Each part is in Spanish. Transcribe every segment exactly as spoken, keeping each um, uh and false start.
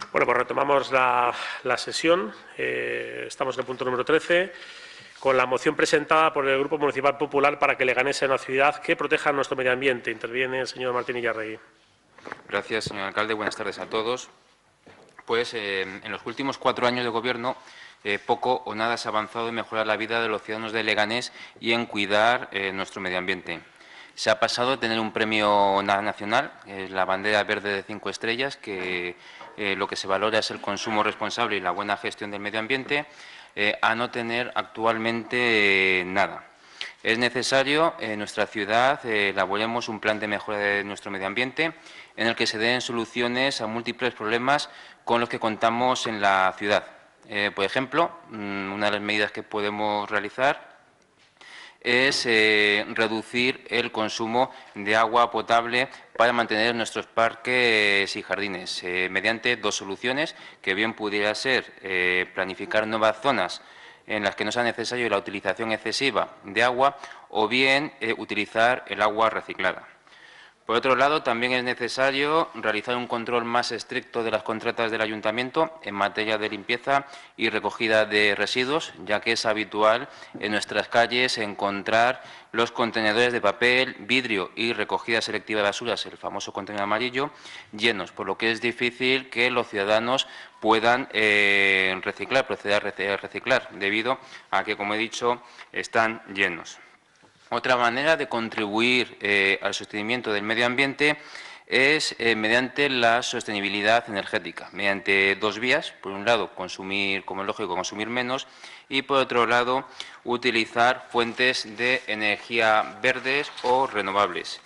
Bueno, pues retomamos la, la sesión. Eh, estamos en el punto número trece, con la moción presentada por el Grupo Municipal Popular para que Leganés sea una ciudad que proteja nuestro medio ambiente. Interviene el señor Martín Illarregui. Gracias, señor alcalde. Buenas tardes a todos. Pues eh, en los últimos cuatro años de gobierno eh, poco o nada se ha avanzado en mejorar la vida de los ciudadanos de Leganés y en cuidar eh, nuestro medio ambiente. Se ha pasado de tener un premio nacional, eh, la bandera verde de cinco estrellas, que eh, lo que se valora es el consumo responsable y la buena gestión del medio ambiente, eh, a no tener actualmente eh, nada. Es necesario en nuestra ciudad eh, elaboremos un plan de mejora de nuestro medio ambiente en el que se den soluciones a múltiples problemas con los que contamos en la ciudad. Eh, por ejemplo, una de las medidas que podemos realizar es eh, reducir el consumo de agua potable para mantener nuestros parques y jardines, eh, mediante dos soluciones, que bien pudiera ser eh, planificar nuevas zonas en las que no sea necesario la utilización excesiva de agua, o bien eh, utilizar el agua reciclada. Por otro lado, también es necesario realizar un control más estricto de las contratas del Ayuntamiento en materia de limpieza y recogida de residuos, ya que es habitual en nuestras calles encontrar los contenedores de papel, vidrio y recogida selectiva de basuras, el famoso contenedor amarillo, llenos, por lo que es difícil que los ciudadanos puedan eh, reciclar, proceder a reciclar, debido a que, como he dicho, están llenos. Otra manera de contribuir eh, al sostenimiento del medio ambiente es eh, mediante la sostenibilidad energética, mediante dos vías. Por un lado, consumir, como es lógico, consumir menos, y por otro lado, utilizar fuentes de energía verdes o renovables.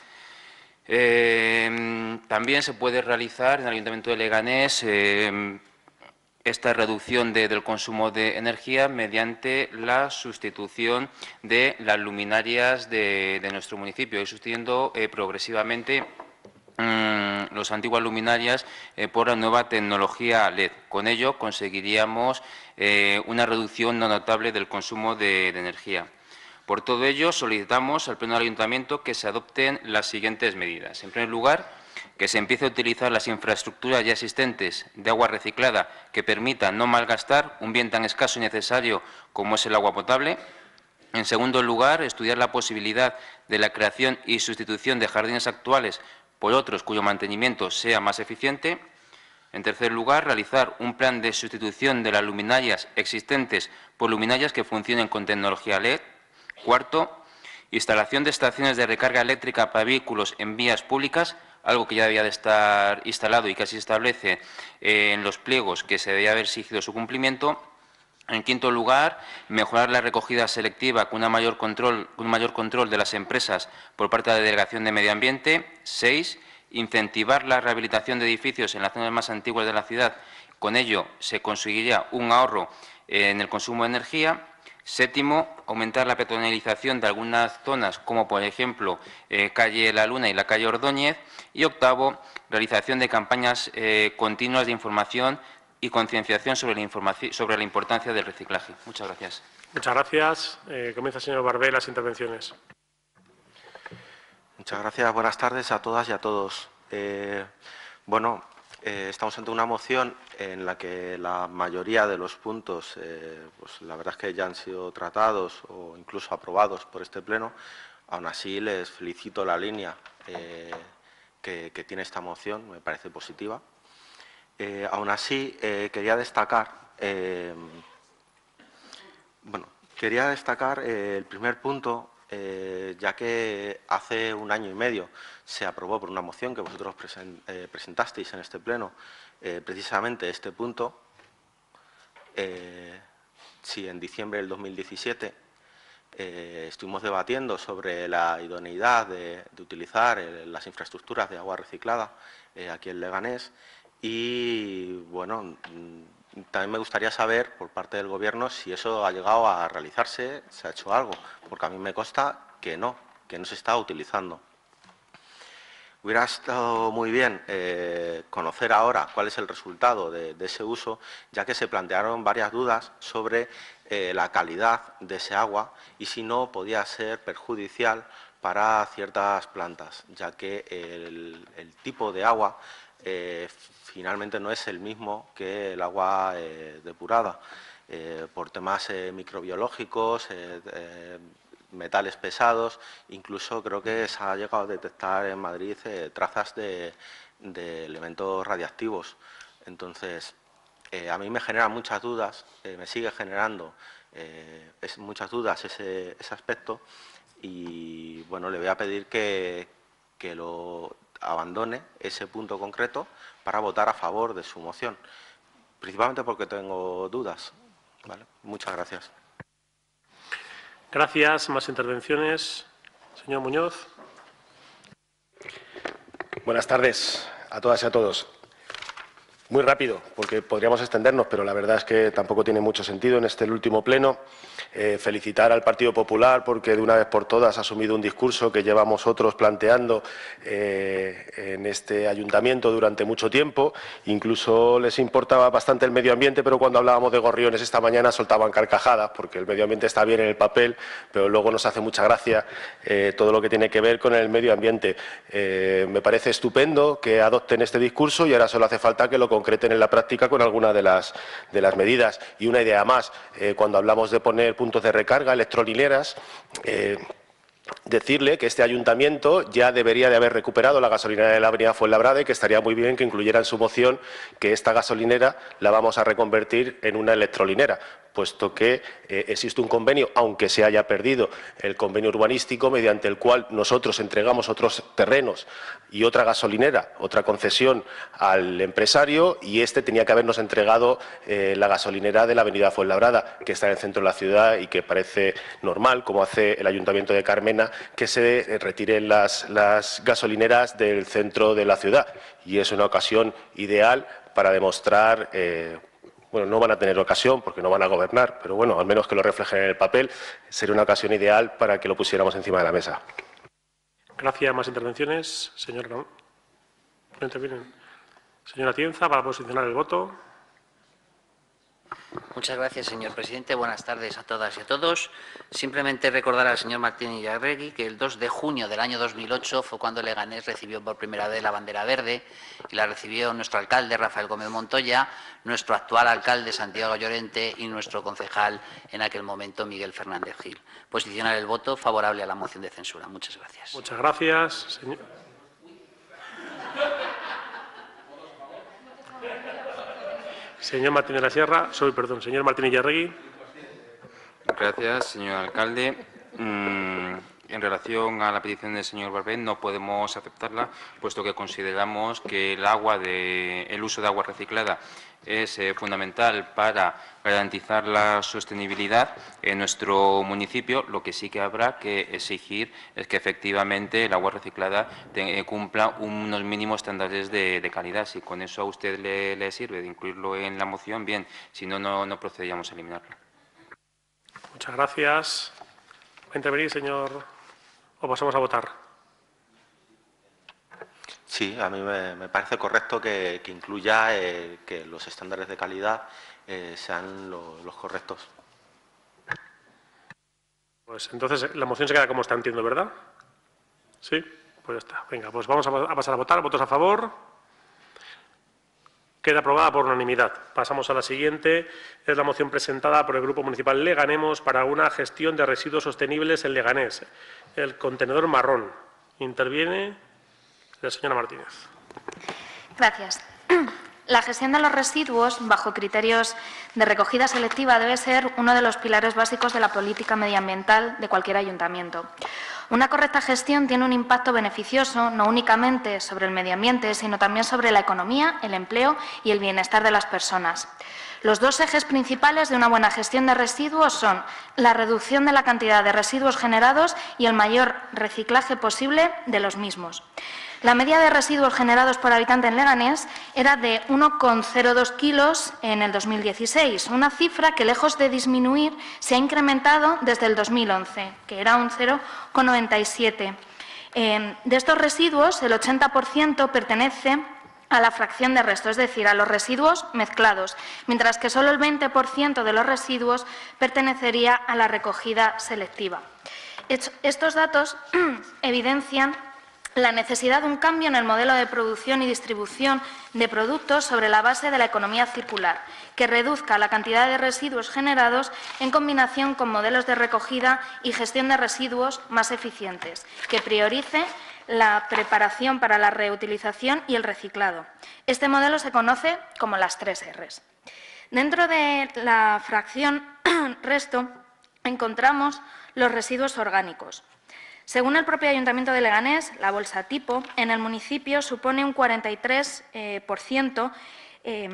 Eh, también se puede realizar en el Ayuntamiento de Leganés eh, esta reducción de, del consumo de energía mediante la sustitución de las luminarias de, de nuestro municipio, y sustituyendo eh, progresivamente mmm, las antiguas luminarias eh, por la nueva tecnología L E D. Con ello conseguiríamos eh, una reducción no notable del consumo de, de energía. Por todo ello, solicitamos al Pleno del Ayuntamiento que se adopten las siguientes medidas. En primer lugar, que se empiece a utilizar las infraestructuras ya existentes de agua reciclada que permitan no malgastar un bien tan escaso y necesario como es el agua potable. En segundo lugar, estudiar la posibilidad de la creación y sustitución de jardines actuales por otros cuyo mantenimiento sea más eficiente. En tercer lugar, realizar un plan de sustitución de las luminarias existentes por luminarias que funcionen con tecnología L E D. Cuarto, instalación de estaciones de recarga eléctrica para vehículos en vías públicas, algo que ya debía de estar instalado y que así se establece eh, en los pliegos que se debía haber exigido su cumplimiento. En quinto lugar, mejorar la recogida selectiva con, una mayor control, con un mayor control de las empresas por parte de la Delegación de Medio Ambiente. Seis, incentivar la rehabilitación de edificios en las zonas más antiguas de la ciudad. Con ello se conseguiría un ahorro eh, en el consumo de energía. Séptimo, aumentar la peatonalización de algunas zonas, como por ejemplo eh, calle La Luna y la calle Ordóñez. Y octavo, realización de campañas eh, continuas de información y concienciación sobre, sobre la importancia del reciclaje. Muchas gracias. Muchas gracias. Eh, comienza el señor Barbé las intervenciones. Muchas gracias. Buenas tardes a todas y a todos. Eh, bueno, eh, estamos ante una moción en la que la mayoría de los puntos, eh, pues la verdad es que ya han sido tratados o incluso aprobados por este Pleno. Aún así, les felicito la línea eh, que, que tiene esta moción, me parece positiva. Eh, aún así, eh, quería destacar, eh, bueno, quería destacar eh, el primer punto, eh, ya que hace un año y medio se aprobó por una moción que vosotros presen, eh, presentasteis en este Pleno, eh, precisamente este punto. Eh, sí, en diciembre del dos mil diecisiete eh, estuvimos debatiendo sobre la idoneidad de, de utilizar eh, las infraestructuras de agua reciclada eh, aquí en Leganés. Y, bueno, también me gustaría saber por parte del Gobierno si eso ha llegado a realizarse, se ha hecho algo, porque a mí me consta que no, que no se está utilizando. Hubiera estado muy bien eh, conocer ahora cuál es el resultado de, de ese uso, ya que se plantearon varias dudas sobre eh, la calidad de ese agua y si no podía ser perjudicial para ciertas plantas, ya que el, el tipo de agua eh, finalmente no es el mismo que el agua eh, depurada, eh, por temas eh, microbiológicos, eh, eh, metales pesados, incluso creo que se ha llegado a detectar en Madrid eh, trazas de, de elementos radiactivos. Entonces, eh, a mí me genera muchas dudas, eh, me sigue generando eh, es, muchas dudas ese, ese aspecto y, bueno, le voy a pedir que, que lo abandone ese punto concreto para votar a favor de su moción, principalmente porque tengo dudas. ¿Vale? Muchas gracias. Gracias. Más intervenciones. Señor Muñoz. Buenas tardes a todas y a todos. Muy rápido, porque podríamos extendernos, pero la verdad es que tampoco tiene mucho sentido en este último pleno. Eh, felicitar al Partido Popular porque de una vez por todas ha asumido un discurso que llevamos otros planteando eh, en este ayuntamiento durante mucho tiempo. Incluso les importaba bastante el medio ambiente, pero cuando hablábamos de gorriones esta mañana soltaban carcajadas, porque el medio ambiente está bien en el papel, pero luego nos hace mucha gracia eh, todo lo que tiene que ver con el medio ambiente. Eh, me parece estupendo que adopten este discurso y ahora solo hace falta que lo concreten en la práctica con alguna de las, de las medidas. Y una idea más, eh, cuando hablamos de poner puntos de recarga, electrolineras, eh, decirle que este ayuntamiento ya debería de haber recuperado la gasolinera de la avenida Fuenlabrada y que estaría muy bien que incluyera en su moción que esta gasolinera la vamos a reconvertir en una electrolinera, puesto que eh, existe un convenio, aunque se haya perdido el convenio urbanístico, mediante el cual nosotros entregamos otros terrenos y otra gasolinera, otra concesión al empresario, y este tenía que habernos entregado eh, la gasolinera de la avenida Fuenlabrada, que está en el centro de la ciudad y que parece normal, como hace el Ayuntamiento de Carmena, que se retiren las, las gasolineras del centro de la ciudad. Y es una ocasión ideal para demostrar... Eh, Bueno, no van a tener ocasión porque no van a gobernar, pero bueno, al menos que lo reflejen en el papel, sería una ocasión ideal para que lo pusiéramos encima de la mesa. Gracias. Más intervenciones. Señor, no, no intervienen. Señora Tienza, para posicionar el voto. Muchas gracias, señor presidente. Buenas tardes a todas y a todos. Simplemente recordar al señor Martín Illarregui que el dos de junio del año dos mil ocho fue cuando Leganés recibió por primera vez la bandera verde y la recibió nuestro alcalde Rafael Gómez Montoya, nuestro actual alcalde Santiago Llorente y nuestro concejal en aquel momento Miguel Fernández Gil. Posicionar el voto favorable a la moción de censura. Muchas gracias. Muchas gracias. Señor... Señor Martín de la Sierra, soy, perdón, señor Martín Illarregui. Gracias, señor alcalde. Mm, en relación a la petición del señor Barbet, no podemos aceptarla, puesto que consideramos que el agua de, el uso de agua reciclada es eh, fundamental para garantizar la sostenibilidad en nuestro municipio. Lo que sí que habrá que exigir es que efectivamente el agua reciclada te, eh, cumpla unos mínimos estándares de, de calidad. Si con eso a usted le, le sirve de incluirlo en la moción, bien. Si no, no, no procederíamos a eliminarlo. Muchas gracias. ¿Va a intervenir, señor? ¿O pasamos a votar? Sí, a mí me, me parece correcto que, que incluya eh, que los estándares de calidad eh, sean lo, los correctos. Pues entonces la moción se queda como está, entiendo, ¿verdad? Sí, pues ya está. Venga, pues vamos a, a pasar a votar. ¿Votos a favor? Queda aprobada por unanimidad. Pasamos a la siguiente. Es la moción presentada por el Grupo Municipal Leganemos para una gestión de residuos sostenibles en Leganés. El contenedor marrón. Interviene la señora Martínez. Gracias. La gestión de los residuos, bajo criterios de recogida selectiva, debe ser uno de los pilares básicos de la política medioambiental de cualquier ayuntamiento. Una correcta gestión tiene un impacto beneficioso no únicamente sobre el medio ambiente, sino también sobre la economía, el empleo y el bienestar de las personas. Los dos ejes principales de una buena gestión de residuos son la reducción de la cantidad de residuos generados y el mayor reciclaje posible de los mismos. La media de residuos generados por habitante en Leganés era de uno coma cero dos kilos en el dos mil dieciséis, una cifra que, lejos de disminuir, se ha incrementado desde el dos mil once, que era un cero coma noventa y siete. Eh, de estos residuos, el ochenta por ciento pertenece a la fracción de resto, es decir, a los residuos mezclados, mientras que solo el veinte por ciento de los residuos pertenecería a la recogida selectiva. Estos datos evidencian la necesidad de un cambio en el modelo de producción y distribución de productos sobre la base de la economía circular, que reduzca la cantidad de residuos generados en combinación con modelos de recogida y gestión de residuos más eficientes, que priorice la preparación para la reutilización y el reciclado. Este modelo se conoce como las tres erres. Dentro de la fracción resto encontramos los residuos orgánicos. Según el propio Ayuntamiento de Leganés, la bolsa tipo en el municipio supone un cuarenta y tres por ciento, eh,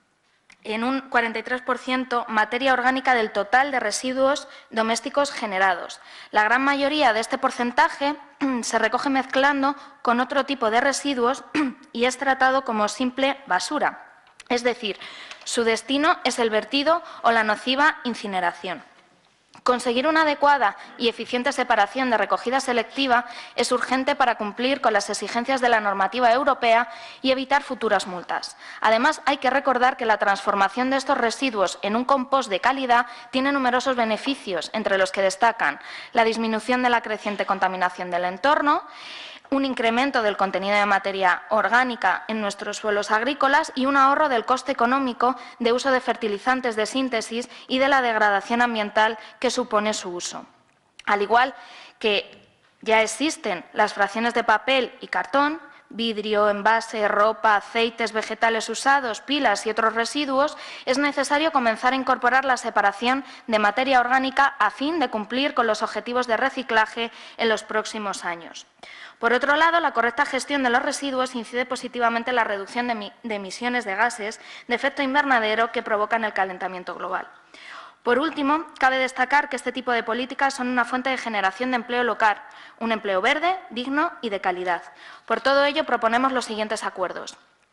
en un cuarenta y tres por ciento materia orgánica del total de residuos domésticos generados. La gran mayoría de este porcentaje se recoge mezclando con otro tipo de residuos y es tratado como simple basura, es decir, su destino es el vertido o la nociva incineración. Conseguir una adecuada y eficiente separación de recogida selectiva es urgente para cumplir con las exigencias de la normativa europea y evitar futuras multas. Además, hay que recordar que la transformación de estos residuos en un compost de calidad tiene numerosos beneficios, entre los que destacan la disminución de la creciente contaminación del entorno, un incremento del contenido de materia orgánica en nuestros suelos agrícolas y un ahorro del coste económico de uso de fertilizantes de síntesis y de la degradación ambiental que supone su uso. Al igual que ya existen las fracciones de papel y cartón, vidrio, envase, ropa, aceites vegetales usados, pilas y otros residuos, es necesario comenzar a incorporar la separación de materia orgánica a fin de cumplir con los objetivos de reciclaje en los próximos años. Por otro lado, la correcta gestión de los residuos incide positivamente en la reducción de, de emisiones de gases de efecto invernadero que provocan el calentamiento global. Por último, cabe destacar que este tipo de políticas son una fuente de generación de empleo local, un empleo verde, digno y de calidad. Por todo ello, proponemos los siguientes acuerdos.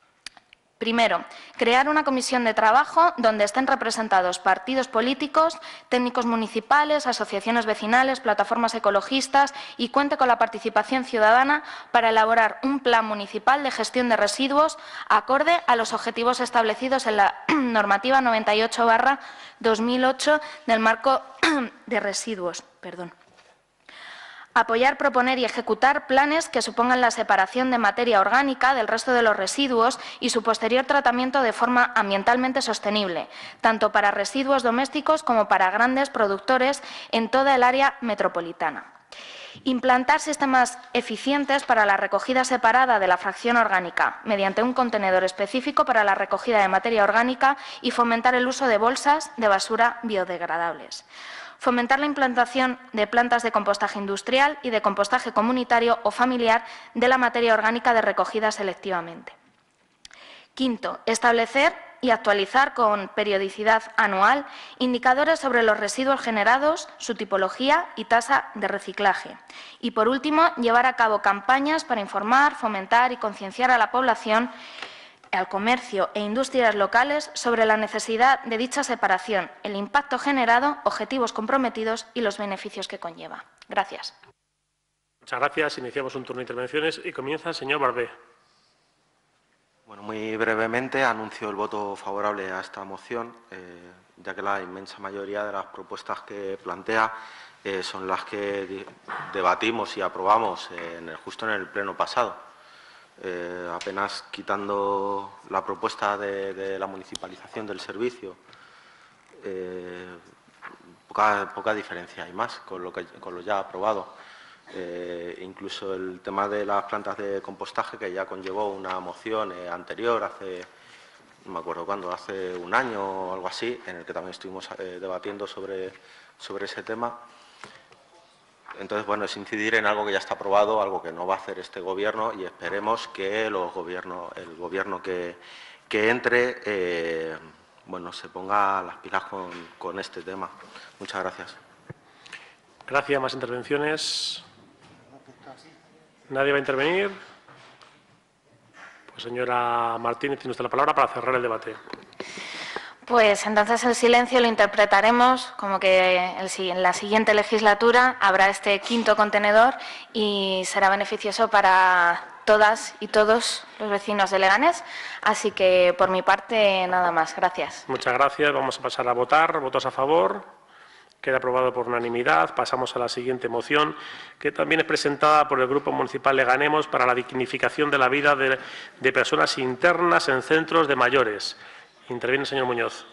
Primero, crear una comisión de trabajo donde estén representados partidos políticos, técnicos municipales, asociaciones vecinales, plataformas ecologistas y cuente con la participación ciudadana para elaborar un plan municipal de gestión de residuos acorde a los objetivos establecidos en la normativa noventa y ocho barra dos mil ocho del marco de residuos. Perdón. Apoyar, proponer y ejecutar planes que supongan la separación de materia orgánica del resto de los residuos y su posterior tratamiento de forma ambientalmente sostenible, tanto para residuos domésticos como para grandes productores en toda el área metropolitana. Implantar sistemas eficientes para la recogida separada de la fracción orgánica mediante un contenedor específico para la recogida de materia orgánica y fomentar el uso de bolsas de basura biodegradables. Fomentar la implantación de plantas de compostaje industrial y de compostaje comunitario o familiar de la materia orgánica de recogida selectivamente. Quinto, establecer y actualizar con periodicidad anual indicadores sobre los residuos generados, su tipología y tasa de reciclaje. Y, por último, llevar a cabo campañas para informar, fomentar y concienciar a la población, al comercio e industrias locales sobre la necesidad de dicha separación, el impacto generado, objetivos comprometidos y los beneficios que conlleva. Gracias. Muchas gracias. Iniciamos un turno de intervenciones y comienza el señor Barbé. Bueno, muy brevemente anuncio el voto favorable a esta moción, eh, ya que la inmensa mayoría de las propuestas que plantea eh, son las que debatimos y aprobamos eh, en el, justo en el pleno pasado. Eh, apenas quitando la propuesta de, de la municipalización del servicio, eh, poca, poca diferencia hay más con lo, que, con lo ya aprobado. Eh, incluso el tema de las plantas de compostaje, que ya conllevó una moción eh, anterior, hace, no me acuerdo cuándo, hace un año o algo así, en el que también estuvimos eh, debatiendo sobre, sobre ese tema. Entonces, bueno, es incidir en algo que ya está aprobado, algo que no va a hacer este Gobierno y esperemos que los gobiernos, el Gobierno que, que entre eh, bueno, se ponga las pilas con, con este tema. Muchas gracias. Gracias. ¿Más intervenciones? ¿Nadie va a intervenir? Pues, señora Martínez, tiene usted la palabra para cerrar el debate. Pues entonces el silencio lo interpretaremos como que el, en la siguiente legislatura habrá este quinto contenedor y será beneficioso para todas y todos los vecinos de Leganés. Así que, por mi parte, nada más. Gracias. Muchas gracias. Vamos a pasar a votar. ¿Votos a favor? Queda aprobado por unanimidad. Pasamos a la siguiente moción, que también es presentada por el Grupo Municipal Leganemos para la dignificación de la vida de, de personas internas en centros de mayores. Interviene el señor Muñoz.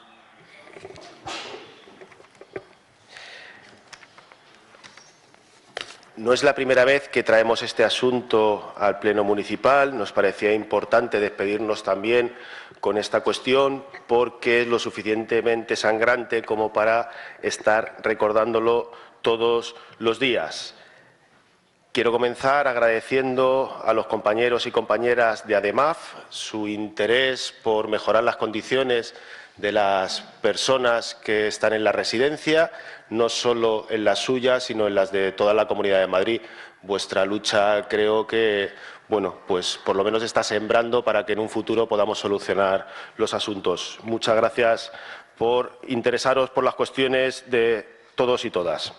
No es la primera vez que traemos este asunto al Pleno Municipal. Nos parecía importante despedirnos también con esta cuestión porque es lo suficientemente sangrante como para estar recordándolo todos los días. Quiero comenzar agradeciendo a los compañeros y compañeras de ADEMAF su interés por mejorar las condiciones de las personas que están en la residencia, no solo en las suyas, sino en las de toda la Comunidad de Madrid. Vuestra lucha creo que, bueno, pues por lo menos está sembrando para que en un futuro podamos solucionar los asuntos. Muchas gracias por interesaros por las cuestiones de todos y todas.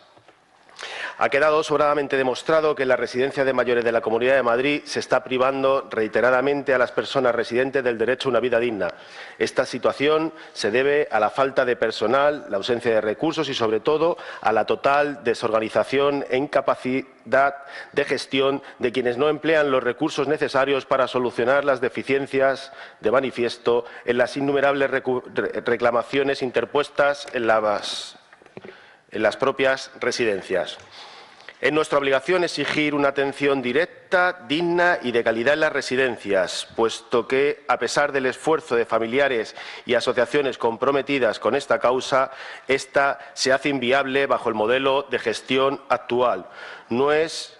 Ha quedado sobradamente demostrado que en la residencia de mayores de la Comunidad de Madrid se está privando reiteradamente a las personas residentes del derecho a una vida digna. Esta situación se debe a la falta de personal, la ausencia de recursos y, sobre todo, a la total desorganización e incapacidad de gestión de quienes no emplean los recursos necesarios para solucionar las deficiencias de manifiesto en las innumerables reclamaciones interpuestas en las en las propias residencias. Es nuestra obligación exigir una atención directa, digna y de calidad en las residencias, puesto que, a pesar del esfuerzo de familiares y asociaciones comprometidas con esta causa, esta se hace inviable bajo el modelo de gestión actual. No es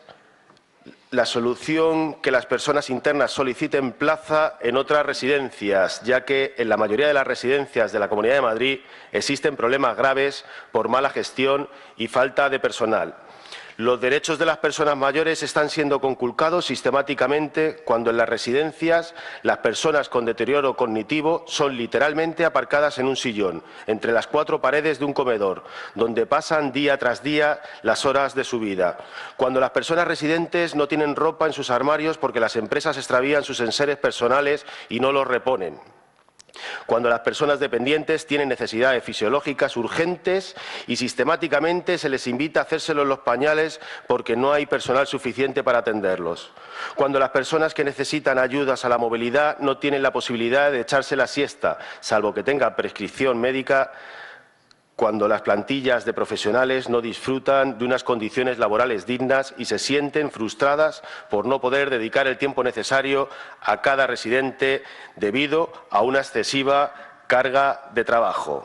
la solución que las personas internas soliciten plaza en otras residencias, ya que en la mayoría de las residencias de la Comunidad de Madrid existen problemas graves por mala gestión y falta de personal. Los derechos de las personas mayores están siendo conculcados sistemáticamente cuando en las residencias las personas con deterioro cognitivo son literalmente aparcadas en un sillón, entre las cuatro paredes de un comedor, donde pasan día tras día las horas de su vida. Cuando las personas residentes no tienen ropa en sus armarios porque las empresas extravían sus enseres personales y no los reponen. Cuando las personas dependientes tienen necesidades fisiológicas urgentes y sistemáticamente se les invita a hacérselo en los pañales porque no hay personal suficiente para atenderlos. Cuando las personas que necesitan ayudas a la movilidad no tienen la posibilidad de echarse la siesta, salvo que tengan prescripción médica. Cuando las plantillas de profesionales no disfrutan de unas condiciones laborales dignas y se sienten frustradas por no poder dedicar el tiempo necesario a cada residente debido a una excesiva carga de trabajo.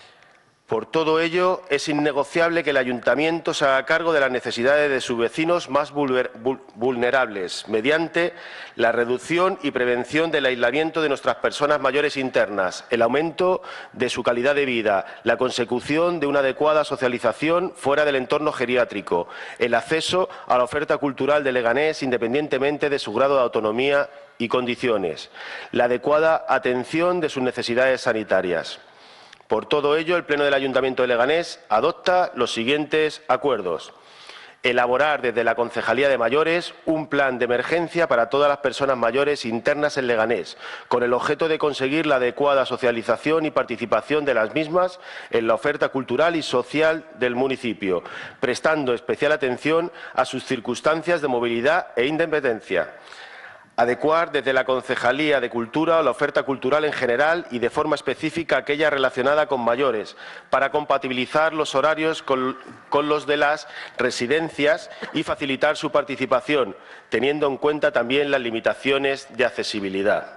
Por todo ello, es innegociable que el Ayuntamiento se haga cargo de las necesidades de sus vecinos más vulnerables, mediante la reducción y prevención del aislamiento de nuestras personas mayores internas, el aumento de su calidad de vida, la consecución de una adecuada socialización fuera del entorno geriátrico, el acceso a la oferta cultural de Leganés independientemente de su grado de autonomía y condiciones, la adecuada atención de sus necesidades sanitarias. Por todo ello, el Pleno del Ayuntamiento de Leganés adopta los siguientes acuerdos. Elaborar desde la Concejalía de Mayores un plan de emergencia para todas las personas mayores internas en Leganés, con el objeto de conseguir la adecuada socialización y participación de las mismas en la oferta cultural y social del municipio, prestando especial atención a sus circunstancias de movilidad e independencia. Adecuar desde la Concejalía de Cultura la oferta cultural en general y de forma específica aquella relacionada con mayores, para compatibilizar los horarios con, con los de las residencias y facilitar su participación, teniendo en cuenta también las limitaciones de accesibilidad.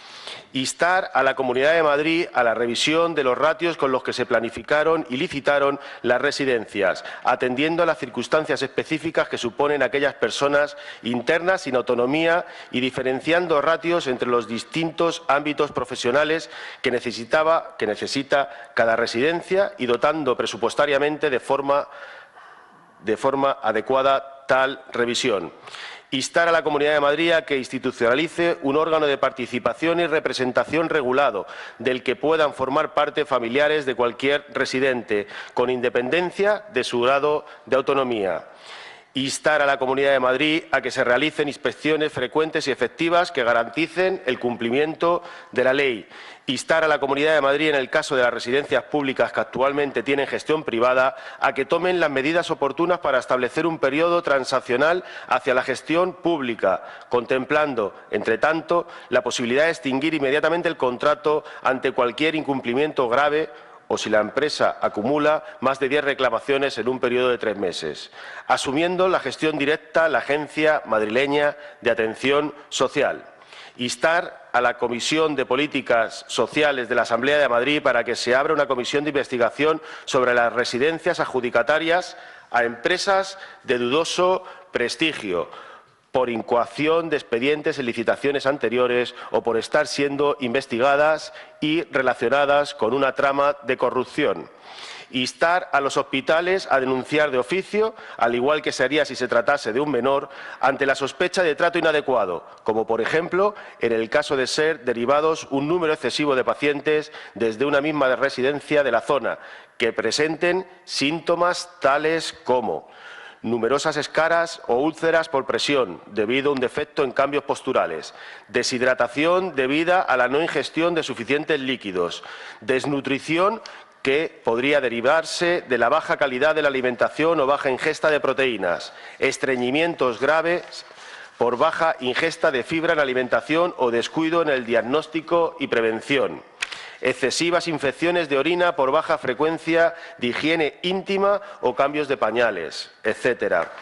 Instar a la Comunidad de Madrid a la revisión de los ratios con los que se planificaron y licitaron las residencias, atendiendo a las circunstancias específicas que suponen aquellas personas internas sin autonomía y diferenciando ratios entre los distintos ámbitos profesionales que, necesitaba, que necesita cada residencia y dotando presupuestariamente de forma, de forma adecuada tal revisión. Instar a la Comunidad de Madrid a que institucionalice un órgano de participación y representación regulado, del que puedan formar parte familiares de cualquier residente, con independencia de su grado de autonomía. Instar a la Comunidad de Madrid a que se realicen inspecciones frecuentes y efectivas que garanticen el cumplimiento de la ley. Instar a la Comunidad de Madrid, en el caso de las residencias públicas que actualmente tienen gestión privada, a que tomen las medidas oportunas para establecer un periodo transaccional hacia la gestión pública, contemplando, entre tanto, la posibilidad de extinguir inmediatamente el contrato ante cualquier incumplimiento grave o si la empresa acumula más de diez reclamaciones en un periodo de tres meses, asumiendo la gestión directa la Agencia Madrileña de Atención Social. Instar a la Comisión de Políticas Sociales de la Asamblea de Madrid para que se abra una comisión de investigación sobre las residencias adjudicatarias a empresas de dudoso prestigio, por incoación de expedientes en licitaciones anteriores o por estar siendo investigadas y relacionadas con una trama de corrupción. Instar a los hospitales a denunciar de oficio, al igual que se haría si se tratase de un menor, ante la sospecha de trato inadecuado, como por ejemplo en el caso de ser derivados un número excesivo de pacientes desde una misma residencia de la zona que presenten síntomas tales como numerosas escaras o úlceras por presión debido a un defecto en cambios posturales, deshidratación debida a la no ingestión de suficientes líquidos, desnutrición que podría derivarse de la baja calidad de la alimentación o baja ingesta de proteínas, estreñimientos graves por baja ingesta de fibra en la alimentación o descuido en el diagnóstico y prevención, excesivas infecciones de orina por baja frecuencia de higiene íntima o cambios de pañales, etcétera.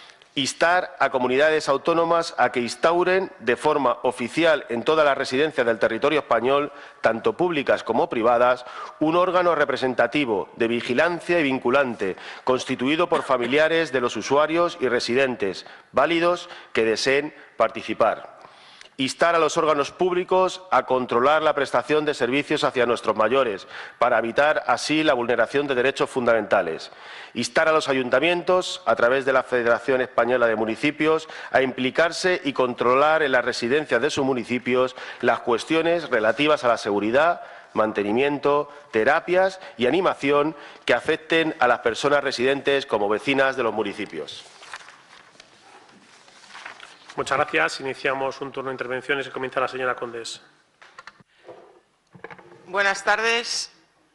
Instar a comunidades autónomas a que instauren de forma oficial en todas las residencias del territorio español, tanto públicas como privadas, un órgano representativo de vigilancia y vinculante, constituido por familiares de los usuarios y residentes válidos que deseen participar. Instar a los órganos públicos a controlar la prestación de servicios hacia nuestros mayores, para evitar así la vulneración de derechos fundamentales. Instar a los ayuntamientos, a través de la Federación Española de Municipios, a implicarse y controlar en las residencias de sus municipios las cuestiones relativas a la seguridad, mantenimiento, terapias y animación que afecten a las personas residentes como vecinas de los municipios. Muchas gracias. Iniciamos un turno de intervenciones y comienza la señora Condés. Buenas tardes.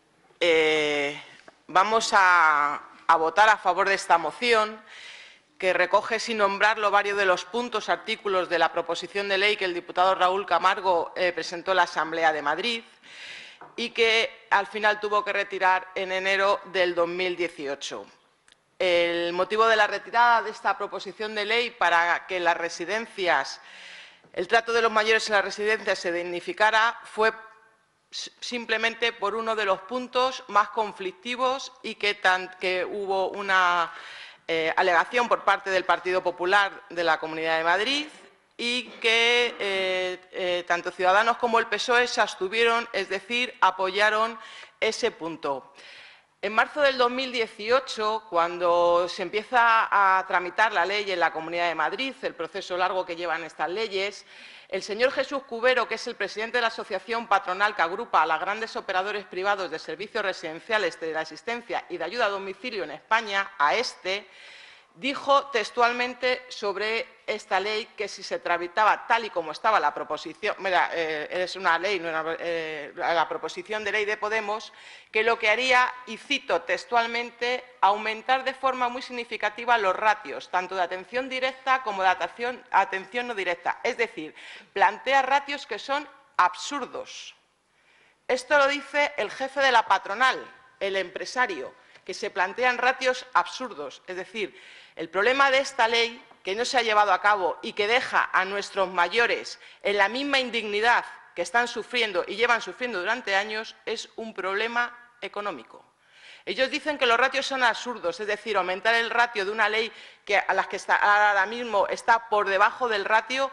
Eh, vamos a, a votar a favor de esta moción que recoge, sin nombrarlo, varios de los puntos, artículos de la proposición de ley que el diputado Raúl Camargo eh, presentó en la Asamblea de Madrid y que al final tuvo que retirar en enero del dos mil dieciocho. El motivo de la retirada de esta proposición de ley para que las residencias, el trato de los mayores en las residencias se dignificara fue simplemente por uno de los puntos más conflictivos y que, tan, que hubo una eh, alegación por parte del Partido Popular de la Comunidad de Madrid y que eh, eh, tanto Ciudadanos como el P S O E se abstuvieron, es decir, apoyaron ese punto. En marzo del dos mil dieciocho, cuando se empieza a tramitar la ley en la Comunidad de Madrid, el proceso largo que llevan estas leyes, el señor Jesús Cubero, que es el presidente de la asociación patronal que agrupa a los grandes operadores privados de servicios residenciales de la asistencia y de ayuda a domicilio en España, a este, dijo textualmente sobre esta ley que si se tramitaba tal y como estaba la proposición, mira, eh, es una ley, no una, eh, la proposición de ley de Podemos, que lo que haría, y cito textualmente, aumentar de forma muy significativa los ratios, tanto de atención directa como de atención, atención no directa. Es decir, plantea ratios que son absurdos. Esto lo dice el jefe de la patronal, el empresario, que se plantean ratios absurdos. Es decir, el problema de esta ley, que no se ha llevado a cabo y que deja a nuestros mayores en la misma indignidad que están sufriendo y llevan sufriendo durante años, es un problema económico. Ellos dicen que los ratios son absurdos, es decir, aumentar el ratio de una ley que a la que está, ahora mismo está por debajo del ratio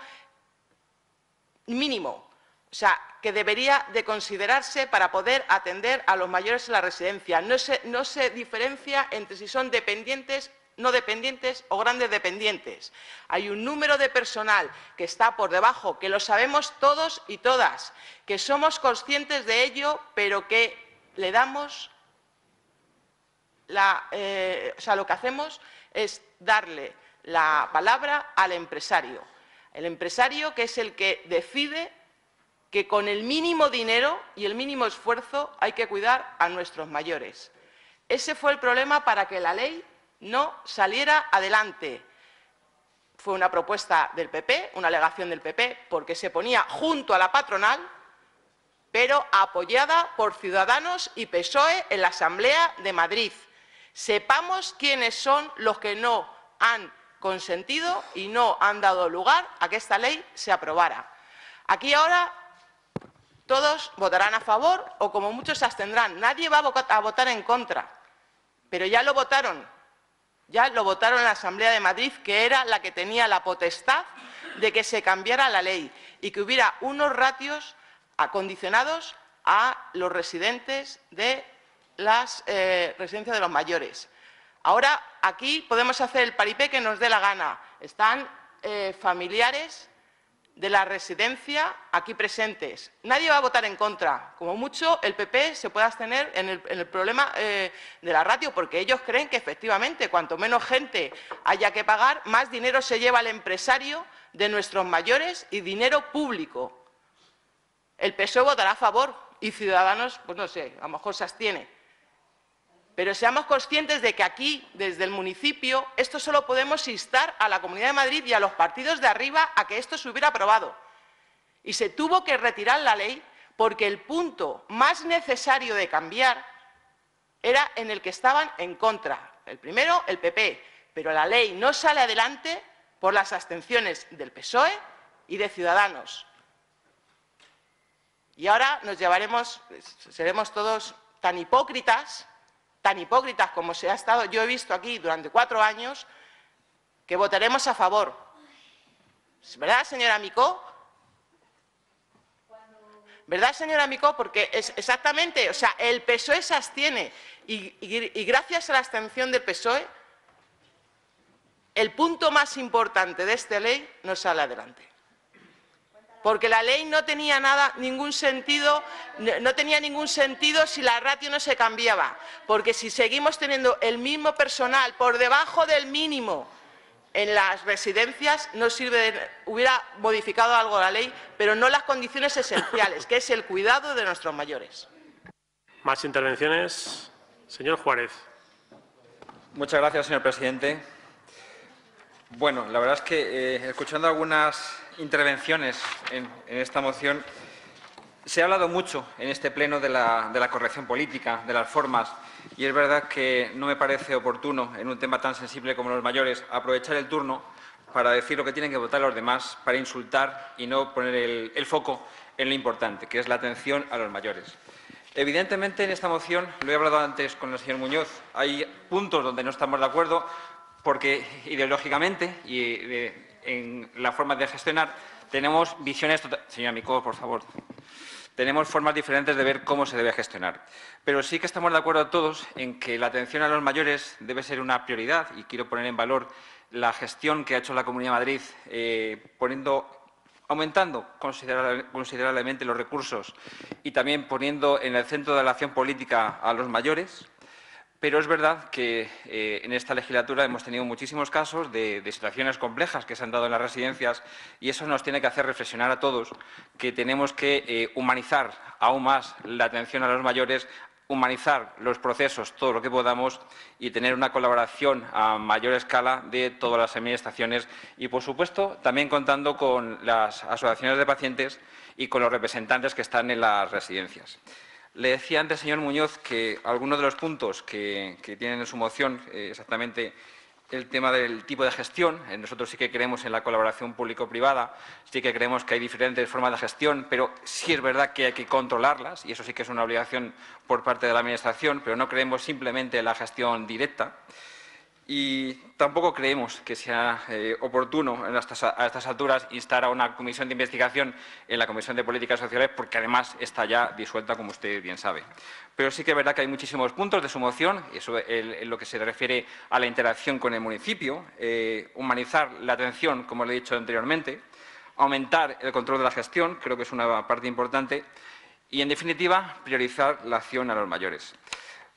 mínimo. O sea, que debería de considerarse para poder atender a los mayores en la residencia. No se, no se diferencia entre si son dependientes, no dependientes o grandes dependientes. Hay un número de personal que está por debajo, que lo sabemos todos y todas, que somos conscientes de ello, pero que le damos, la, eh, o sea, lo que hacemos es darle la palabra al empresario. El empresario que es el que decide que con el mínimo dinero y el mínimo esfuerzo hay que cuidar a nuestros mayores. Ese fue el problema para que la ley no saliera adelante. Fue una propuesta del P P, una alegación del P P, porque se ponía junto a la patronal, pero apoyada por Ciudadanos y P S O E en la Asamblea de Madrid. Sepamos quiénes son los que no han consentido y no han dado lugar a que esta ley se aprobara. Aquí ahora todos votarán a favor o como muchos se abstendrán. Nadie va a votar en contra, pero ya lo votaron. Ya lo votaron en la Asamblea de Madrid, que era la que tenía la potestad de que se cambiara la ley y que hubiera unos ratios acondicionados a los residentes de las eh, residencias de los mayores. Ahora aquí podemos hacer el paripé que nos dé la gana. Están eh, familiares de la residencia aquí presentes. Nadie va a votar en contra. Como mucho, el P P se puede abstener en el, en el problema eh, de la ratio, porque ellos creen que, efectivamente, cuanto menos gente haya que pagar, más dinero se lleva el empresario de nuestros mayores y dinero público. El P S O E votará a favor y Ciudadanos, pues no sé, a lo mejor se abstiene. Pero seamos conscientes de que aquí, desde el municipio, esto solo podemos instar a la Comunidad de Madrid y a los partidos de arriba a que esto se hubiera aprobado. Y se tuvo que retirar la ley porque el punto más necesario de cambiar era en el que estaban en contra. El primero, el P P, pero la ley no sale adelante por las abstenciones del P S O E y de Ciudadanos. Y ahora nos llevaremos, seremos todos tan hipócritas, tan hipócritas como se ha estado, yo he visto aquí durante cuatro años, que votaremos a favor. ¿Verdad, señora Micó? ¿Verdad, señora Micó? Porque es exactamente, o sea, el P S O E se abstiene y, y, y gracias a la abstención del P S O E, el punto más importante de esta ley no sale adelante. Porque la ley no tenía nada, ningún sentido, no tenía ningún sentido si la ratio no se cambiaba. Porque si seguimos teniendo el mismo personal por debajo del mínimo en las residencias, no sirve de, hubiera modificado algo la ley, pero no las condiciones esenciales, que es el cuidado de nuestros mayores. Más intervenciones. Señor Juárez. Muchas gracias, señor presidente. Bueno, la verdad es que eh, escuchando algunas intervenciones en, en esta moción, se ha hablado mucho en este pleno de la, de la corrección política, de las formas, y es verdad que no me parece oportuno, en un tema tan sensible como los mayores, aprovechar el turno para decir lo que tienen que votar los demás, para insultar y no poner el, el foco en lo importante, que es la atención a los mayores. Evidentemente, en esta moción, lo he hablado antes con el señor Muñoz, hay puntos donde no estamos de acuerdo, porque ideológicamente y eh, en la forma de gestionar tenemos visiones… Tota-, señora Micó, por favor. Tenemos formas diferentes de ver cómo se debe gestionar. Pero sí que estamos de acuerdo todos en que la atención a los mayores debe ser una prioridad y quiero poner en valor la gestión que ha hecho la Comunidad de Madrid, eh, poniendo, aumentando considerable, considerablemente los recursos y también poniendo en el centro de la acción política a los mayores. Pero es verdad que eh, en esta legislatura hemos tenido muchísimos casos de, de situaciones complejas que se han dado en las residencias y eso nos tiene que hacer reflexionar a todos que tenemos que eh, humanizar aún más la atención a los mayores, humanizar los procesos todo lo que podamos y tener una colaboración a mayor escala de todas las administraciones y, por supuesto, también contando con las asociaciones de pacientes y con los representantes que están en las residencias. Le decía antes, señor Muñoz, que algunos de los puntos que, que tienen en su moción, eh, exactamente el tema del tipo de gestión, eh, nosotros sí que creemos en la colaboración público-privada, sí que creemos que hay diferentes formas de gestión, pero sí es verdad que hay que controlarlas, y eso sí que es una obligación por parte de la Administración, pero no creemos simplemente en la gestión directa. Y tampoco creemos que sea eh, oportuno a estas, a estas alturas instar a una comisión de investigación en la Comisión de Políticas Sociales, porque además está ya disuelta, como usted bien sabe. Pero sí que es verdad que hay muchísimos puntos de su moción, eso en lo que se refiere a la interacción con el municipio, eh, humanizar la atención, como le he dicho anteriormente, aumentar el control de la gestión, creo que es una parte importante, y, en definitiva, priorizar la acción a los mayores.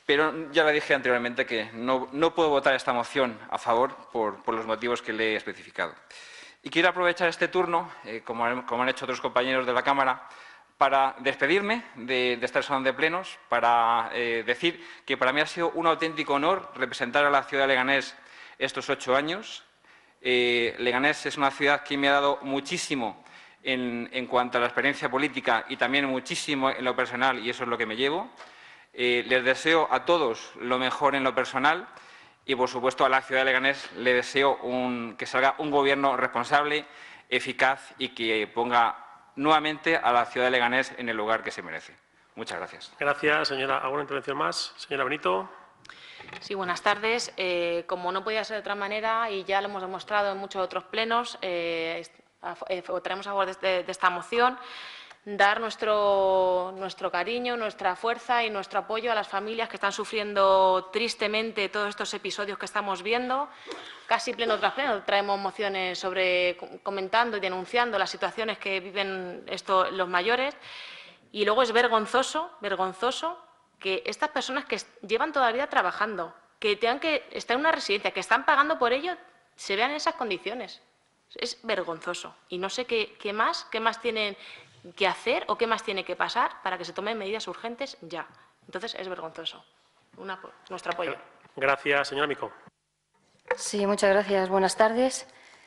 pero ya le dije anteriormente que no, no puedo votar esta moción a favor por, por los motivos que le he especificado. Y quiero aprovechar este turno, eh, como, han, como han hecho otros compañeros de la Cámara, para despedirme de, de esta sesión de plenos, para eh, decir que para mí ha sido un auténtico honor representar a la ciudad de Leganés estos ocho años. Eh, Leganés es una ciudad que me ha dado muchísimo en, en cuanto a la experiencia política y también muchísimo en lo personal, y eso es lo que me llevo. Eh, les deseo a todos lo mejor en lo personal y, por supuesto, a la ciudad de Leganés le deseo un, que salga un gobierno responsable, eficaz y que ponga nuevamente a la ciudad de Leganés en el lugar que se merece. Muchas gracias. Gracias, señora. ¿Alguna intervención más? Señora Benito. Sí, buenas tardes. Eh, como no podía ser de otra manera, y ya lo hemos demostrado en muchos otros plenos, eh, votaremos a favor de, este, de esta moción, dar nuestro, nuestro cariño, nuestra fuerza y nuestro apoyo a las familias que están sufriendo tristemente todos estos episodios que estamos viendo. Casi pleno tras pleno traemos mociones sobre, comentando y denunciando las situaciones que viven esto, los mayores. Y luego es vergonzoso, vergonzoso que estas personas que llevan toda la vida trabajando, que tengan que estar en una residencia, que están pagando por ello, se vean en esas condiciones. Es vergonzoso. Y no sé qué, qué más, qué más tienen que hacer o qué más tiene que pasar para que se tomen medidas urgentes ya. Entonces, es vergonzoso. Una, nuestro apoyo. Gracias, señora Micó. Sí, muchas gracias. Buenas tardes.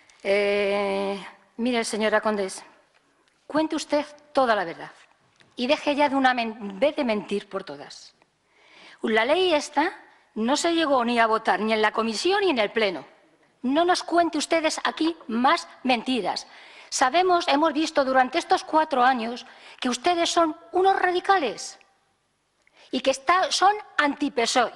Eh, mire, señora Condés, cuente usted toda la verdad y deje ya de una vez de mentir por todas. La ley esta no se llegó ni a votar ni en la comisión ni en el pleno. No nos cuente ustedes aquí más mentiras. Sabemos, hemos visto durante estos cuatro años que ustedes son unos radicales y que está, son anti-P S O E.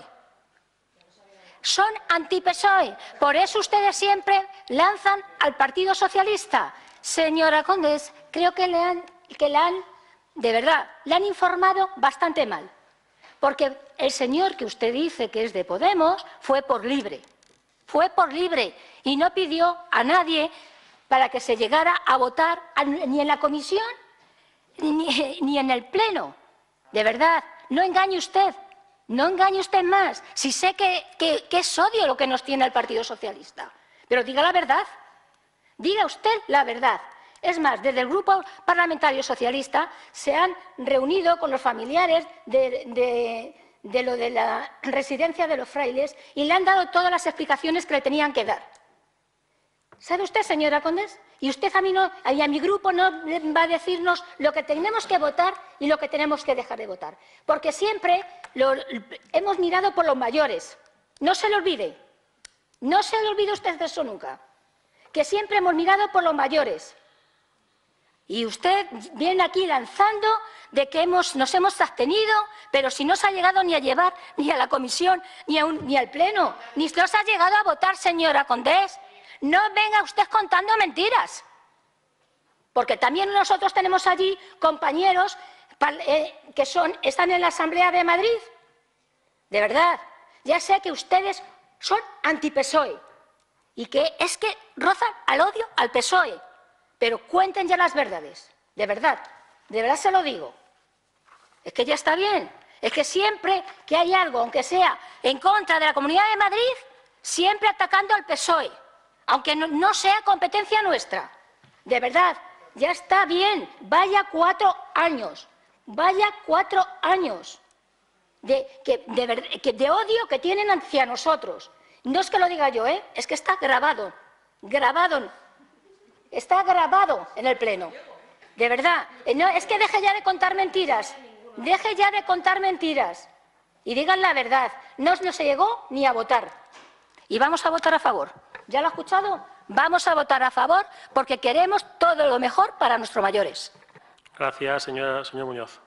Son anti-P S O E. Por eso ustedes siempre lanzan al Partido Socialista. Señora Condés, creo que le han, que le han, de verdad, le han informado bastante mal. Porque el señor que usted dice que es de Podemos fue por libre. Fue por libre y no pidió a nadie para que se llegara a votar ni en la comisión ni, ni en el pleno. De verdad, no engañe usted, no engañe usted más. Si sé que, que, que es odio lo que nos tiene el Partido Socialista, pero diga la verdad, diga usted la verdad. Es más, desde el Grupo Parlamentario Socialista se han reunido con los familiares de, de, de lo de la residencia de los frailes y le han dado todas las explicaciones que le tenían que dar. ¿Sabe usted, señora Condés? Y usted a mí no, y a mi grupo no va a decirnos lo que tenemos que votar y lo que tenemos que dejar de votar. Porque siempre lo, hemos mirado por los mayores. No se lo olvide. No se le olvide usted de eso nunca. Que siempre hemos mirado por los mayores. Y usted viene aquí lanzando de que hemos, nos hemos abstenido, pero si no se ha llegado ni a llevar ni a la comisión ni, a un, ni al pleno, ni se ha llegado a votar, señora Condés. No venga usted contando mentiras, porque también nosotros tenemos allí compañeros que son, están en la Asamblea de Madrid. De verdad, ya sé que ustedes son anti-P S O E y que es que rozan al odio al P S O E, pero cuenten ya las verdades, de verdad, de verdad se lo digo. Es que ya está bien, es que siempre que hay algo, aunque sea en contra de la Comunidad de Madrid, siempre atacando al P S O E. Aunque no, no sea competencia nuestra. De verdad, ya está bien. Vaya cuatro años. Vaya cuatro años de, que, de, que, de odio que tienen hacia nosotros. No es que lo diga yo, ¿eh? Es que está grabado. Grabado. Está grabado en el Pleno. De verdad. No, es que deje ya de contar mentiras. Deje ya de contar mentiras. Y digan la verdad. No, no se llegó ni a votar. Y vamos a votar a favor. ¿Ya lo ha escuchado? Vamos a votar a favor porque queremos todo lo mejor para nuestros mayores. Gracias, señora, señor Muñoz.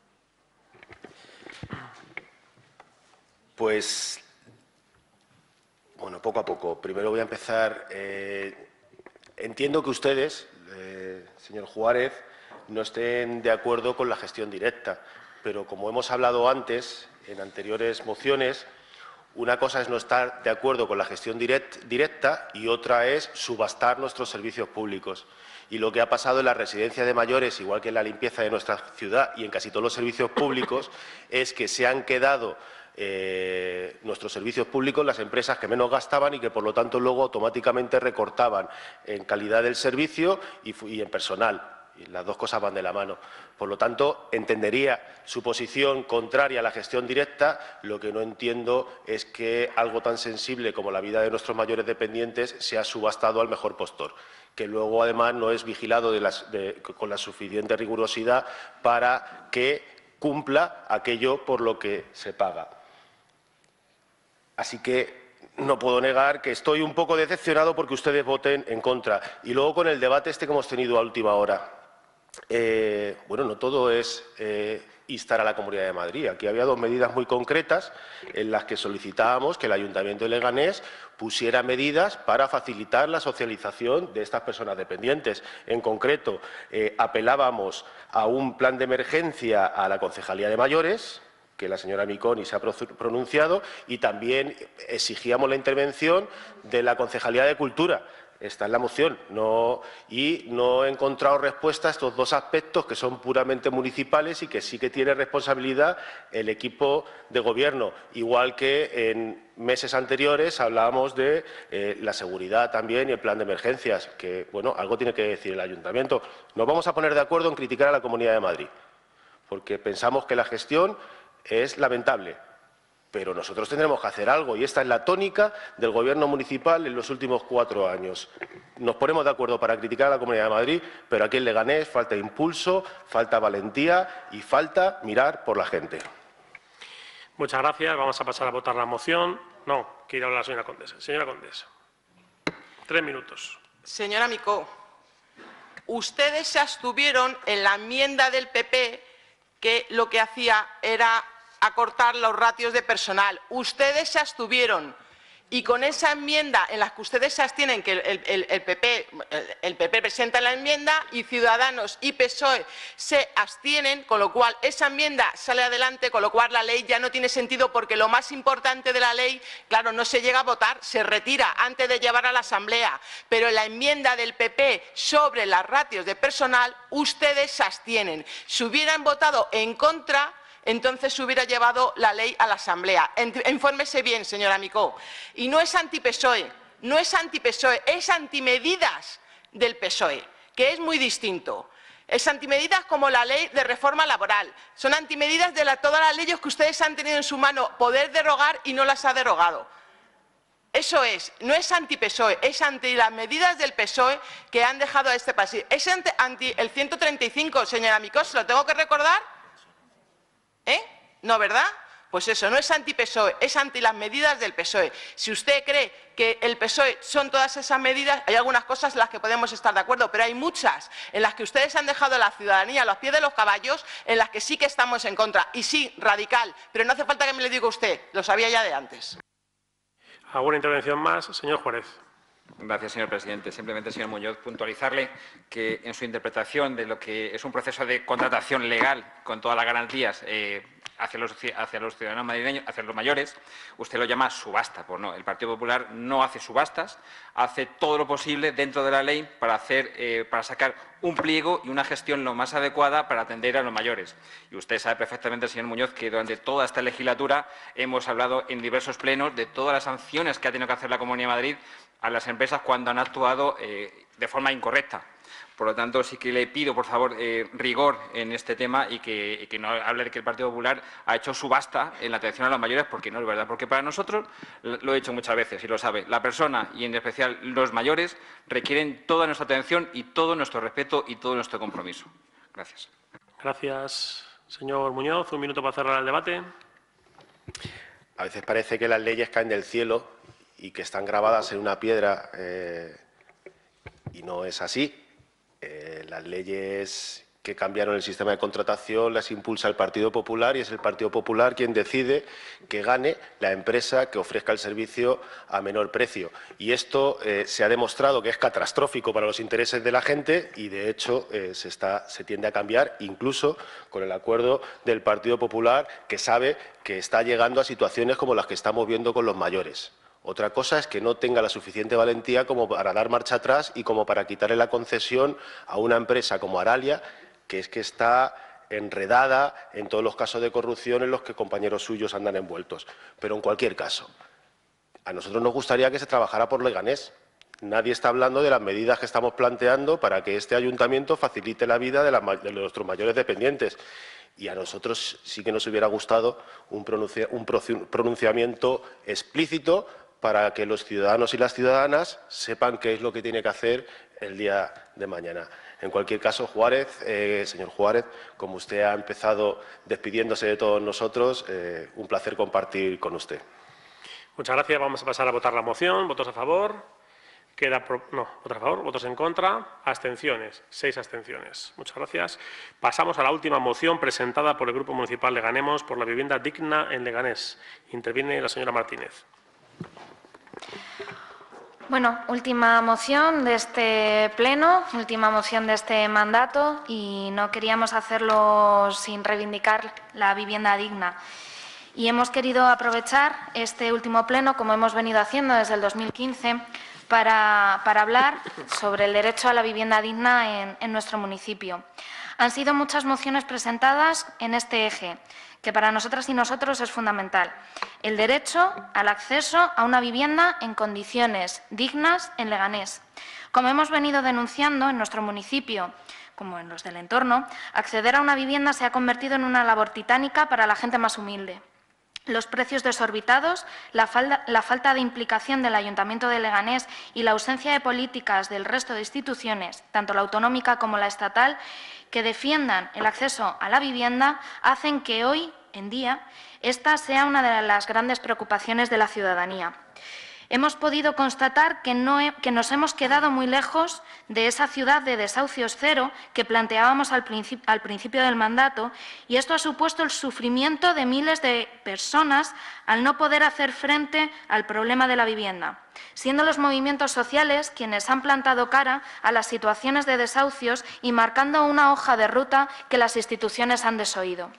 Pues, bueno, poco a poco. Primero voy a empezar. Eh, entiendo que ustedes, eh, señor Juárez, no estén de acuerdo con la gestión directa, pero como hemos hablado antes, en anteriores mociones, una cosa es no estar de acuerdo con la gestión direct, directa y otra es subastar nuestros servicios públicos. Y lo que ha pasado en la residencia de mayores, igual que en la limpieza de nuestra ciudad y en casi todos los servicios públicos, es que se han quedado eh, nuestros servicios públicos las empresas que menos gastaban y que, por lo tanto, luego automáticamente recortaban en calidad del servicio y, y en personal. Y las dos cosas van de la mano. Por lo tanto, entendería su posición contraria a la gestión directa. Lo que no entiendo es que algo tan sensible como la vida de nuestros mayores dependientes sea subastado al mejor postor, que luego, además, no es vigilado de las, de, con la suficiente rigurosidad para que cumpla aquello por lo que se paga. Así que no puedo negar que estoy un poco decepcionado porque ustedes voten en contra. Y luego, con el debate este que hemos tenido a última hora. Eh, bueno, no todo es eh, instar a la Comunidad de Madrid. Aquí había dos medidas muy concretas en las que solicitábamos que el Ayuntamiento de Leganés pusiera medidas para facilitar la socialización de estas personas dependientes. En concreto, eh, apelábamos a un plan de emergencia a la Concejalía de Mayores, que la señora Miconi se ha pronunciado, y también exigíamos la intervención de la Concejalía de Cultura. Está en la moción, no, y no he encontrado respuesta a estos dos aspectos que son puramente municipales y que sí que tiene responsabilidad el equipo de Gobierno, igual que en meses anteriores hablábamos de eh, la seguridad también y el plan de emergencias, que, bueno, algo tiene que decir el Ayuntamiento. Nos vamos a poner de acuerdo en criticar a la Comunidad de Madrid, porque pensamos que la gestión es lamentable. Pero nosotros tendremos que hacer algo, y esta es la tónica del Gobierno municipal en los últimos cuatro años. Nos ponemos de acuerdo para criticar a la Comunidad de Madrid, pero aquí en Leganés falta impulso, falta valentía y falta mirar por la gente. Muchas gracias. Vamos a pasar a votar la moción. No, quiere hablar la señora Condesa. Señora Condesa, tres minutos. Señora Micó, ustedes se abstuvieron en la enmienda del P P que lo que hacía era acortar los ratios de personal. Ustedes se abstuvieron y con esa enmienda en la que ustedes se abstienen, que el, el, el, P P, el, el P P presenta la enmienda y Ciudadanos y P S O E se abstienen, con lo cual esa enmienda sale adelante, con lo cual la ley ya no tiene sentido, porque lo más importante de la ley, claro, no se llega a votar, se retira antes de llevar a la Asamblea, pero en la enmienda del P P sobre las ratios de personal ustedes se abstienen. Si hubieran votado en contra, entonces se hubiera llevado la ley a la Asamblea. Infórmese bien, señora Micó. Y no es anti-P S O E, no es anti-P S O E, es antimedidas del P S O E, que es muy distinto. Es antimedidas como la ley de reforma laboral. Son antimedidas de la, todas las leyes que ustedes han tenido en su mano poder derogar y no las ha derogado. Eso es, no es anti-P S O E, es anti las medidas del P S O E que han dejado a este país. Es anti, anti el ciento treinta y cinco, señora Micó, ¿se lo tengo que recordar? ¿Eh? ¿No, verdad? Pues eso, no es anti-P S O E, es anti las medidas del P S O E. Si usted cree que el P S O E son todas esas medidas, hay algunas cosas en las que podemos estar de acuerdo, pero hay muchas en las que ustedes han dejado a la ciudadanía a los pies de los caballos, en las que sí que estamos en contra. Y sí, radical, pero no hace falta que me lo diga usted, lo sabía ya de antes. ¿Alguna intervención más? Señor Juárez. Gracias, señor presidente. Simplemente, señor Muñoz, puntualizarle que en su interpretación de lo que es un proceso de contratación legal con todas las garantías eh, hacia, los, hacia los ciudadanos madrileños, hacia los mayores, usted lo llama subasta. Pues no, el Partido Popular no hace subastas, hace todo lo posible dentro de la ley para, hacer, eh, para sacar un pliego y una gestión lo más adecuada para atender a los mayores. Y usted sabe perfectamente, señor Muñoz, que durante toda esta legislatura hemos hablado en diversos plenos de todas las sanciones que ha tenido que hacer la Comunidad de Madrid a las empresas cuando han actuado eh, de forma incorrecta. Por lo tanto, sí que le pido, por favor, eh, rigor en este tema y que, y que no hable de que el Partido Popular ha hecho subasta en la atención a los mayores, porque no es verdad. Porque para nosotros, lo he dicho muchas veces y lo sabe, la persona y en especial los mayores requieren toda nuestra atención y todo nuestro respeto y todo nuestro compromiso. Gracias. Gracias, señor Muñoz. Un minuto para cerrar el debate. A veces parece que las leyes caen del cielo y que están grabadas en una piedra, eh, y no es así. Eh, las leyes que cambiaron el sistema de contratación las impulsa el Partido Popular y es el Partido Popular quien decide que gane la empresa que ofrezca el servicio a menor precio. Y esto eh, se ha demostrado que es catastrófico para los intereses de la gente y, de hecho, eh, se, está, se tiende a cambiar, incluso con el acuerdo del Partido Popular, que sabe que está llegando a situaciones como las que estamos viendo con los mayores. Otra cosa es que no tenga la suficiente valentía como para dar marcha atrás y como para quitarle la concesión a una empresa como Aralia, que es que está enredada en todos los casos de corrupción en los que compañeros suyos andan envueltos. Pero en cualquier caso, a nosotros nos gustaría que se trabajara por Leganés. Nadie está hablando de las medidas que estamos planteando para que este ayuntamiento facilite la vida de, la, de nuestros mayores dependientes. Y a nosotros sí que nos hubiera gustado un, pronuncia, un pronunciamiento explícito para que los ciudadanos y las ciudadanas sepan qué es lo que tiene que hacer el día de mañana. En cualquier caso, Juárez, eh, señor Juárez, como usted ha empezado despidiéndose de todos nosotros, eh, un placer compartir con usted. Muchas gracias. Vamos a pasar a votar la moción. ¿Votos a favor? Queda pro... No, votos a favor, votos en contra, abstenciones, seis abstenciones. Muchas gracias. Pasamos a la última moción presentada por el Grupo Municipal de Ganemos por la vivienda digna en Leganés. Interviene la señora Martínez. Bueno, última moción de este pleno, última moción de este mandato y no queríamos hacerlo sin reivindicar la vivienda digna. Y hemos querido aprovechar este último pleno, como hemos venido haciendo desde el dos mil quince, para, para hablar sobre el derecho a la vivienda digna en, en nuestro municipio. Han sido muchas mociones presentadas en este eje, que para nosotras y nosotros es fundamental. El derecho al acceso a una vivienda en condiciones dignas en Leganés. Como hemos venido denunciando en nuestro municipio, como en los del entorno, acceder a una vivienda se ha convertido en una labor titánica para la gente más humilde. Los precios desorbitados, la falta, la falta de implicación del Ayuntamiento de Leganés y la ausencia de políticas del resto de instituciones, tanto la autonómica como la estatal, que defiendan el acceso a la vivienda, hacen que hoy en día esta sea una de las grandes preocupaciones de la ciudadanía. Hemos podido constatar que, no he, que nos hemos quedado muy lejos de esa ciudad de desahucios cero que planteábamos al principio, al principio del mandato, y esto ha supuesto el sufrimiento de miles de personas al no poder hacer frente al problema de la vivienda, siendo los movimientos sociales quienes han plantado cara a las situaciones de desahucios y marcando una hoja de ruta que las instituciones han desoído.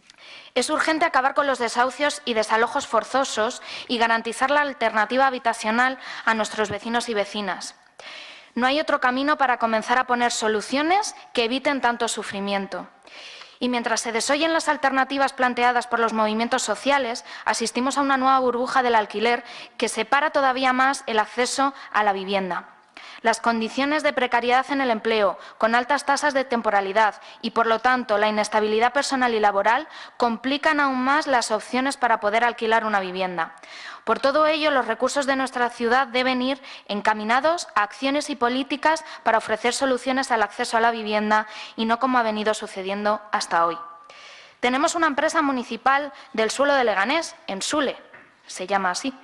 Es urgente acabar con los desahucios y desalojos forzosos y garantizar la alternativa habitacional a nuestros vecinos y vecinas. No hay otro camino para comenzar a poner soluciones que eviten tanto sufrimiento. Y mientras se desoyen las alternativas planteadas por los movimientos sociales, asistimos a una nueva burbuja del alquiler que separa todavía más el acceso a la vivienda. Las condiciones de precariedad en el empleo, con altas tasas de temporalidad y, por lo tanto, la inestabilidad personal y laboral, complican aún más las opciones para poder alquilar una vivienda. Por todo ello, los recursos de nuestra ciudad deben ir encaminados a acciones y políticas para ofrecer soluciones al acceso a la vivienda y no como ha venido sucediendo hasta hoy. Tenemos una empresa municipal del suelo de Leganés, Ensule, se llama así,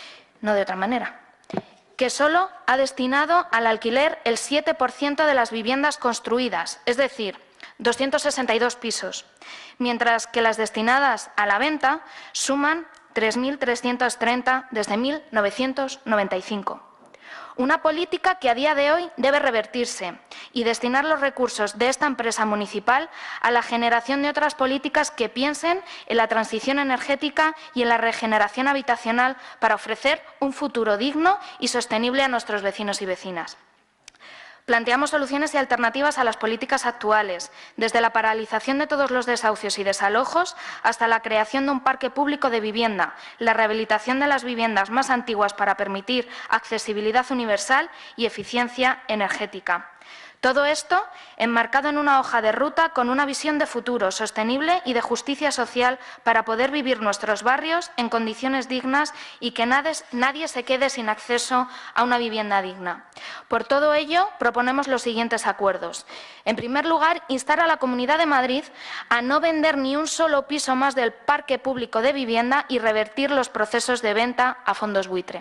no de otra manera, que solo ha destinado al alquiler el siete por ciento de las viviendas construidas, es decir, doscientos sesenta y dos pisos, mientras que las destinadas a la venta suman tres mil trescientos treinta desde mil novecientos noventa y cinco. Una política que a día de hoy debe revertirse y destinar los recursos de esta empresa municipal a la generación de otras políticas que piensen en la transición energética y en la regeneración habitacional para ofrecer un futuro digno y sostenible a nuestros vecinos y vecinas. Planteamos soluciones y alternativas a las políticas actuales, desde la paralización de todos los desahucios y desalojos hasta la creación de un parque público de vivienda, la rehabilitación de las viviendas más antiguas para permitir accesibilidad universal y eficiencia energética. Todo esto enmarcado en una hoja de ruta con una visión de futuro sostenible y de justicia social para poder vivir nuestros barrios en condiciones dignas y que nadie se quede sin acceso a una vivienda digna. Por todo ello, proponemos los siguientes acuerdos. En primer lugar, instar a la Comunidad de Madrid a no vender ni un solo piso más del parque público de vivienda y revertir los procesos de venta a fondos buitre.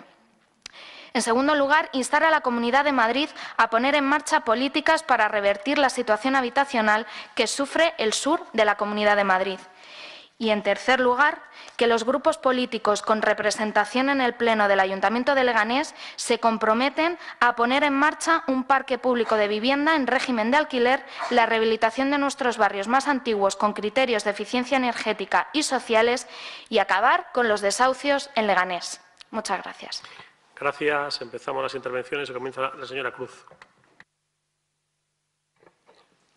En segundo lugar, instar a la Comunidad de Madrid a poner en marcha políticas para revertir la situación habitacional que sufre el sur de la Comunidad de Madrid. Y, en tercer lugar, que los grupos políticos con representación en el Pleno del Ayuntamiento de Leganés se comprometen a poner en marcha un parque público de vivienda en régimen de alquiler, la rehabilitación de nuestros barrios más antiguos con criterios de eficiencia energética y sociales y acabar con los desahucios en Leganés. Muchas gracias. Gracias. Empezamos las intervenciones y comienza la señora Cruz.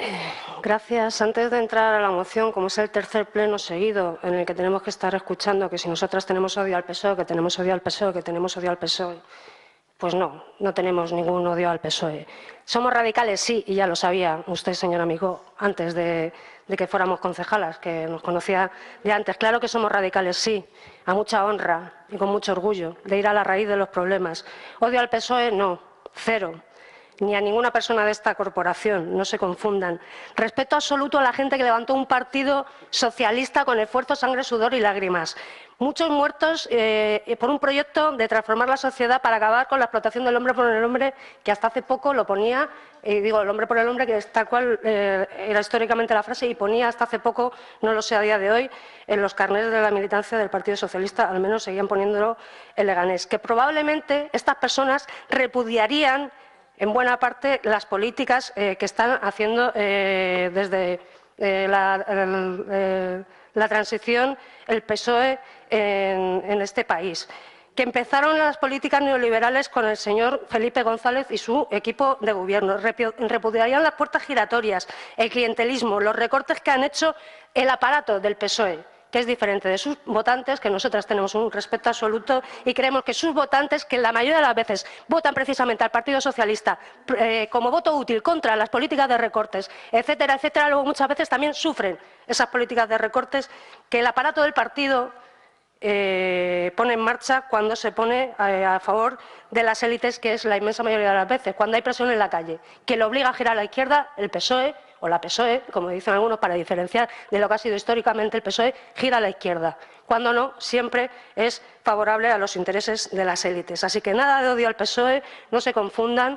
Gracias. Antes de entrar a la moción, como es el tercer pleno seguido en el que tenemos que estar escuchando que si nosotras tenemos odio al P S O E, que tenemos odio al P S O E, que tenemos odio al P S O E, pues no, no tenemos ningún odio al P S O E. ¿Somos radicales? Sí, y ya lo sabía usted, señor amigo, antes de, de que fuéramos concejalas, que nos conocía de antes. Claro que somos radicales, sí, a mucha honra y con mucho orgullo, de ir a la raíz de los problemas. ¿Odio al P S O E? No, cero. Ni a ninguna persona de esta corporación, no se confundan. Respeto absoluto a la gente que levantó un partido socialista con esfuerzo, sangre, sudor y lágrimas. Muchos muertos eh, por un proyecto de transformar la sociedad para acabar con la explotación del hombre por el hombre, que hasta hace poco lo ponía, y eh, digo, el hombre por el hombre, que es tal cual eh, era históricamente la frase, y ponía hasta hace poco, no lo sé a día de hoy, en los carnets de la militancia del Partido Socialista, al menos seguían poniéndolo en Leganés. Que probablemente estas personas repudiarían en buena parte las políticas eh, que están haciendo eh, desde eh, la, el, eh, la transición el P S O E en, en este país. Que empezaron las políticas neoliberales con el señor Felipe González y su equipo de gobierno. Repudiarían las puertas giratorias, el clientelismo, los recortes que han hecho el aparato del P S O E, que es diferente de sus votantes, que nosotras tenemos un respeto absoluto y creemos que sus votantes, que la mayoría de las veces votan precisamente al Partido Socialista eh, como voto útil contra las políticas de recortes, etcétera, etcétera, luego muchas veces también sufren esas políticas de recortes que el aparato del partido eh, pone en marcha cuando se pone eh, a favor de las élites, que es la inmensa mayoría de las veces, cuando hay presión en la calle, que lo obliga a girar a la izquierda el P S O E, o la P S O E, como dicen algunos, para diferenciar de lo que ha sido históricamente el P S O E, gira a la izquierda. Cuando no, siempre es favorable a los intereses de las élites. Así que nada de odio al P S O E, no se confundan,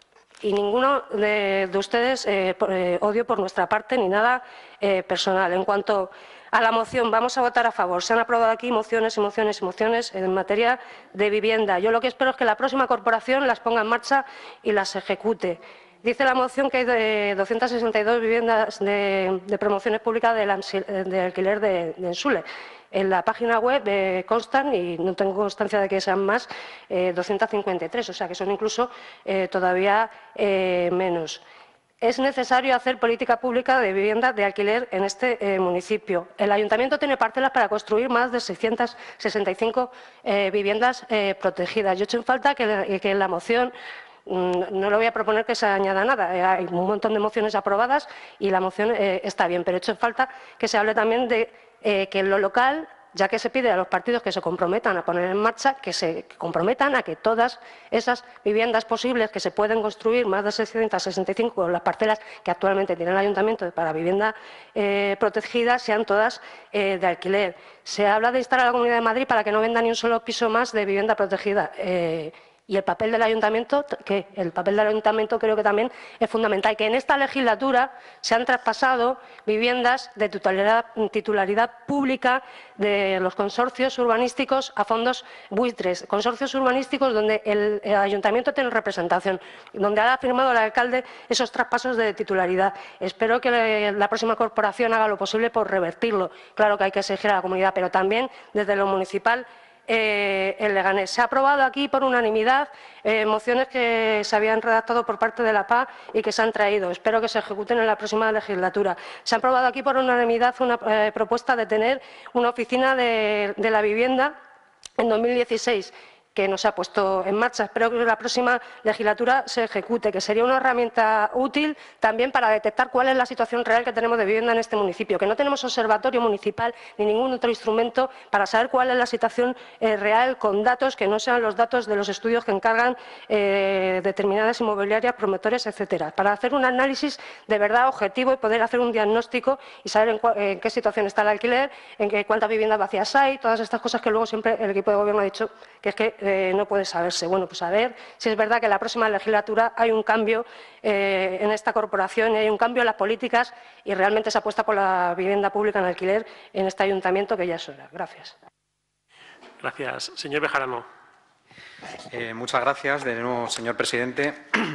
y ninguno de, de ustedes eh, por, eh, odio por nuestra parte ni nada eh, personal. En cuanto a la moción, vamos a votar a favor. Se han aprobado aquí mociones y mociones y mociones en materia de vivienda. Yo lo que espero es que la próxima corporación las ponga en marcha y las ejecute. Dice la moción que hay de doscientas sesenta y dos viviendas de, de promociones públicas de, de alquiler de, de Ensule. En la página web eh, constan, y no tengo constancia de que sean más, eh, doscientas cincuenta y tres, o sea que son incluso eh, todavía eh, menos. Es necesario hacer política pública de vivienda de alquiler en este eh, municipio. El Ayuntamiento tiene parcelas para construir más de seiscientas sesenta y cinco eh, viviendas eh, protegidas. Yo he hecho en falta que, que en la moción no le voy a proponer que se añada nada. Hay un montón de mociones aprobadas y la moción eh, está bien, pero he hecho falta que se hable también de eh, que en lo local, ya que se pide a los partidos que se comprometan a poner en marcha, que se comprometan a que todas esas viviendas posibles que se pueden construir, más de seiscientas sesenta y cinco, las parcelas que actualmente tiene el Ayuntamiento para vivienda eh, protegida, sean todas eh, de alquiler. Se habla de instar a la Comunidad de Madrid para que no venda ni un solo piso más de vivienda protegida. Eh, Y el papel del Ayuntamiento, que el papel del Ayuntamiento creo que también es fundamental, que en esta legislatura se han traspasado viviendas de titularidad, titularidad pública de los consorcios urbanísticos a fondos buitres, consorcios urbanísticos donde el, el Ayuntamiento tiene representación, donde ha firmado el alcalde esos traspasos de titularidad. Espero que la próxima corporación haga lo posible por revertirlo. Claro que hay que exigir a la comunidad, pero también desde lo municipal Eh, en Leganés. Se ha aprobado aquí por unanimidad eh, mociones que se habían redactado por parte de la P A y que se han traído. Espero que se ejecuten en la próxima legislatura. Se ha aprobado aquí por unanimidad una eh, propuesta de tener una oficina de, de la vivienda en dos mil dieciséis. Que no se ha puesto en marcha. Espero que en la próxima legislatura se ejecute, que sería una herramienta útil también para detectar cuál es la situación real que tenemos de vivienda en este municipio, que no tenemos observatorio municipal ni ningún otro instrumento para saber cuál es la situación eh, real con datos que no sean los datos de los estudios que encargan eh, determinadas inmobiliarias, promotores, etcétera, para hacer un análisis de verdad objetivo y poder hacer un diagnóstico y saber en, en qué situación está el alquiler, en qué, cuántas viviendas vacías hay, todas estas cosas que luego siempre el equipo de gobierno ha dicho que es que Eh, no puede saberse. Bueno, pues a ver si es verdad que en la próxima legislatura hay un cambio eh, en esta corporación, y hay un cambio en las políticas y realmente se apuesta por la vivienda pública en alquiler en este ayuntamiento, que ya es hora. Gracias. Gracias. Señor Bejarano. Eh, muchas gracias de nuevo, señor presidente.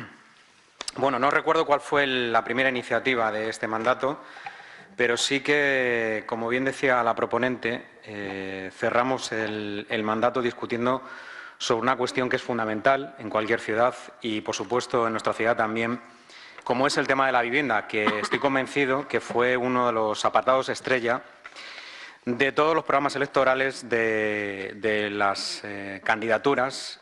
Bueno, no recuerdo cuál fue la primera iniciativa de este mandato, pero sí que, como bien decía la proponente, eh, cerramos el, el mandato discutiendo sobre una cuestión que es fundamental en cualquier ciudad y, por supuesto, en nuestra ciudad también, como es el tema de la vivienda, que estoy convencido que fue uno de los apartados estrella de todos los programas electorales de, de las eh, candidaturas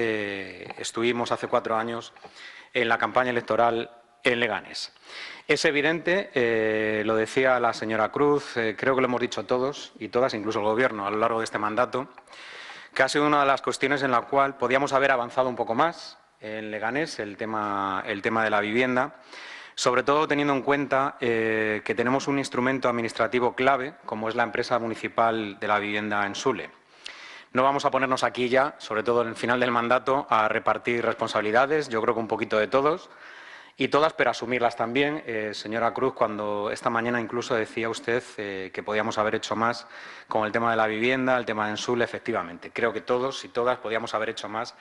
que estuvimos hace cuatro años en la campaña electoral en Leganés. Es evidente, eh, lo decía la señora Cruz, eh, creo que lo hemos dicho todos y todas, incluso el Gobierno, a lo largo de este mandato, que ha sido una de las cuestiones en la cual podíamos haber avanzado un poco más en Leganés, el tema, el tema de la vivienda, sobre todo teniendo en cuenta eh, que tenemos un instrumento administrativo clave, como es la empresa municipal de la vivienda en Sule. No vamos a ponernos aquí ya, sobre todo en el final del mandato, a repartir responsabilidades, yo creo que un poquito de todos, y todas, pero asumirlas también. Eh, señora Cruz, cuando esta mañana incluso decía usted eh, que podíamos haber hecho más con el tema de la vivienda, el tema de Ensule, efectivamente. Creo que todos y todas podíamos haber hecho más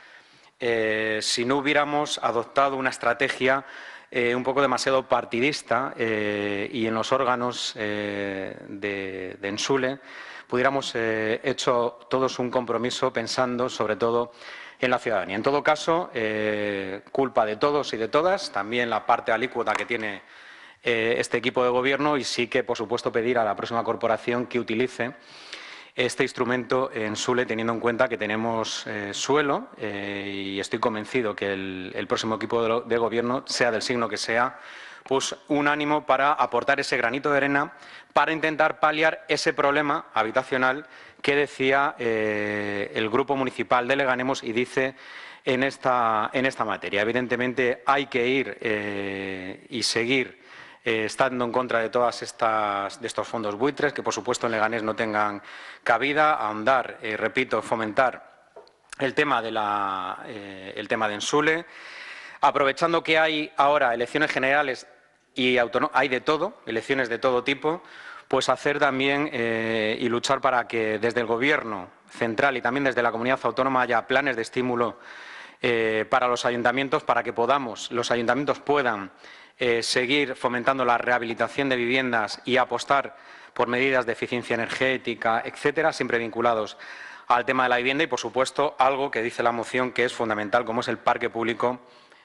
eh, si no hubiéramos adoptado una estrategia eh, un poco demasiado partidista eh, y en los órganos eh, de, de Ensule pudiéramos eh, hecho todos un compromiso pensando sobre todo en la ciudadanía. En todo caso, eh, culpa de todos y de todas, también la parte alícuota que tiene eh, este equipo de Gobierno y sí que, por supuesto, pedir a la próxima corporación que utilice este instrumento en Sule, teniendo en cuenta que tenemos eh, suelo eh, y estoy convencido que el, el próximo equipo de, lo, de Gobierno, sea del signo que sea, pues un ánimo para aportar ese granito de arena para intentar paliar ese problema habitacional que decía eh, el Grupo Municipal de Leganés y dice en esta, en esta materia. Evidentemente hay que ir eh, y seguir eh, estando en contra de todas estas de estos fondos buitres, que por supuesto en Leganés no tengan cabida, ahondar, eh, repito, fomentar el tema de la, eh, el tema de Ensule, aprovechando que hay ahora elecciones generales y hay de todo, elecciones de todo tipo, pues hacer también eh, y luchar para que desde el Gobierno central y también desde la comunidad autónoma haya planes de estímulo eh, para los ayuntamientos, para que podamos, los ayuntamientos puedan eh, seguir fomentando la rehabilitación de viviendas y apostar por medidas de eficiencia energética, etcétera, siempre vinculados al tema de la vivienda y, por supuesto, algo que dice la moción que es fundamental, como es el parque público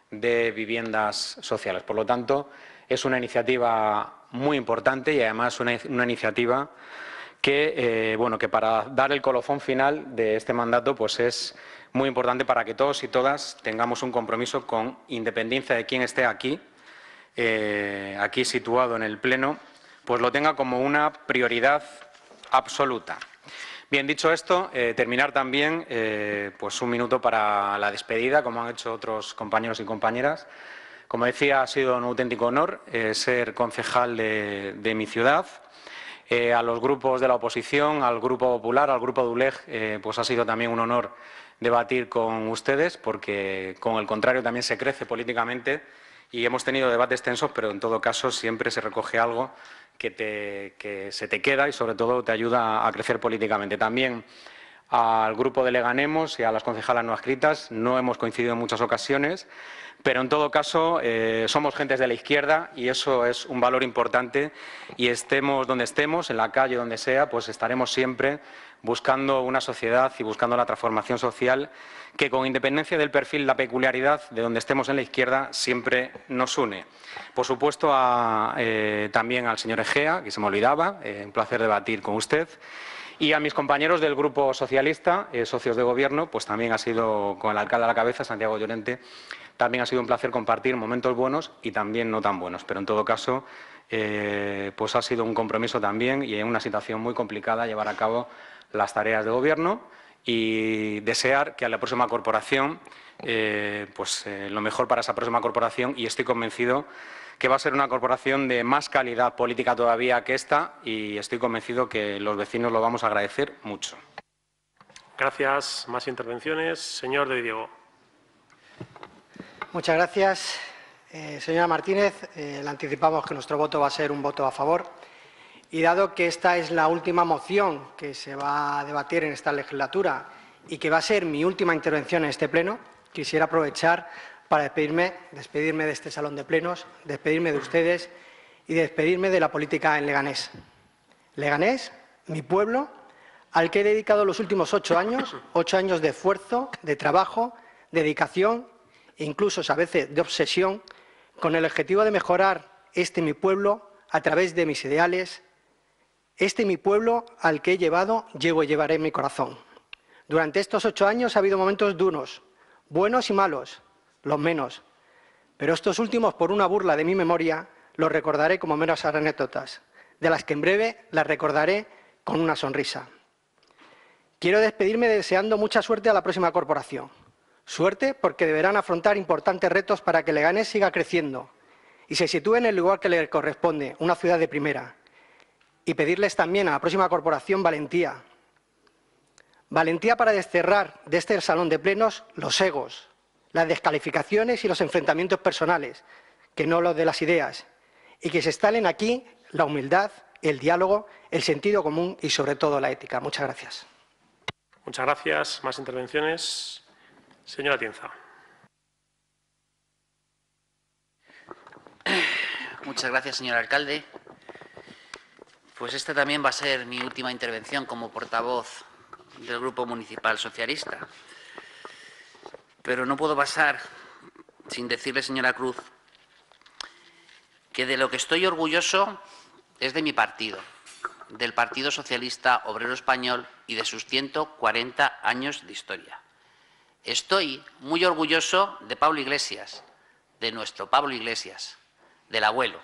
de viviendas sociales. Por lo tanto, es una iniciativa muy importante y además una, una iniciativa que, eh, bueno, que para dar el colofón final de este mandato pues es muy importante para que todos y todas tengamos un compromiso con independencia de quién esté aquí, eh, aquí situado en el Pleno, pues lo tenga como una prioridad absoluta. Bien, dicho esto, eh, terminar también eh, pues un minuto para la despedida, como han hecho otros compañeros y compañeras. Como decía, ha sido un auténtico honor eh, ser concejal de, de mi ciudad. Eh, a los grupos de la oposición, al Grupo Popular, al Grupo de U L E G, eh, pues ha sido también un honor debatir con ustedes, porque con el contrario también se crece políticamente y hemos tenido debates tensos, pero en todo caso siempre se recoge algo que, te, que se te queda y sobre todo te ayuda a crecer políticamente. También al Grupo de Leganemos y a las concejalas no adscritas no hemos coincidido en muchas ocasiones, pero en todo caso eh, somos gentes de la izquierda y eso es un valor importante y estemos donde estemos, en la calle, donde sea, pues estaremos siempre buscando una sociedad y buscando la transformación social que, con independencia del perfil, la peculiaridad de donde estemos en la izquierda, siempre nos une. Por supuesto, a, eh, también al señor Egea, que se me olvidaba, eh, un placer debatir con usted. Y a mis compañeros del Grupo Socialista, eh, socios de Gobierno, pues también ha sido, con el alcalde a la cabeza, Santiago Llorente, también ha sido un placer compartir momentos buenos y también no tan buenos. Pero en todo caso, eh, pues ha sido un compromiso también y en una situación muy complicada llevar a cabo las tareas de Gobierno y desear que a la próxima corporación, eh, pues eh, lo mejor para esa próxima corporación, y estoy convencido que va a ser una corporación de más calidad política todavía que esta y estoy convencido que los vecinos lo vamos a agradecer mucho. Gracias. Más intervenciones. Señor de Diego. Muchas gracias. Eh, señora Martínez, eh, le anticipamos que nuestro voto va a ser un voto a favor y dado que esta es la última moción que se va a debatir en esta legislatura y que va a ser mi última intervención en este pleno, quisiera aprovechar para despedirme, despedirme de este salón de plenos, despedirme de ustedes y despedirme de la política en Leganés. Leganés, mi pueblo, al que he dedicado los últimos ocho años, ocho años de esfuerzo, de trabajo, dedicación e incluso a veces de obsesión con el objetivo de mejorar este mi pueblo a través de mis ideales, este mi pueblo al que he llevado, llevo y llevaré en mi corazón. Durante estos ocho años ha habido momentos duros, buenos y malos, los menos, pero estos últimos, por una burla de mi memoria, los recordaré como meras anécdotas, de las que en breve las recordaré con una sonrisa. Quiero despedirme deseando mucha suerte a la próxima corporación. Suerte porque deberán afrontar importantes retos para que Leganés siga creciendo y se sitúe en el lugar que le corresponde, una ciudad de primera. Y pedirles también a la próxima corporación valentía. Valentía para desterrar de este salón de plenos los egos, las descalificaciones y los enfrentamientos personales, que no los de las ideas, y que se instalen aquí la humildad, el diálogo, el sentido común y, sobre todo, la ética. Muchas gracias. Muchas gracias. Más intervenciones. Señora Tienza. Muchas gracias, señor alcalde. Pues esta también va a ser mi última intervención como portavoz del Grupo Municipal Socialista. Pero no puedo pasar sin decirle, señora Cruz, que de lo que estoy orgulloso es de mi partido, del Partido Socialista Obrero Español y de sus ciento cuarenta años de historia. Estoy muy orgulloso de Pablo Iglesias, de nuestro Pablo Iglesias, del abuelo.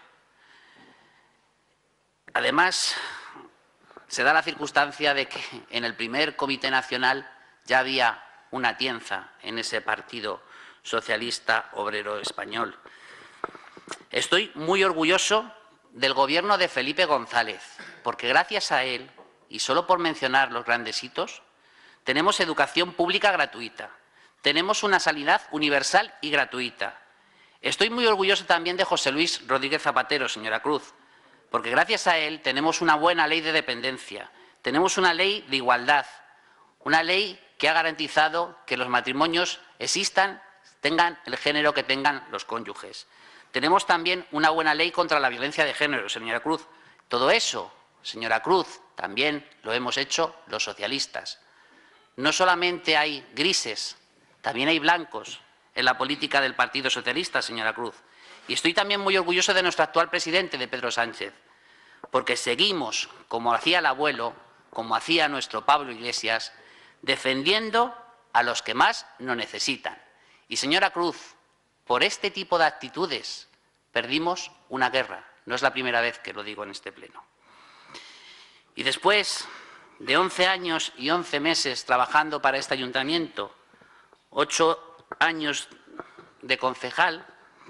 Además, se da la circunstancia de que en el primer Comité Nacional ya había una Tienza en ese Partido Socialista Obrero Español. Estoy muy orgulloso del Gobierno de Felipe González, porque gracias a él, y solo por mencionar los grandes hitos, tenemos educación pública gratuita, tenemos una sanidad universal y gratuita. Estoy muy orgulloso también de José Luis Rodríguez Zapatero, señora Cruz, porque gracias a él tenemos una buena ley de dependencia, tenemos una ley de igualdad, una ley que ha garantizado que los matrimonios existan, tengan el género que tengan los cónyuges. Tenemos también una buena ley contra la violencia de género, señora Cruz. Todo eso, señora Cruz, también lo hemos hecho los socialistas. No solamente hay grises, también hay blancos en la política del Partido Socialista, señora Cruz. Y estoy también muy orgulloso de nuestro actual presidente, de Pedro Sánchez, porque seguimos, como hacía el abuelo, como hacía nuestro Pablo Iglesias, defendiendo a los que más nos necesitan. Y, señora Cruz, por este tipo de actitudes perdimos una guerra. No es la primera vez que lo digo en este pleno. Y después de once años y once meses trabajando para este ayuntamiento, ocho años de concejal,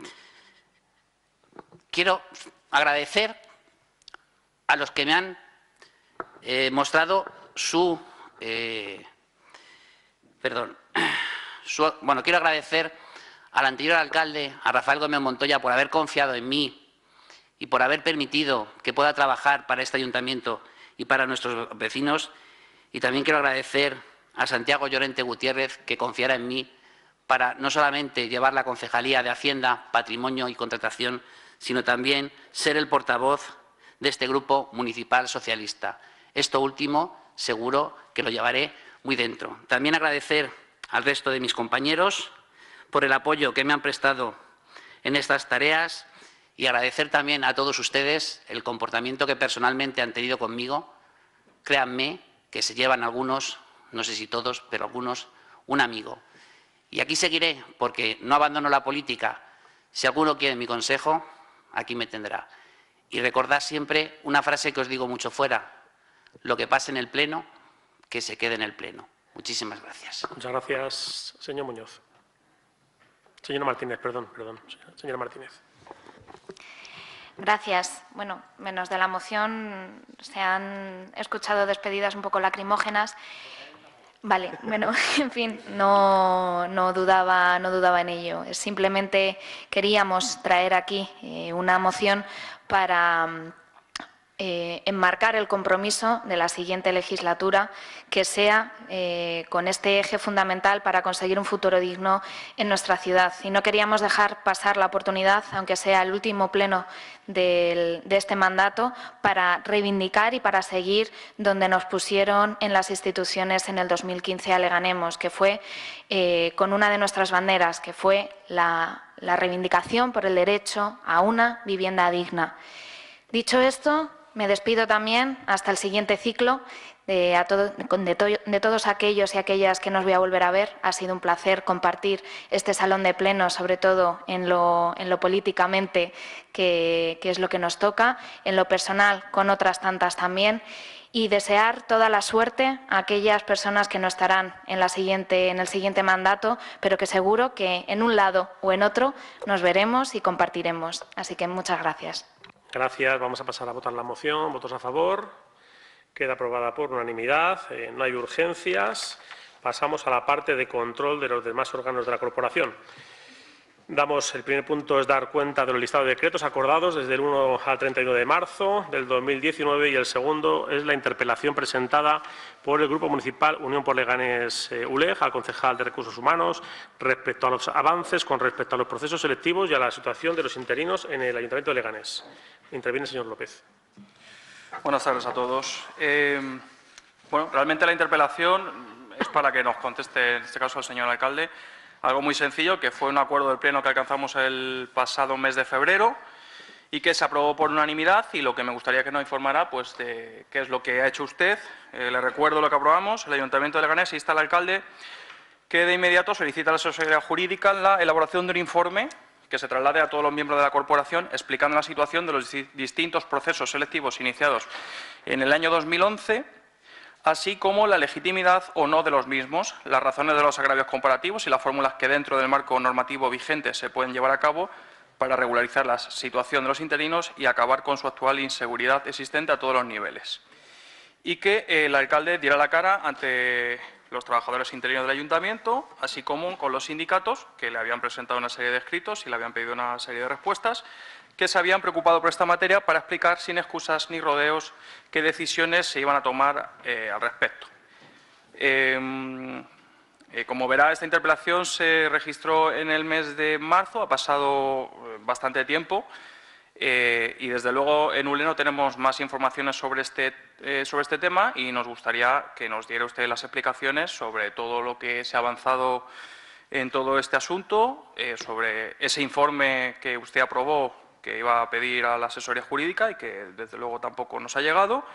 quiero agradecer a los que me han eh, mostrado su... Eh, perdón. Su, bueno, quiero agradecer al anterior alcalde, a Rafael Gómez Montoya, por haber confiado en mí y por haber permitido que pueda trabajar para este ayuntamiento y para nuestros vecinos. Y también quiero agradecer a Santiago Llorente Gutiérrez, que confiara en mí para no solamente llevar la Concejalía de Hacienda, Patrimonio y Contratación, sino también ser el portavoz de este Grupo Municipal Socialista. Esto último seguro que lo llevaré muy dentro. También agradecer al resto de mis compañeros por el apoyo que me han prestado en estas tareas y agradecer también a todos ustedes el comportamiento que personalmente han tenido conmigo. Créanme que se llevan algunos, no sé si todos, pero algunos, un amigo. Y aquí seguiré, porque no abandono la política. Si alguno quiere mi consejo, aquí me tendrá. Y recordad siempre una frase que os digo mucho fuera: lo que pase en el Pleno, que se quede en el Pleno. Muchísimas gracias. Muchas gracias, señor Muñoz. Señora Martínez, perdón, perdón. Señora Martínez. Gracias. Bueno, menos de la moción, se han escuchado despedidas un poco lacrimógenas. Vale, bueno, en fin, no, no, dudaba, no dudaba en ello. Simplemente queríamos traer aquí eh, una moción para, eh, enmarcar el compromiso de la siguiente legislatura, que sea eh, con este eje fundamental para conseguir un futuro digno en nuestra ciudad. Y no queríamos dejar pasar la oportunidad, aunque sea el último pleno del, de este mandato, para reivindicar y para seguir donde nos pusieron en las instituciones en el dos mil quince a Leganemos, que fue eh, con una de nuestras banderas, que fue la, la reivindicación por el derecho a una vivienda digna. Dicho esto, me despido también hasta el siguiente ciclo de, a todo, de, to, de todos aquellos y aquellas que nos voy a volver a ver. Ha sido un placer compartir este salón de plenos, sobre todo en lo, en lo políticamente, que, que es lo que nos toca, en lo personal con otras tantas también, y desear toda la suerte a aquellas personas que no estarán en, la siguiente, en el siguiente mandato, pero que seguro que en un lado o en otro nos veremos y compartiremos. Así que muchas gracias. Gracias. Vamos a pasar a votar la moción. ¿Votos a favor? Queda aprobada por unanimidad. Eh, no hay urgencias. Pasamos a la parte de control de los demás órganos de la corporación. Damos, el primer punto es dar cuenta de los listados de decretos acordados desde el uno al treinta y uno de marzo del dos mil diecinueve, y el segundo es la interpelación presentada por el Grupo Municipal Unión por Leganés eh, U L E G al concejal de Recursos Humanos respecto a los avances con respecto a los procesos selectivos y a la situación de los interinos en el Ayuntamiento de Leganés. Interviene el señor López. Buenas tardes a todos. Eh, bueno, realmente la interpelación es para que nos conteste, en este caso, el señor alcalde, algo muy sencillo, que fue un acuerdo del Pleno que alcanzamos el pasado mes de febrero y que se aprobó por unanimidad, y lo que me gustaría que nos informara, pues, de qué es lo que ha hecho usted. Eh, le recuerdo lo que aprobamos. El Ayuntamiento de Leganés insta al alcalde que de inmediato solicite a la asesoría jurídica la elaboración de un informe que se traslade a todos los miembros de la corporación explicando la situación de los distintos procesos selectivos iniciados en el año dos mil once, así como la legitimidad o no de los mismos, las razones de los agravios comparativos y las fórmulas que dentro del marco normativo vigente se pueden llevar a cabo para regularizar la situación de los interinos y acabar con su actual inseguridad existente a todos los niveles. Y que eh, el alcalde diera la cara ante los trabajadores interinos del ayuntamiento, así como con los sindicatos, que le habían presentado una serie de escritos y le habían pedido una serie de respuestas, que se habían preocupado por esta materia para explicar sin excusas ni rodeos qué decisiones se iban a tomar eh, al respecto. Eh, eh, como verá, esta interpelación se registró en el mes de marzo, ha pasado bastante tiempo, eh, y desde luego en U L E no tenemos más informaciones sobre este, eh, sobre este tema, y nos gustaría que nos diera usted las explicaciones sobre todo lo que se ha avanzado en todo este asunto, eh, sobre ese informe que usted aprobó, que iba a pedir a la asesoría jurídica y que desde luego tampoco nos ha llegado,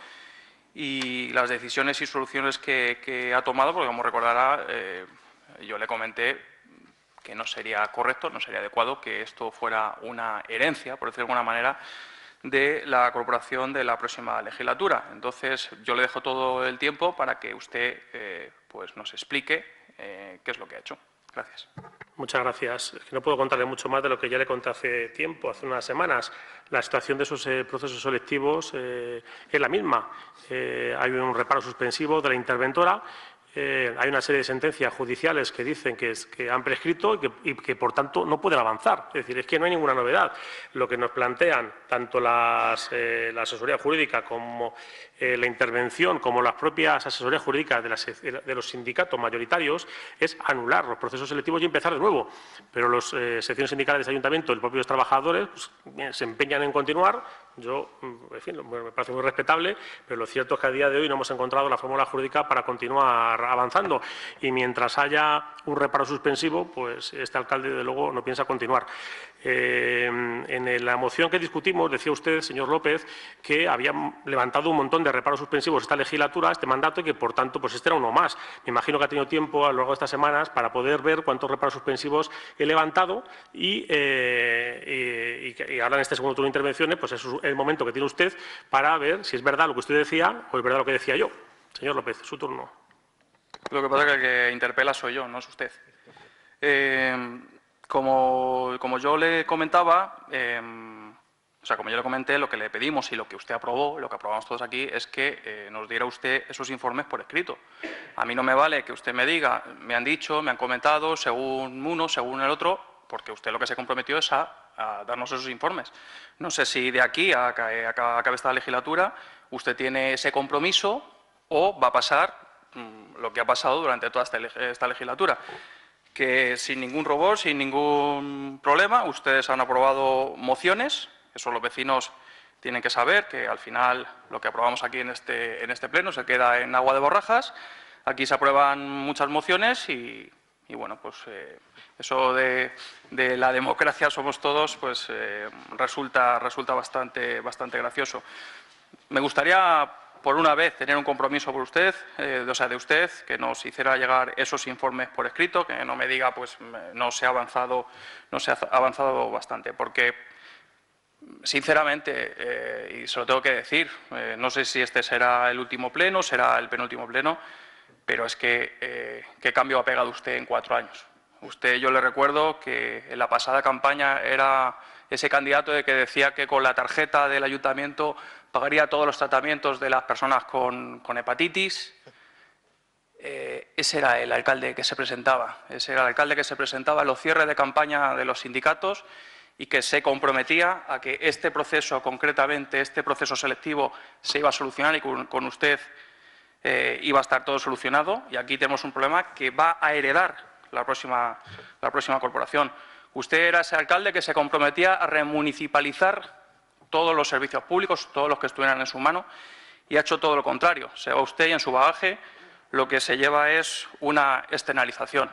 y las decisiones y soluciones que, que ha tomado, porque como recordará, eh, yo le comenté que no sería correcto, no sería adecuado que esto fuera una herencia, por decirlo de alguna manera, de la corporación de la próxima legislatura. Entonces, yo le dejo todo el tiempo para que usted eh, pues nos explique eh, qué es lo que ha hecho. Gracias. Muchas gracias. Es que no puedo contarle mucho más de lo que ya le conté hace tiempo, hace unas semanas. La situación de esos eh, procesos selectivos eh, es la misma. Eh, hay un reparo suspensivo de la interventora. Eh, hay una serie de sentencias judiciales que dicen que, es, que han prescrito y que, y que, por tanto, no pueden avanzar. Es decir, es que no hay ninguna novedad. Lo que nos plantean tanto las, eh, la asesoría jurídica como eh, la intervención, como las propias asesorías jurídicas de, las, de los sindicatos mayoritarios, es anular los procesos selectivos y empezar de nuevo. Pero las eh, secciones sindicales del ayuntamiento y los propios trabajadores pues, bien, se empeñan en continuar. Yo, en fin, me parece muy respetable, pero lo cierto es que a día de hoy no hemos encontrado la fórmula jurídica para continuar avanzando, y mientras haya un reparo suspensivo, pues este alcalde, de luego, no piensa continuar. Eh, en la moción que discutimos, decía usted, señor López, que había levantado un montón de reparos suspensivos esta legislatura, este mandato, y que, por tanto, pues este era uno más. Me imagino que ha tenido tiempo a lo largo de estas semanas para poder ver cuántos reparos suspensivos he levantado, y, eh, y, y ahora en este segundo turno de intervenciones, pues es el momento que tiene usted para ver si es verdad lo que usted decía o es verdad lo que decía yo. Señor López, su turno. Lo que pasa es que el que interpela soy yo, no es usted. Eh, como, como yo le comentaba, eh, o sea, como yo le comenté, lo que le pedimos y lo que usted aprobó, lo que aprobamos todos aquí, es que eh, nos diera usted esos informes por escrito. A mí no me vale que usted me diga, me han dicho, me han comentado, según uno, según el otro, porque usted lo que se comprometió es a a darnos esos informes. No sé si de aquí a que acabe esta legislatura usted tiene ese compromiso o va a pasar mmm, lo que ha pasado durante toda esta, esta legislatura, que sin ningún rubor, sin ningún problema, ustedes han aprobado mociones, eso los vecinos tienen que saber, que al final lo que aprobamos aquí en este, en este pleno se queda en agua de borrajas. Aquí se aprueban muchas mociones y, y bueno, pues eh, eso de, de la democracia somos todos, pues eh, resulta, resulta bastante, bastante gracioso. Me gustaría, por una vez, tener un compromiso por usted, eh, o sea, de usted, que nos hiciera llegar esos informes por escrito, que no me diga, pues no se ha avanzado, no se ha avanzado bastante, porque sinceramente, eh, y se lo tengo que decir, eh, no sé si este será el último pleno, será el penúltimo pleno, pero es que eh, ¿qué cambio ha pegado usted en cuatro años? Usted, yo le recuerdo que en la pasada campaña era ese candidato de que decía que con la tarjeta del ayuntamiento pagaría todos los tratamientos de las personas con, con hepatitis. Eh, ese era el alcalde que se presentaba, ese era el alcalde que se presentaba en los cierres de campaña de los sindicatos y que se comprometía a que este proceso, concretamente este proceso selectivo, se iba a solucionar y con, con usted eh, iba a estar todo solucionado. Y aquí tenemos un problema que va a heredar la próxima, la próxima corporación. Usted era ese alcalde que se comprometía a remunicipalizar todos los servicios públicos, todos los que estuvieran en su mano, y ha hecho todo lo contrario. Se va usted y en su bagaje lo que se lleva es una externalización.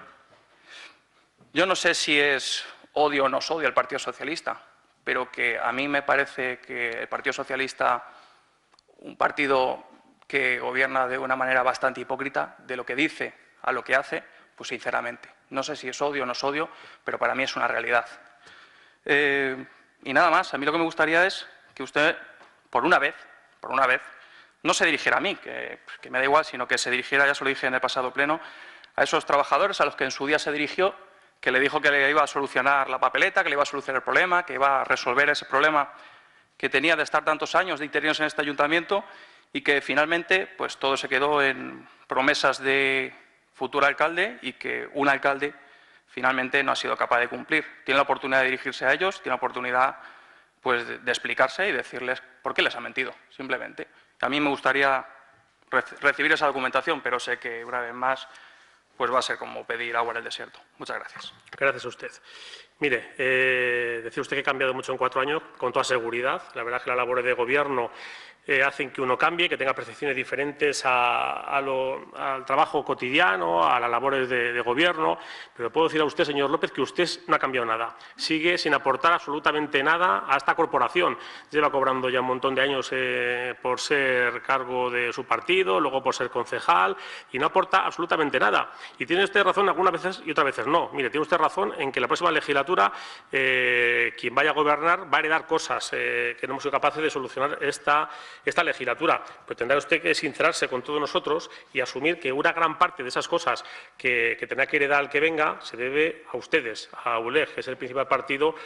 Yo no sé si es odio o no odio al Partido Socialista, pero que a mí me parece que el Partido Socialista, un partido que gobierna de una manera bastante hipócrita, de lo que dice a lo que hace, pues sinceramente, no sé si es odio o no es odio, pero para mí es una realidad. Eh, y nada más, a mí lo que me gustaría es que usted, por una vez, por una vez, no se dirigiera a mí, que, que me da igual, sino que se dirigiera, ya se lo dije en el pasado pleno, a esos trabajadores a los que en su día se dirigió, que le dijo que le iba a solucionar la papeleta, que le iba a solucionar el problema, que iba a resolver ese problema que tenía de estar tantos años de interinos en este ayuntamiento y que finalmente pues todo se quedó en promesas de futuro alcalde y que un alcalde finalmente no ha sido capaz de cumplir. Tiene la oportunidad de dirigirse a ellos, tiene la oportunidad pues, de, de explicarse y decirles por qué les ha mentido, simplemente. A mí me gustaría re recibir esa documentación, pero sé que una vez más pues va a ser como pedir agua en el desierto. Muchas gracias. Gracias a usted. Mire, eh, decía usted que ha cambiado mucho en cuatro años, con toda seguridad. La verdad es que las labores de gobierno eh, hacen que uno cambie, que tenga percepciones diferentes a, a lo, al trabajo cotidiano, a las labores de, de gobierno. Pero puedo decir a usted, señor López, que usted no ha cambiado nada. Sigue sin aportar absolutamente nada a esta corporación. Lleva cobrando ya un montón de años eh, por ser cargo de su partido, luego por ser concejal, y no aporta absolutamente nada. Y tiene usted razón algunas veces y otras veces no. Mire, tiene usted razón en que la próxima legislatura eh, quien vaya a gobernar va a heredar cosas eh, que no hemos sido capaces de solucionar esta, esta legislatura. Pues tendrá usted que sincerarse con todos nosotros y asumir que una gran parte de esas cosas que, que tendrá que heredar al que venga se debe a ustedes, a U L E G, que es el principal partido,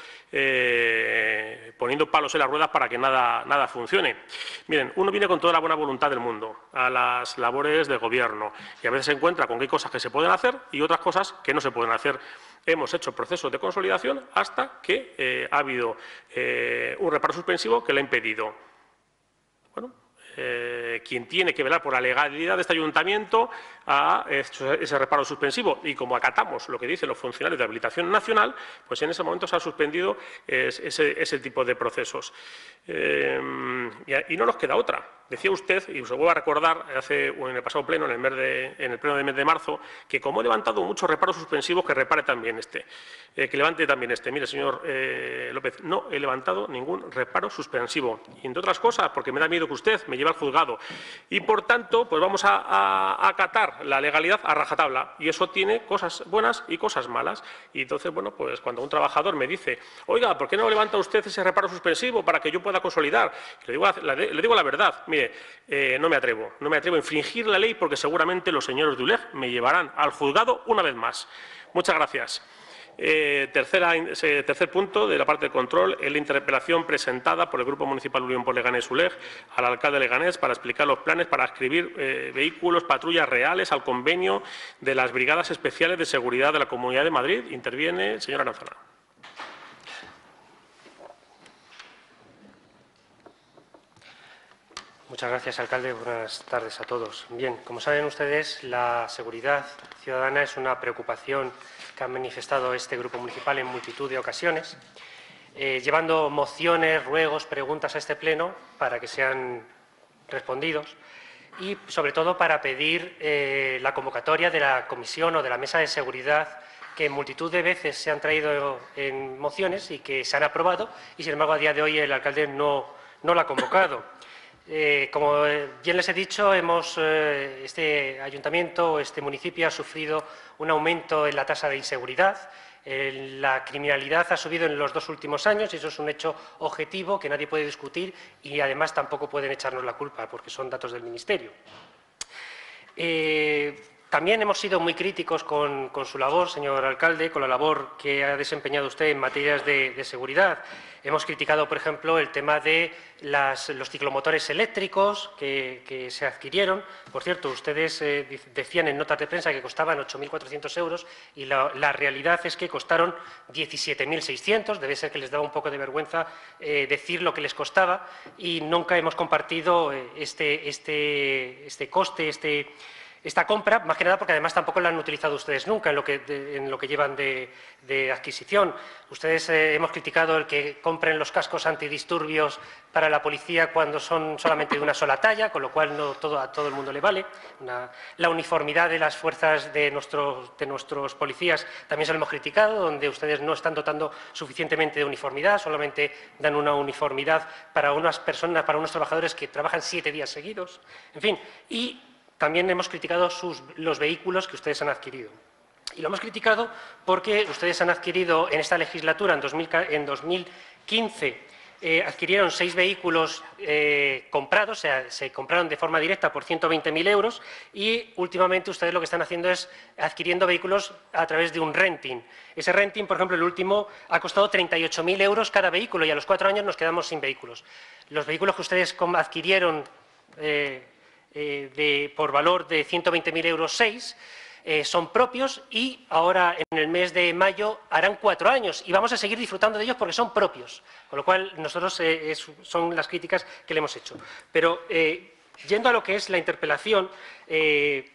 eh, poniendo palos en las ruedas para que nada, nada funcione. Miren, uno viene con toda la buena voluntad del mundo a las labores de gobierno y a veces se encuentra con que hay cosas que se pueden hacer y otras cosas que no se pueden hacer. Hemos hecho procesos de consolidación hasta que eh, ha habido eh, un reparo suspensivo que lo ha impedido. Bueno, eh, quien tiene que velar por la legalidad de este ayuntamiento ha hecho ese reparo suspensivo y como acatamos lo que dicen los funcionarios de habilitación nacional, pues en ese momento se ha suspendido ese, ese tipo de procesos. Eh, y, y no nos queda otra. Decía usted, y se vuelvo a recordar, hace, en el pasado pleno, en el, mes de, en el pleno del mes de marzo, que como he levantado muchos reparos suspensivos, que repare también este, eh, que levante también este. Mire, señor eh, López, no he levantado ningún reparo suspensivo. Y entre otras cosas, porque me da miedo que usted me lleve al juzgado. Y por tanto, pues vamos a, a, a acatar la legalidad a rajatabla. Y eso tiene cosas buenas y cosas malas. Y entonces, bueno, pues cuando un trabajador me dice, oiga, ¿por qué no levanta usted ese reparo suspensivo para que yo pueda consolidar? Le digo la, le digo la verdad. Mire, Eh, no me atrevo, no me atrevo a infringir la ley porque seguramente los señores de U L E G me llevarán al juzgado una vez más. Muchas gracias. Eh, tercera, eh, tercer punto de la parte del control es la interpelación presentada por el Grupo Municipal Unión por Leganés U L E G al alcalde de Leganés para explicar los planes para adscribir eh, vehículos, patrullas reales al convenio de las Brigadas Especiales de Seguridad de la Comunidad de Madrid. Interviene el señor Aranzana. Muchas gracias, alcalde. Buenas tardes a todos. Bien, como saben ustedes, la seguridad ciudadana es una preocupación que ha manifestado este grupo municipal en multitud de ocasiones, eh, llevando mociones, ruegos, preguntas a este pleno para que sean respondidos y, sobre todo, para pedir eh, la convocatoria de la comisión o de la mesa de seguridad que en multitud de veces se han traído en mociones y que se han aprobado y, sin embargo, a día de hoy el alcalde no, no la ha convocado. Eh, como bien les he dicho, hemos, eh, este ayuntamiento, este municipio ha sufrido un aumento en la tasa de inseguridad. Eh, la criminalidad ha subido en los dos últimos años y eso es un hecho objetivo que nadie puede discutir y, además, tampoco pueden echarnos la culpa porque son datos del Ministerio. Eh, También hemos sido muy críticos con, con su labor, señor alcalde, con la labor que ha desempeñado usted en materias de, de seguridad. Hemos criticado, por ejemplo, el tema de las, los ciclomotores eléctricos que, que se adquirieron. Por cierto, ustedes eh, decían en notas de prensa que costaban ocho mil cuatrocientos euros y la, la realidad es que costaron diecisiete mil seiscientos. Debe ser que les daba un poco de vergüenza eh, decir lo que les costaba y nunca hemos compartido eh, este, este, este coste, este... esta compra, más que nada porque además tampoco la han utilizado ustedes nunca en lo que, de, en lo que llevan de, de adquisición. Ustedes eh, hemos criticado el que compren los cascos antidisturbios para la policía cuando son solamente de una sola talla, con lo cual no todo, a todo el mundo le vale. Una, la uniformidad de las fuerzas de nuestros, de nuestros policías también se lo hemos criticado, donde ustedes no están dotando suficientemente de uniformidad, solamente dan una uniformidad para unas personas, para unos trabajadores que trabajan siete días seguidos. En fin, y también hemos criticado sus, los vehículos que ustedes han adquirido. Y lo hemos criticado porque ustedes han adquirido en esta legislatura, en, dos mil, en dos mil quince, eh, adquirieron seis vehículos eh, comprados, o sea, se compraron de forma directa por ciento veinte mil euros y últimamente ustedes lo que están haciendo es adquiriendo vehículos a través de un renting. Ese renting, por ejemplo, el último ha costado treinta y ocho mil euros cada vehículo y a los cuatro años nos quedamos sin vehículos. Los vehículos que ustedes adquirieron eh, Eh, de, por valor de ciento veinte mil euros, seis, eh, son propios y ahora en el mes de mayo harán cuatro años y vamos a seguir disfrutando de ellos porque son propios, con lo cual nosotros eh, es, son las críticas que le hemos hecho. Pero eh, yendo a lo que es la interpelación, eh,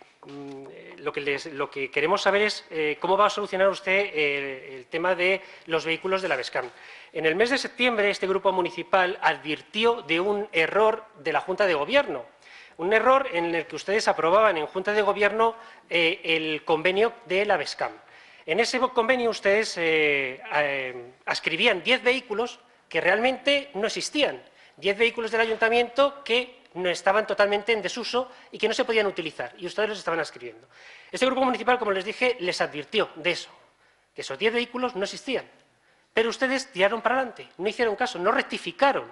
lo, que les, lo que queremos saber es eh, cómo va a solucionar usted eh, el tema de los vehículos de la Abascal. En el mes de septiembre este grupo municipal advirtió de un error de la Junta de Gobierno. Un error en el que ustedes aprobaban en Junta de Gobierno eh, el convenio de la Abascal. En ese convenio ustedes eh, eh, ascribían diez vehículos que realmente no existían, diez vehículos del ayuntamiento que no estaban totalmente en desuso y que no se podían utilizar, y ustedes los estaban ascribiendo. Este grupo municipal, como les dije, les advirtió de eso, que esos diez vehículos no existían, pero ustedes tiraron para adelante, no hicieron caso, no rectificaron,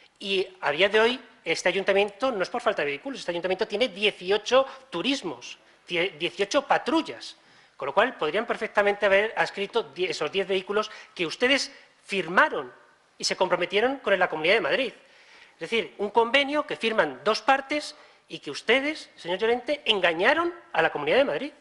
y a día de hoy este ayuntamiento no es por falta de vehículos, este ayuntamiento tiene dieciocho turismos, dieciocho patrullas, con lo cual podrían perfectamente haber adscrito esos diez vehículos que ustedes firmaron y se comprometieron con la Comunidad de Madrid. Es decir, un convenio que firman dos partes y que ustedes, señor Llorente, engañaron a la Comunidad de Madrid.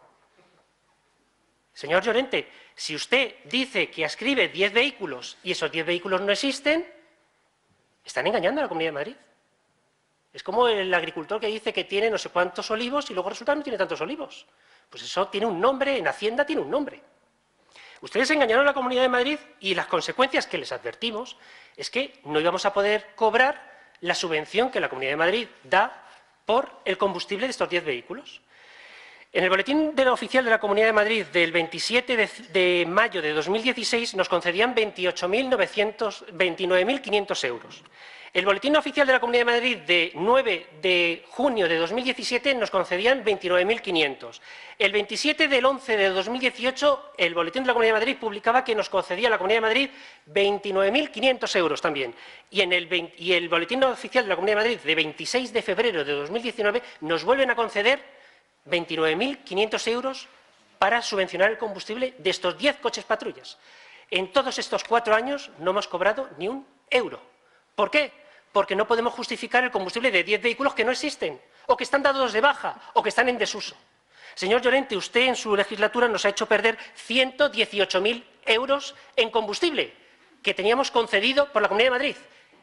Señor Llorente, si usted dice que ascribe diez vehículos y esos diez vehículos no existen, están engañando a la Comunidad de Madrid. Es como el agricultor que dice que tiene no sé cuántos olivos y luego resulta que no tiene tantos olivos. Pues eso tiene un nombre, en Hacienda tiene un nombre. Ustedes engañaron a la Comunidad de Madrid y las consecuencias que les advertimos es que no íbamos a poder cobrar la subvención que la Comunidad de Madrid da por el combustible de estos diez vehículos. En el boletín de la oficial de la Comunidad de Madrid del veintisiete de mayo de dos mil dieciséis nos concedían veintinueve mil quinientos euros. El boletín oficial de la Comunidad de Madrid de nueve de junio de dos mil diecisiete nos concedían veintinueve mil quinientos. El veintisiete del once de dos mil dieciocho el boletín de la Comunidad de Madrid publicaba que nos concedía la Comunidad de Madrid veintinueve mil quinientos euros también. Y, en el veinte, y el boletín oficial de la Comunidad de Madrid de veintiséis de febrero de dos mil diecinueve nos vuelven a conceder veintinueve mil quinientos euros para subvencionar el combustible de estos diez coches patrullas. En todos estos cuatro años no hemos cobrado ni un euro. ¿Por qué? Porque no podemos justificar el combustible de diez vehículos que no existen, o que están dados de baja, o que están en desuso. Señor Llorente, usted en su legislatura nos ha hecho perder ciento dieciocho mil euros en combustible que teníamos concedido por la Comunidad de Madrid.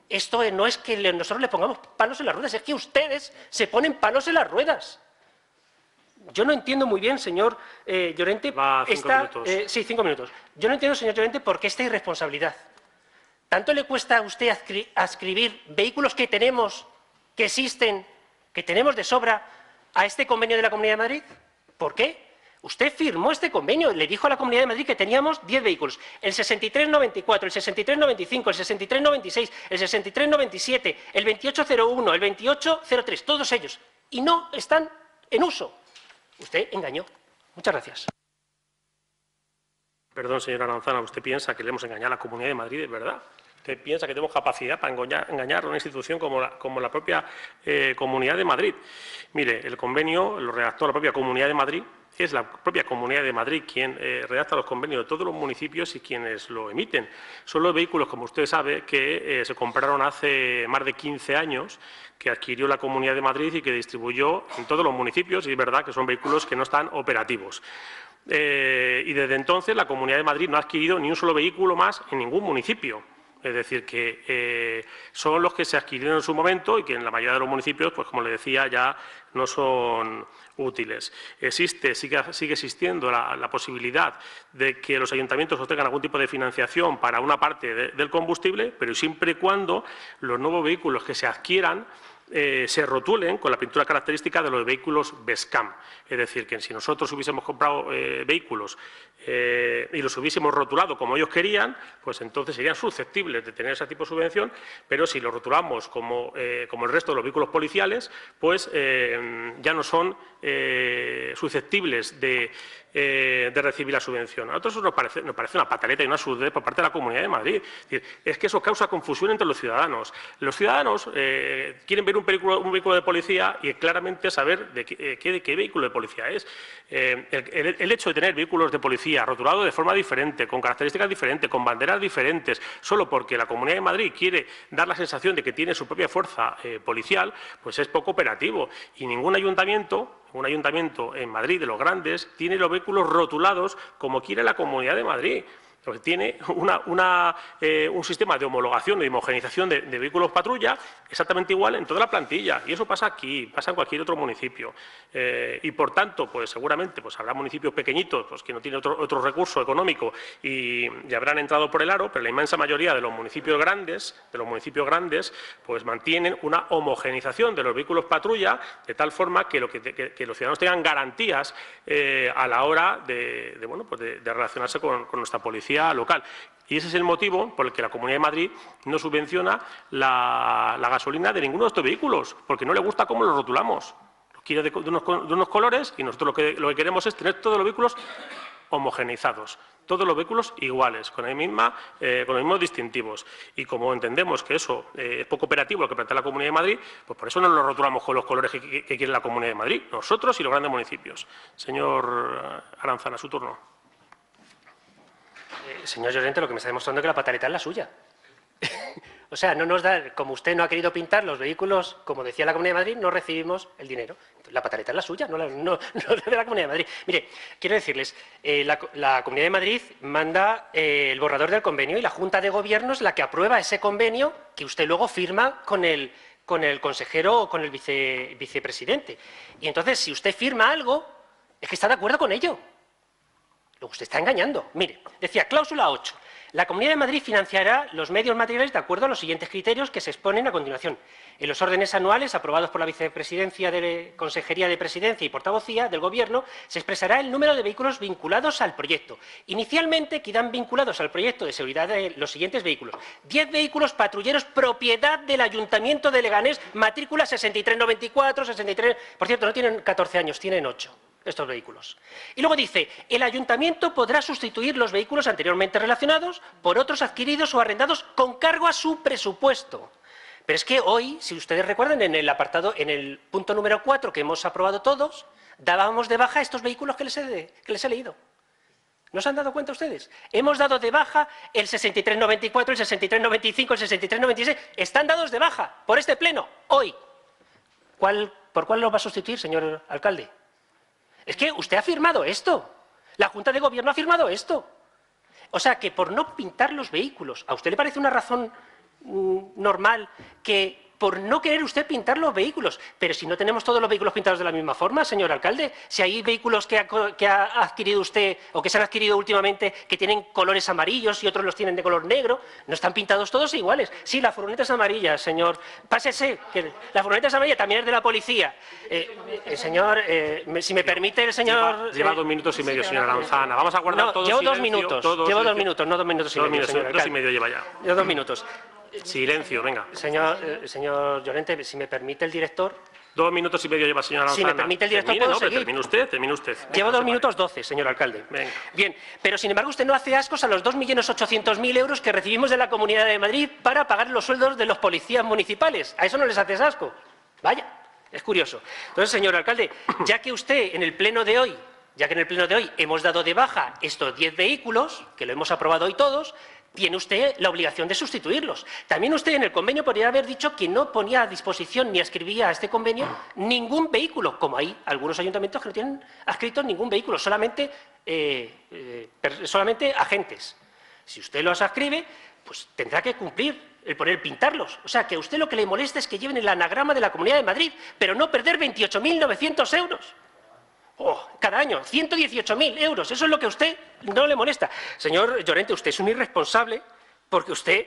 Esto no es que le, nosotros le pongamos palos en las ruedas, es que ustedes se ponen palos en las ruedas. Yo no entiendo muy bien, señor eh, Llorente, Va, cinco esta, minutos. Eh, sí, cinco minutos. Yo no entiendo, señor Llorente, por qué esta irresponsabilidad. ¿Tanto le cuesta a usted adscribir vehículos que tenemos, que existen, que tenemos de sobra, a este convenio de la Comunidad de Madrid? ¿Por qué? Usted firmó este convenio, le dijo a la Comunidad de Madrid que teníamos diez vehículos, el sesenta y tres noventa y cuatro, el sesenta y tres noventa y cinco, el sesenta y tres noventa y seis, el sesenta y tres noventa y siete, el veintiocho cero uno, el veintiocho cero tres, todos ellos, y no están en uso. Usted engañó. Muchas gracias. Perdón, señora Aranzana, ¿usted piensa que le hemos engañado a la Comunidad de Madrid, de verdad? ¿Usted piensa que tenemos capacidad para engañar, engañar a una institución como la, como la propia eh, Comunidad de Madrid? Mire, el convenio lo redactó la propia Comunidad de Madrid. Es la propia Comunidad de Madrid quien eh, redacta los convenios de todos los municipios y quienes lo emiten. Son los vehículos, como usted sabe, que eh, se compraron hace más de quince años, que adquirió la Comunidad de Madrid y que distribuyó en todos los municipios, y es verdad que son vehículos que no están operativos. Eh, y desde entonces la Comunidad de Madrid no ha adquirido ni un solo vehículo más en ningún municipio. Es decir, que eh, son los que se adquirieron en su momento y que en la mayoría de los municipios, pues como le decía, ya no son útiles. Existe, sigue, sigue existiendo la, la posibilidad de que los ayuntamientos obtengan algún tipo de financiación para una parte de, del combustible, pero siempre y cuando los nuevos vehículos que se adquieran Eh, se rotulen con la pintura característica de los vehículos BESCAM. Es decir, que si nosotros hubiésemos comprado eh, vehículos eh, y los hubiésemos rotulado como ellos querían, pues entonces serían susceptibles de tener ese tipo de subvención, pero si los rotulamos como, eh, como el resto de los vehículos policiales, pues eh, ya no son eh, susceptibles de, eh, de recibir la subvención. A nosotros nos parece, nos parece una pataleta y una surdez por parte de la Comunidad de Madrid. Es decir, es que eso causa confusión entre los ciudadanos. Los ciudadanos eh, quieren ver un vehículo, un vehículo de policía y claramente saber de qué, eh, qué, de qué vehículo de policía es. Eh, el, el, el hecho de tener vehículos de policía rotulados de forma diferente, con características diferentes, con banderas diferentes, solo porque la Comunidad de Madrid quiere dar la sensación de que tiene su propia fuerza eh, policial, pues es poco operativo. Y ningún ayuntamiento, un ayuntamiento en Madrid de los grandes, tiene los vehículos rotulados como quiere la Comunidad de Madrid. Porque tiene una, una, eh, un sistema de homologación, de homogenización de, de vehículos patrulla exactamente igual en toda la plantilla. Y eso pasa aquí, pasa en cualquier otro municipio. Eh, y, por tanto, pues seguramente pues, habrá municipios pequeñitos pues, que no tienen otro, otro recurso económico y, y habrán entrado por el aro, pero la inmensa mayoría de los municipios grandes, de los municipios grandes, pues mantienen una homogenización de los vehículos patrulla de tal forma que, lo que, que, que los ciudadanos tengan garantías eh, a la hora de, de, bueno, pues de, de relacionarse con, con nuestra policía local. Y ese es el motivo por el que la Comunidad de Madrid no subvenciona la, la gasolina de ninguno de estos vehículos, porque no le gusta cómo los rotulamos. Los quiere de, de, unos, de unos colores y nosotros lo que, lo que queremos es tener todos los vehículos homogeneizados, todos los vehículos iguales, con, la misma, eh, con los mismos distintivos. Y como entendemos que eso eh, es poco operativo lo que plantea la Comunidad de Madrid, pues por eso no lo rotulamos con los colores que, que, que quiere la Comunidad de Madrid, nosotros y los grandes municipios. Señor Aranzana, su turno. Eh, señor Llorente, lo que me está demostrando es que la pataleta es la suya. O sea, no nos da, como usted no ha querido pintar los vehículos, como decía la Comunidad de Madrid, no recibimos el dinero. Entonces, la pataleta es la suya, no, la, no, no de la Comunidad de Madrid. Mire, quiero decirles, eh, la, la Comunidad de Madrid manda eh, el borrador del convenio y la Junta de Gobierno es la que aprueba ese convenio que usted luego firma con el, con el consejero o con el vice, vicepresidente. Y entonces, si usted firma algo, es que está de acuerdo con ello. Luego usted está engañando. Mire, decía, cláusula ocho. La Comunidad de Madrid financiará los medios materiales de acuerdo a los siguientes criterios que se exponen a continuación. En los órdenes anuales aprobados por la Vicepresidencia de Consejería de Presidencia y Portavocía del Gobierno se expresará el número de vehículos vinculados al proyecto. Inicialmente quedan vinculados al proyecto de seguridad de los siguientes vehículos. diez vehículos patrulleros propiedad del Ayuntamiento de Leganés, matrícula sesenta y tres noventa y cuatro, sesenta y tres... Por cierto, no tienen catorce años, tienen ocho. Estos vehículos. Y luego dice, el ayuntamiento podrá sustituir los vehículos anteriormente relacionados por otros adquiridos o arrendados con cargo a su presupuesto. Pero es que hoy, si ustedes recuerdan, en el apartado, en el punto número cuatro que hemos aprobado todos, dábamos de baja estos vehículos que les he, que les he leído. ¿No se han dado cuenta ustedes? Hemos dado de baja el sesenta y tres noventa y cuatro, el sesenta y tres noventa y cinco, el sesenta y tres noventa y seis. Están dados de baja por este pleno, hoy. ¿Cuál, ¿Por cuál los va a sustituir, señor alcalde? Es que usted ha firmado esto. La Junta de Gobierno ha firmado esto. O sea, que por no pintar los vehículos, ¿a usted le parece una razón mm, normal que por no querer usted pintar los vehículos. Pero si no tenemos todos los vehículos pintados de la misma forma, señor alcalde, si hay vehículos que ha, que ha adquirido usted o que se han adquirido últimamente que tienen colores amarillos y otros los tienen de color negro, no están pintados todos iguales. Sí, la furgoneta es amarilla, señor. Pásese, que la furgoneta es amarilla, también es de la policía. Eh, eh, señor, eh, me, si me permite el señor... Lleva, lleva dos minutos y medio, señor Aranzana. Vamos a guardar no, todo llevo silencio, dos minutos, todo llevo silencio. dos minutos, no dos minutos y Dos medio, minutos, señor dos alcalde. y medio lleva ya. Llevo dos minutos. Silencio, venga. Señor, eh, señor Llorente, si me permite el director... Dos minutos y medio lleva, señor Aranzana. Si me permite el director, Termine, puedo no, pero seguir. termine usted, termine usted. Llevo dos minutos doce, señor alcalde. Venga. Bien, pero sin embargo usted no hace ascos a los dos millones ochocientos mil euros que recibimos de la Comunidad de Madrid para pagar los sueldos de los policías municipales. ¿A eso no les haces asco? Vaya, es curioso. Entonces, señor alcalde, ya que usted en el pleno de hoy, ya que en el pleno de hoy hemos dado de baja estos diez vehículos, que lo hemos aprobado hoy todos, tiene usted la obligación de sustituirlos. También usted en el convenio podría haber dicho que no ponía a disposición ni escribía a este convenio ningún vehículo, como hay algunos ayuntamientos que no tienen adscritos ningún vehículo, solamente, eh, eh, solamente agentes. Si usted los adscribe, pues tendrá que cumplir el poner pintarlos. O sea, que a usted lo que le molesta es que lleven el anagrama de la Comunidad de Madrid, pero no perder veintiocho mil novecientos euros. Oh, cada año, ciento dieciocho mil euros. Eso es lo que a usted no le molesta. Señor Llorente, usted es un irresponsable porque usted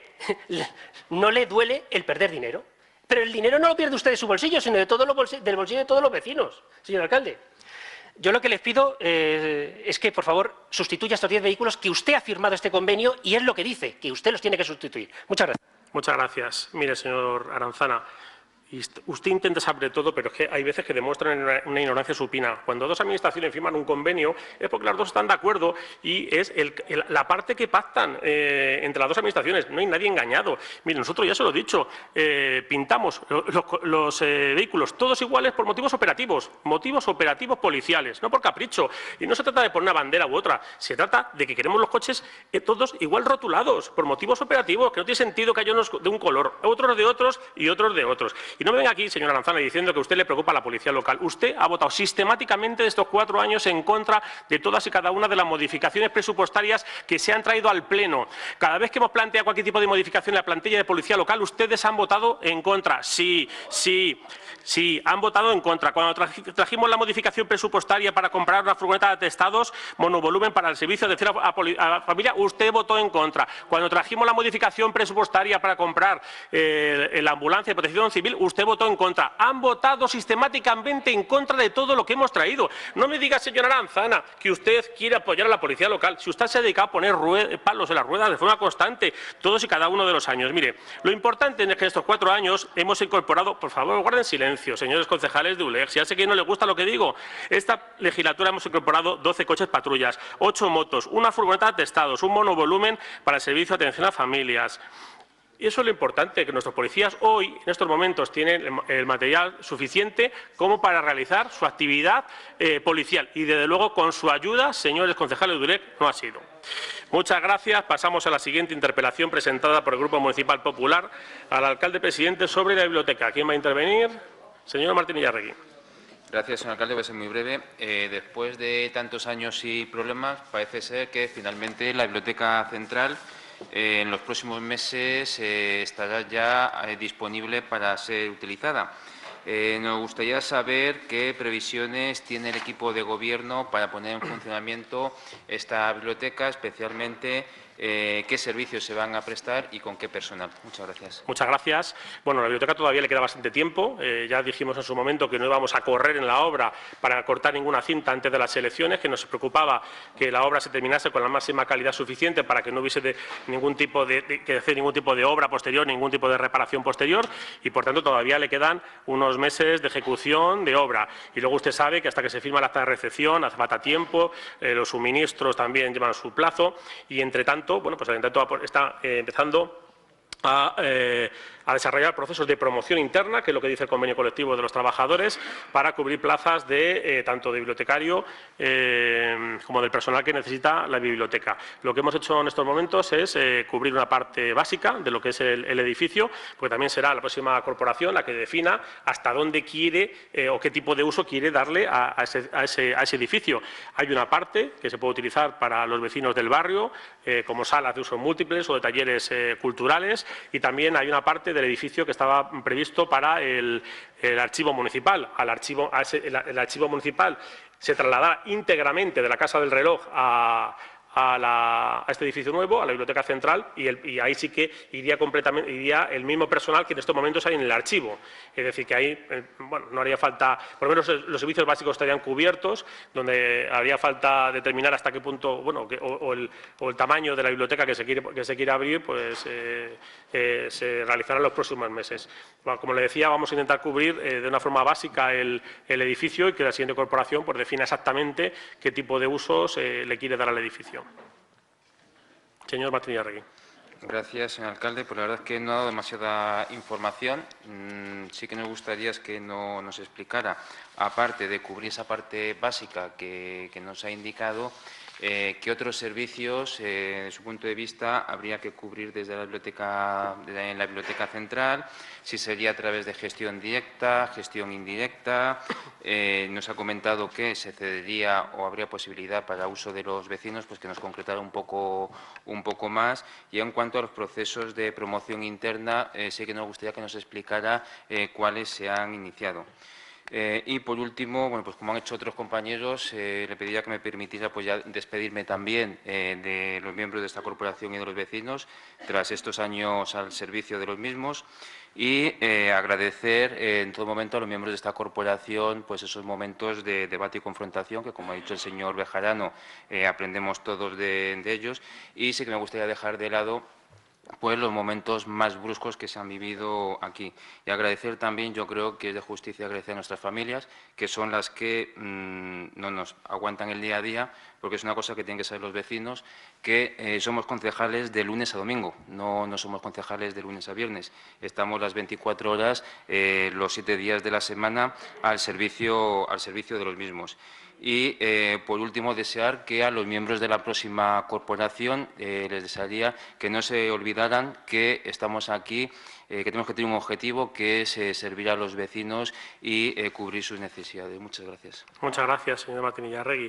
no le duele el perder dinero. Pero el dinero no lo pierde usted de su bolsillo, sino de todos los bolsillos, del bolsillo de todos los vecinos, señor alcalde. Yo lo que les pido eh, es que, por favor, sustituya estos diez vehículos que usted ha firmado este convenio y es lo que dice, que usted los tiene que sustituir. Muchas gracias. Muchas gracias. Mire, señor Aranzana, usted intenta saber todo, pero es que hay veces que demuestran una, una ignorancia supina. Cuando dos administraciones firman un convenio es porque las dos están de acuerdo y es el, el, la parte que pactan eh, entre las dos administraciones. No hay nadie engañado. Mire, nosotros ya se lo he dicho, eh, pintamos los, los eh, vehículos todos iguales por motivos operativos, motivos operativos policiales, no por capricho. Y no se trata de poner una bandera u otra, se trata de que queremos los coches eh, todos igual rotulados, por motivos operativos, que no tiene sentido que haya unos de un color, otros de otros y otros de otros. Y no me venga aquí, señor Aranzana, diciendo que a usted le preocupa la policía local. Usted ha votado sistemáticamente estos cuatro años en contra de todas y cada una de las modificaciones presupuestarias que se han traído al Pleno. Cada vez que hemos planteado cualquier tipo de modificación en la plantilla de policía local, ustedes han votado en contra. Sí, sí, sí, han votado en contra. Cuando trajimos la modificación presupuestaria para comprar una furgoneta de atestados monovolumen para el servicio de atención a, a la familia, usted votó en contra. Cuando trajimos la modificación presupuestaria para comprar eh, la ambulancia de protección civil, usted votó en contra. Han votado sistemáticamente en contra de todo lo que hemos traído. No me diga, señora Aranzana, que usted quiere apoyar a la policía local. Si usted se ha dedicado a poner palos en las ruedas de forma constante, todos y cada uno de los años. Mire, lo importante es que en estos cuatro años hemos incorporado, por favor, guarden silencio, señores concejales de U L E G. Ya sé que no les gusta lo que digo. Esta legislatura hemos incorporado doce coches patrullas, ocho motos, una furgoneta de atestados, un monovolumen para el servicio de atención a familias. Y eso es lo importante, que nuestros policías hoy, en estos momentos, tienen el material suficiente como para realizar su actividad eh, policial. Y, desde luego, con su ayuda, señores concejales de U L E G, no ha sido. Muchas gracias. Pasamos a la siguiente interpelación presentada por el Grupo Municipal Popular al alcalde presidente sobre la biblioteca. ¿Quién va a intervenir? Señor Martínez Arregui. Gracias, señor alcalde. Voy a ser muy breve. Eh, después de tantos años y problemas, parece ser que finalmente la Biblioteca Central eh, en los próximos meses eh, estará ya eh, disponible para ser utilizada. Eh, nos gustaría saber qué previsiones tiene el equipo de Gobierno para poner en funcionamiento esta biblioteca, especialmente eh, qué servicios se van a prestar y con qué personal. Muchas gracias. Muchas gracias. Bueno, a la biblioteca todavía le queda bastante tiempo. Eh, ya dijimos en su momento que no íbamos a correr en la obra para cortar ninguna cinta antes de las elecciones, que nos preocupaba que la obra se terminase con la máxima calidad suficiente para que no hubiese de ningún tipo de, de, que hacer ningún tipo de obra posterior, ningún tipo de reparación posterior, y por tanto todavía le quedan unos meses de ejecución de obra. Y luego usted sabe que hasta que se firma el acta de recepción hace falta tiempo, eh, los suministros también llevan su plazo y, entre tanto, bueno, pues el Ayuntamiento está eh, empezando a, eh, a desarrollar procesos de promoción interna, que es lo que dice el convenio colectivo de los trabajadores, para cubrir plazas de eh, tanto de bibliotecario eh, como del personal que necesita la biblioteca. Lo que hemos hecho en estos momentos es eh, cubrir una parte básica de lo que es el, el edificio, porque también será la próxima corporación la que defina hasta dónde quiere eh, o qué tipo de uso quiere darle a, a, ese, a, ese, a ese edificio. Hay una parte que se puede utilizar para los vecinos del barrio, eh, como salas de uso múltiples o de talleres eh, culturales, Y también hay una parte del edificio que estaba previsto para el, el archivo municipal. Al archivo, a ese, el, el archivo municipal se trasladará íntegramente de la Casa del Reloj a... A, la, a este edificio nuevo, a la Biblioteca Central, y, el, y ahí sí que iría completamente iría el mismo personal que en estos momentos hay en el archivo. Es decir, que ahí eh, bueno, no haría falta, por lo menos los servicios básicos estarían cubiertos, donde haría falta determinar hasta qué punto, bueno, que, o, o, el, o el tamaño de la biblioteca que se quiere, que se quiere abrir, pues eh, eh, se realizará en los próximos meses. Bueno, como le decía, vamos a intentar cubrir eh, de una forma básica el, el edificio y que la siguiente corporación pues, defina exactamente qué tipo de usos eh, le quiere dar al edificio. Señor Martínez Arregui. Gracias, señor alcalde. Pues la verdad es que no ha dado demasiada información. Mm, sí que nos gustaría es que no, nos explicara, aparte de cubrir esa parte básica que, que nos ha indicado, eh, qué otros servicios, eh, desde su punto de vista, habría que cubrir desde la biblioteca, en la Biblioteca Central, si sería a través de gestión directa, gestión indirecta. Eh, nos ha comentado que se cedería o habría posibilidad para uso de los vecinos, pues que nos concretara un poco, un poco más. Y en cuanto a los procesos de promoción interna, eh, sí que nos gustaría que nos explicara eh, cuáles se han iniciado. Eh, y, por último, bueno, pues como han hecho otros compañeros, eh, le pediría que me permitiera pues, ya despedirme también eh, de los miembros de esta corporación y de los vecinos, tras estos años al servicio de los mismos, y eh, agradecer eh, en todo momento a los miembros de esta corporación pues, esos momentos de debate y confrontación, que, como ha dicho el señor Bejarano, eh, aprendemos todos de, de ellos, y sí que me gustaría dejar de lado pues los momentos más bruscos que se han vivido aquí. Y agradecer también, yo creo que es de justicia agradecer a nuestras familias, que son las que mmm, no nos aguantan el día a día, porque es una cosa que tienen que saber los vecinos, que eh, somos concejales de lunes a domingo, no, no somos concejales de lunes a viernes. Estamos las veinticuatro horas, eh, los siete días de la semana, al servicio, al servicio de los mismos. Y, eh, por último, desear que a los miembros de la próxima corporación eh, les desearía que no se olvidaran que estamos aquí, eh, que tenemos que tener un objetivo, que es eh, servir a los vecinos y eh, cubrir sus necesidades. Muchas gracias. Muchas gracias, señor Martínez Arregui.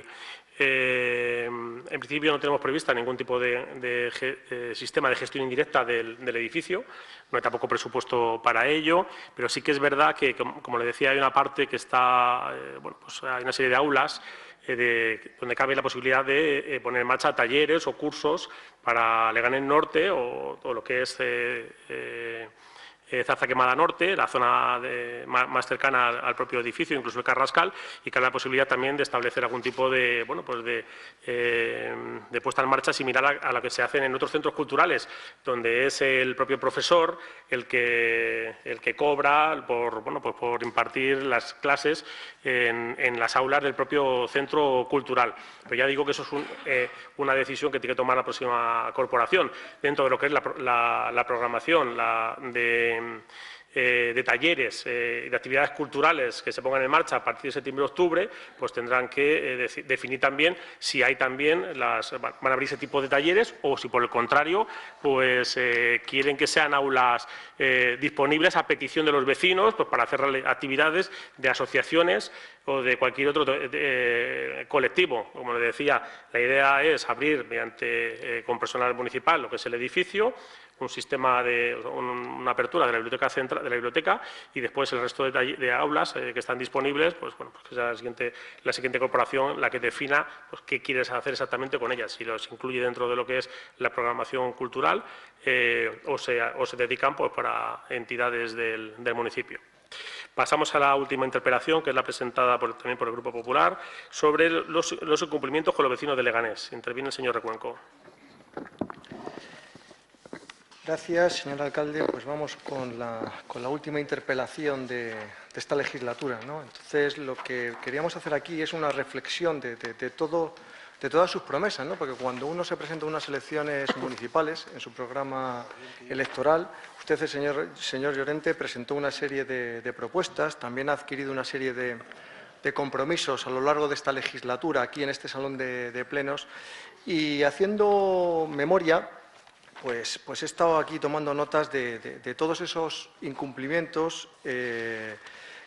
Eh, en principio no tenemos prevista ningún tipo de, de, de sistema de gestión indirecta del, del edificio, no hay tampoco presupuesto para ello, pero sí que es verdad que, como, como le decía, hay una parte que está, eh, bueno, pues hay una serie de aulas eh, de, donde cabe la posibilidad de eh, poner en marcha talleres o cursos para Leganés Norte o, o lo que es eh, eh, Eh, Zarza Quemada Norte, la zona de, más, más cercana al, al propio edificio, incluso el Carrascal, y que hay la posibilidad también de establecer algún tipo de, bueno, pues de, eh, de puesta en marcha similar a, a la que se hacen en otros centros culturales, donde es el propio profesor el que, el que cobra por, bueno, pues por impartir las clases en, en las aulas del propio centro cultural. Pero ya digo que eso es un, eh, una decisión que tiene que tomar la próxima corporación, dentro de lo que es la, la, la programación la de Eh, de talleres y eh, de actividades culturales que se pongan en marcha a partir de septiembre-octubre, pues tendrán que eh, de, definir también si hay también las, van a abrir ese tipo de talleres o si, por el contrario, pues eh, quieren que sean aulas eh, disponibles a petición de los vecinos, pues para hacer actividades de asociaciones o de cualquier otro de, de, colectivo. Como les decía, la idea es abrir mediante eh, con personal municipal lo que es el edificio, un sistema de una apertura de la biblioteca central, de la biblioteca, y después el resto de, de aulas eh, que están disponibles, pues bueno, pues que sea la siguiente, la siguiente corporación la que defina pues, qué quieres hacer exactamente con ellas, si los incluye dentro de lo que es la programación cultural eh, o, se, o se dedican pues, para entidades del, del municipio. Pasamos a la última interpelación, que es la presentada por, también por el Grupo Popular, sobre los, los incumplimientos con los vecinos de Leganés. Interviene el señor Recuenco. Gracias, señor alcalde. Pues vamos con la, con la última interpelación de, de esta legislatura, ¿no? Entonces, lo que queríamos hacer aquí es una reflexión de, de, de, todo, de todas sus promesas, ¿no? Porque cuando uno se presenta a unas elecciones municipales, en su programa electoral, usted, el señor, señor Llorente, presentó una serie de, de propuestas, también ha adquirido una serie de, de compromisos a lo largo de esta legislatura, aquí en este salón de, de plenos, y haciendo memoria, Pues, pues he estado aquí tomando notas de, de, de todos esos incumplimientos eh,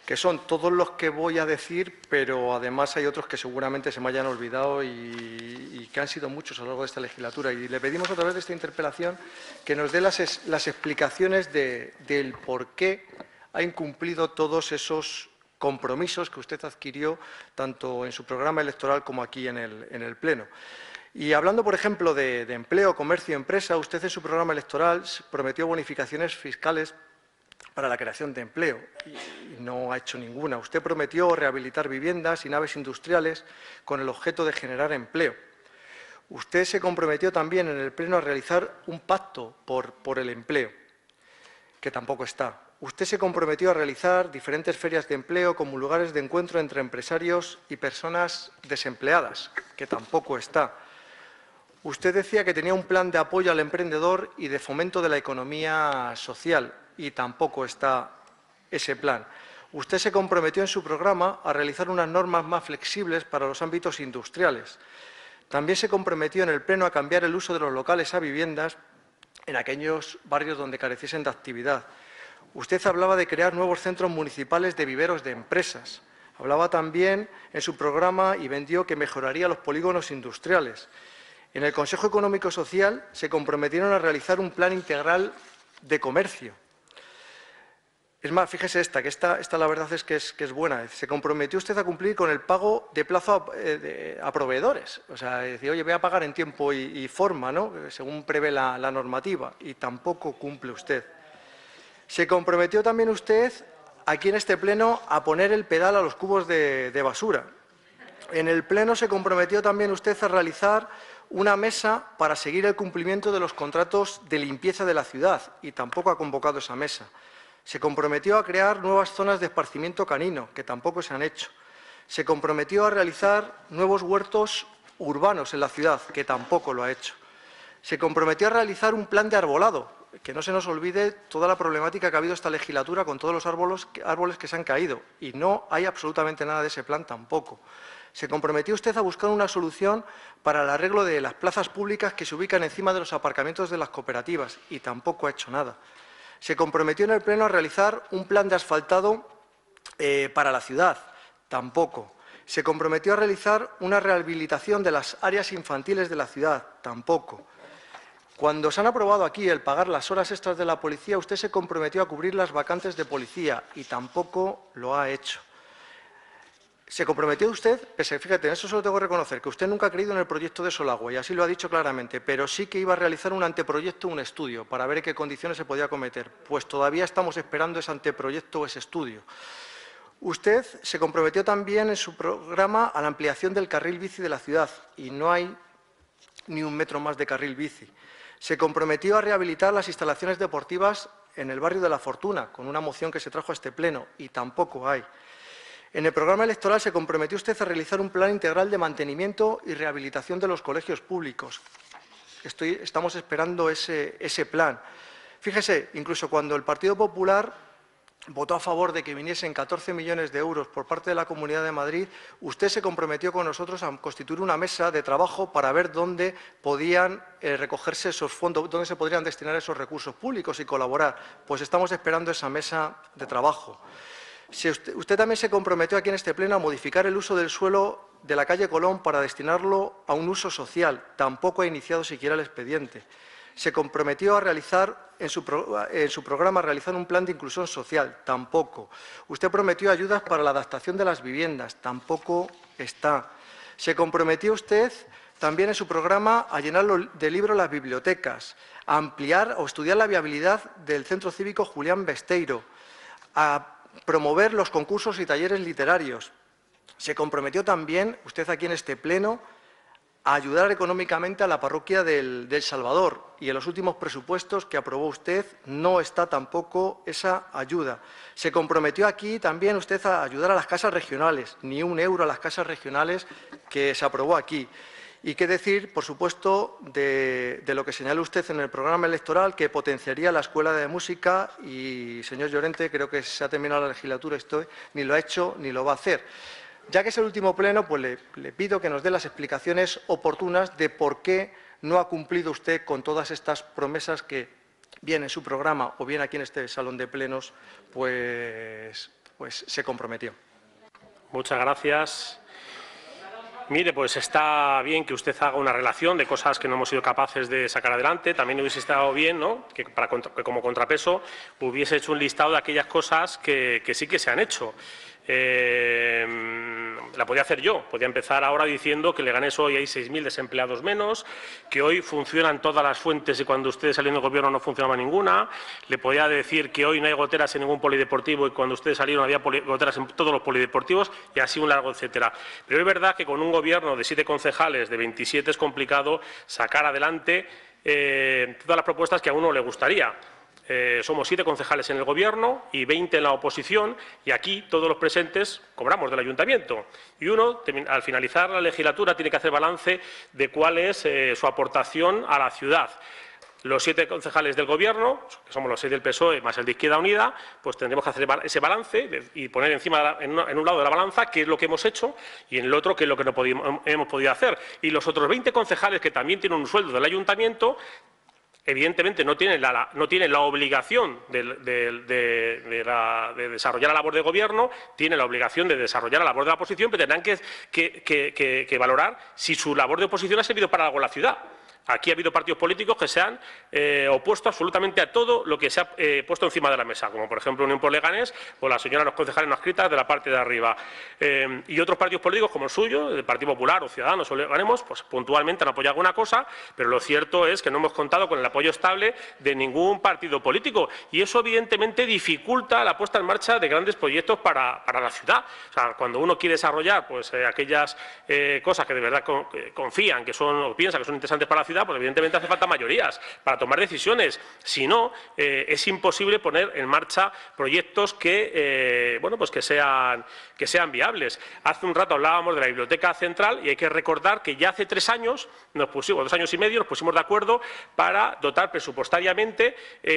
que son todos los que voy a decir, pero además hay otros que seguramente se me hayan olvidado y, y que han sido muchos a lo largo de esta legislatura. Y le pedimos a través de esta interpelación que nos dé las, es, las explicaciones de, del por qué ha incumplido todos esos compromisos que usted adquirió tanto en su programa electoral como aquí en el, en el Pleno. Y hablando, por ejemplo, de, de empleo, comercio y empresa, usted en su programa electoral prometió bonificaciones fiscales para la creación de empleo y no ha hecho ninguna. Usted prometió rehabilitar viviendas y naves industriales con el objeto de generar empleo. Usted se comprometió también en el Pleno a realizar un pacto por, por el empleo, que tampoco está. Usted se comprometió a realizar diferentes ferias de empleo como lugares de encuentro entre empresarios y personas desempleadas, que tampoco está. Usted decía que tenía un plan de apoyo al emprendedor y de fomento de la economía social, y tampoco está ese plan. Usted se comprometió en su programa a realizar unas normas más flexibles para los ámbitos industriales. También se comprometió en el Pleno a cambiar el uso de los locales a viviendas en aquellos barrios donde careciesen de actividad. Usted hablaba de crear nuevos centros municipales de viveros de empresas. Hablaba también en su programa y vendió que mejoraría los polígonos industriales. En el Consejo Económico y Social se comprometieron a realizar un plan integral de comercio. Es más, fíjese esta, que esta, esta la verdad es que, es que es buena. Se comprometió usted a cumplir con el pago de plazo a, eh, de, a proveedores. O sea, decir, oye, voy a pagar en tiempo y, y forma, ¿no?, según prevé la, la normativa, y tampoco cumple usted. Se comprometió también usted, aquí en este Pleno, a poner el pedal a los cubos de, de basura. En el Pleno se comprometió también usted a realizar una mesa para seguir el cumplimiento de los contratos de limpieza de la ciudad, y tampoco ha convocado esa mesa. Se comprometió a crear nuevas zonas de esparcimiento canino, que tampoco se han hecho. Se comprometió a realizar nuevos huertos urbanos en la ciudad, que tampoco lo ha hecho. Se comprometió a realizar un plan de arbolado, que no se nos olvide toda la problemática que ha habido esta legislatura con todos los árboles, árboles que se han caído, y no hay absolutamente nada de ese plan tampoco. Se comprometió usted a buscar una solución para el arreglo de las plazas públicas que se ubican encima de los aparcamientos de las cooperativas, y tampoco ha hecho nada. Se comprometió en el Pleno a realizar un plan de asfaltado eh, para la ciudad, tampoco. Se comprometió a realizar una rehabilitación de las áreas infantiles de la ciudad, tampoco. Cuando se han aprobado aquí el pagar las horas extras de la policía, usted se comprometió a cubrir las vacantes de policía, y tampoco lo ha hecho. Se comprometió usted, pese, fíjate, en eso solo tengo que reconocer que usted nunca ha creído en el proyecto de Solagua, y así lo ha dicho claramente, pero sí que iba a realizar un anteproyecto, un estudio, para ver en qué condiciones se podía acometer. Pues todavía estamos esperando ese anteproyecto o ese estudio. Usted se comprometió también en su programa a la ampliación del carril bici de la ciudad, y no hay ni un metro más de carril bici. Se comprometió a rehabilitar las instalaciones deportivas en el barrio de La Fortuna, con una moción que se trajo a este Pleno, y tampoco hay. En el programa electoral se comprometió usted a realizar un plan integral de mantenimiento y rehabilitación de los colegios públicos. Estoy, estamos esperando ese, ese plan. Fíjese, incluso cuando el Partido Popular votó a favor de que viniesen catorce millones de euros por parte de la Comunidad de Madrid, usted se comprometió con nosotros a constituir una mesa de trabajo para ver dónde podían eh, recogerse esos fondos, dónde se podrían destinar esos recursos públicos y colaborar. Pues estamos esperando esa mesa de trabajo. Si usted, usted también se comprometió aquí en este Pleno a modificar el uso del suelo de la calle Colón para destinarlo a un uso social. Tampoco ha iniciado siquiera el expediente. Se comprometió a realizar en su, pro, en su programa a realizar un plan de inclusión social. Tampoco. Usted prometió ayudas para la adaptación de las viviendas. Tampoco está. Se comprometió usted también en su programa a llenar de libros las bibliotecas, a ampliar o estudiar la viabilidad del Centro Cívico Julián Besteiro, a promover los concursos y talleres literarios. Se comprometió también, usted aquí en este Pleno, a ayudar económicamente a la parroquia del, del Salvador, y en los últimos presupuestos que aprobó usted no está tampoco esa ayuda. Se comprometió aquí también usted a ayudar a las casas regionales, ni un euro a las casas regionales que se aprobó aquí. Y qué decir, por supuesto, de, de lo que señaló usted en el programa electoral, que potenciaría la Escuela de Música, y, señor Llorente, creo que se ha terminado la legislatura, esto ni lo ha hecho ni lo va a hacer. Ya que es el último pleno, pues le, le pido que nos dé las explicaciones oportunas de por qué no ha cumplido usted con todas estas promesas que, bien en su programa o bien aquí en este salón de plenos, pues pues se comprometió. Muchas gracias. Mire, pues está bien que usted haga una relación de cosas que no hemos sido capaces de sacar adelante. También hubiese estado bien, ¿no?, que, para, que como contrapeso hubiese hecho un listado de aquellas cosas que, que sí que se han hecho. Eh, la podía hacer yo, podía empezar ahora diciendo que en Leganés hoy hay seis mil desempleados menos, que hoy funcionan todas las fuentes y cuando ustedes salieron del Gobierno no funcionaba ninguna. Le podía decir que hoy no hay goteras en ningún polideportivo y cuando ustedes salieron había goteras en todos los polideportivos y así un largo etcétera. Pero es verdad que con un Gobierno de siete concejales, de veintisiete, es complicado sacar adelante eh, todas las propuestas que a uno le gustaría. Eh, somos siete concejales en el Gobierno y veinte en la oposición y aquí todos los presentes cobramos del Ayuntamiento. Y uno, al finalizar la legislatura, tiene que hacer balance de cuál es eh, su aportación a la ciudad. Los siete concejales del Gobierno, que somos los seis del P S O E más el de Izquierda Unida, pues tendremos que hacer ese balance y poner encima, de la, en, una, en un lado de la balanza, qué es lo que hemos hecho y en el otro qué es lo que no podíamos, hemos podido hacer. Y los otros veinte concejales que también tienen un sueldo del Ayuntamiento, evidentemente no tienen la, no tienen la obligación de, de, de, de, la, de desarrollar la labor de Gobierno, tienen la obligación de desarrollar la labor de la oposición, pero tendrán que, que, que, que, que valorar si su labor de oposición ha servido para algo en la ciudad. Aquí ha habido partidos políticos que se han eh, opuesto absolutamente a todo lo que se ha eh, puesto encima de la mesa, como por ejemplo Unión por Leganés o la señora los concejales no escritas de la parte de arriba. Eh, y otros partidos políticos como el suyo, el Partido Popular o Ciudadanos o Leganemos, pues puntualmente han apoyado alguna cosa, pero lo cierto es que no hemos contado con el apoyo estable de ningún partido político y eso evidentemente dificulta la puesta en marcha de grandes proyectos para, para la ciudad. O sea, cuando uno quiere desarrollar pues, eh, aquellas eh, cosas que de verdad con, que confían que son o piensan que son interesantes para la ciudad, pues evidentemente hace falta mayorías para tomar decisiones. Si no, eh, es imposible poner en marcha proyectos que, eh, bueno, pues que, sean, que sean viables. Hace un rato hablábamos de la Biblioteca Central y hay que recordar que ya hace tres años, nos pusimos, dos años y medio, nos pusimos de acuerdo para dotar presupuestariamente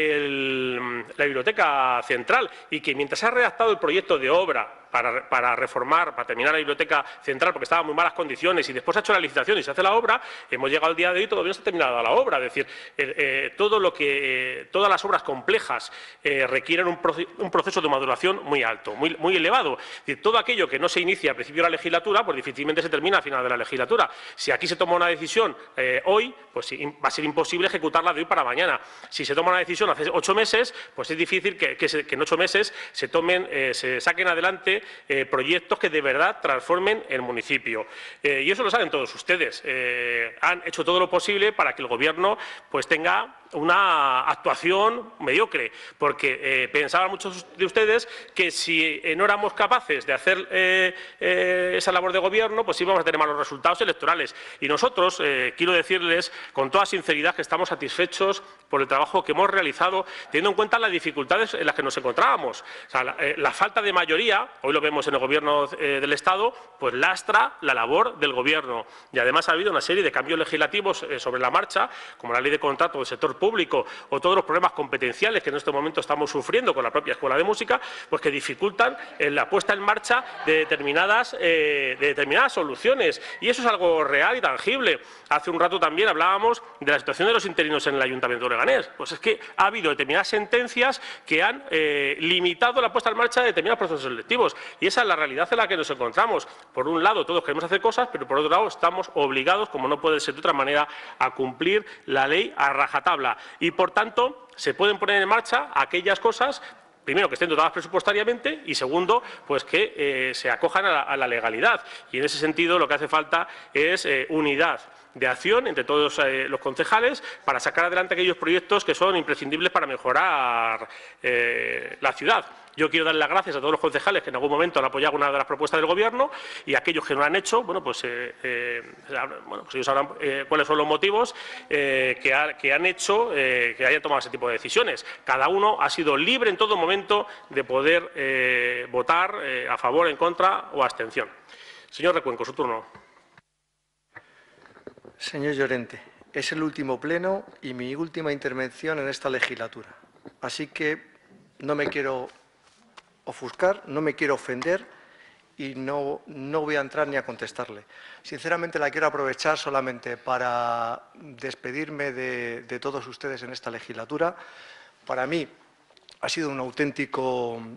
el, la Biblioteca Central y que mientras se ha redactado el proyecto de obra Para, para reformar, para terminar la Biblioteca Central, porque estaba en muy malas condiciones, y después se ha hecho la licitación y se hace la obra, hemos llegado al día de hoy y todavía no se ha terminado la obra. Es decir, eh, eh, todo lo que, eh, todas las obras complejas eh, requieren un, proce un proceso de maduración muy alto, muy, muy elevado. Es decir, todo aquello que no se inicia a principio de la legislatura, pues difícilmente se termina a final de la legislatura. Si aquí se toma una decisión eh, hoy, pues sí, va a ser imposible ejecutarla de hoy para mañana. Si se toma una decisión hace ocho meses, pues es difícil que, que, se, que en ocho meses se tomen, eh, se saquen adelante Eh, proyectos que de verdad transformen el municipio. Eh, y eso lo saben todos ustedes. Eh, han hecho todo lo posible para que el Gobierno pues, tenga una actuación mediocre, porque eh, pensaban muchos de ustedes que si eh, no éramos capaces de hacer eh, eh, esa labor de Gobierno, pues íbamos a tener malos resultados electorales. Y nosotros, eh, quiero decirles con toda sinceridad que estamos satisfechos por el trabajo que hemos realizado, teniendo en cuenta las dificultades en las que nos encontrábamos. O sea, la, eh, la falta de mayoría, hoy lo vemos en el Gobierno eh, del Estado, pues lastra la labor del Gobierno. Y además ha habido una serie de cambios legislativos eh, sobre la marcha, como la Ley de Contrato del Sector Público o todos los problemas competenciales que en este momento estamos sufriendo con la propia Escuela de Música, pues que dificultan eh, la puesta en marcha de determinadas, eh, de determinadas soluciones. Y eso es algo real y tangible. Hace un rato también hablábamos de la situación de los interinos en el Ayuntamiento de Leganés. Pues es que ha habido determinadas sentencias que han eh, limitado la puesta en marcha de determinados procesos selectivos. Y esa es la realidad en la que nos encontramos. Por un lado, todos queremos hacer cosas, pero por otro lado, estamos obligados, como no puede ser de otra manera, a cumplir la ley a rajatabla. Y, por tanto, se pueden poner en marcha aquellas cosas, primero, que estén dotadas presupuestariamente y, segundo, pues que eh, se acojan a la, a la legalidad. Y, en ese sentido, lo que hace falta es eh, unidad de acción entre todos eh, los concejales para sacar adelante aquellos proyectos que son imprescindibles para mejorar eh, la ciudad. Yo quiero dar las gracias a todos los concejales que en algún momento han apoyado una de las propuestas del Gobierno y a aquellos que no lo han hecho, bueno, pues, eh, eh, bueno, pues ellos sabrán eh, cuáles son los motivos eh, que, ha, que han hecho eh, que hayan tomado ese tipo de decisiones. Cada uno ha sido libre en todo momento de poder eh, votar eh, a favor, en contra o abstención. Señor Recuenco, su turno. Señor Llorente, es el último pleno y mi última intervención en esta legislatura. Así que no me quiero ofuscar, no me quiero ofender y no, no voy a entrar ni a contestarle. Sinceramente, la quiero aprovechar solamente para despedirme de, de todos ustedes en esta legislatura. Para mí ha sido un auténtico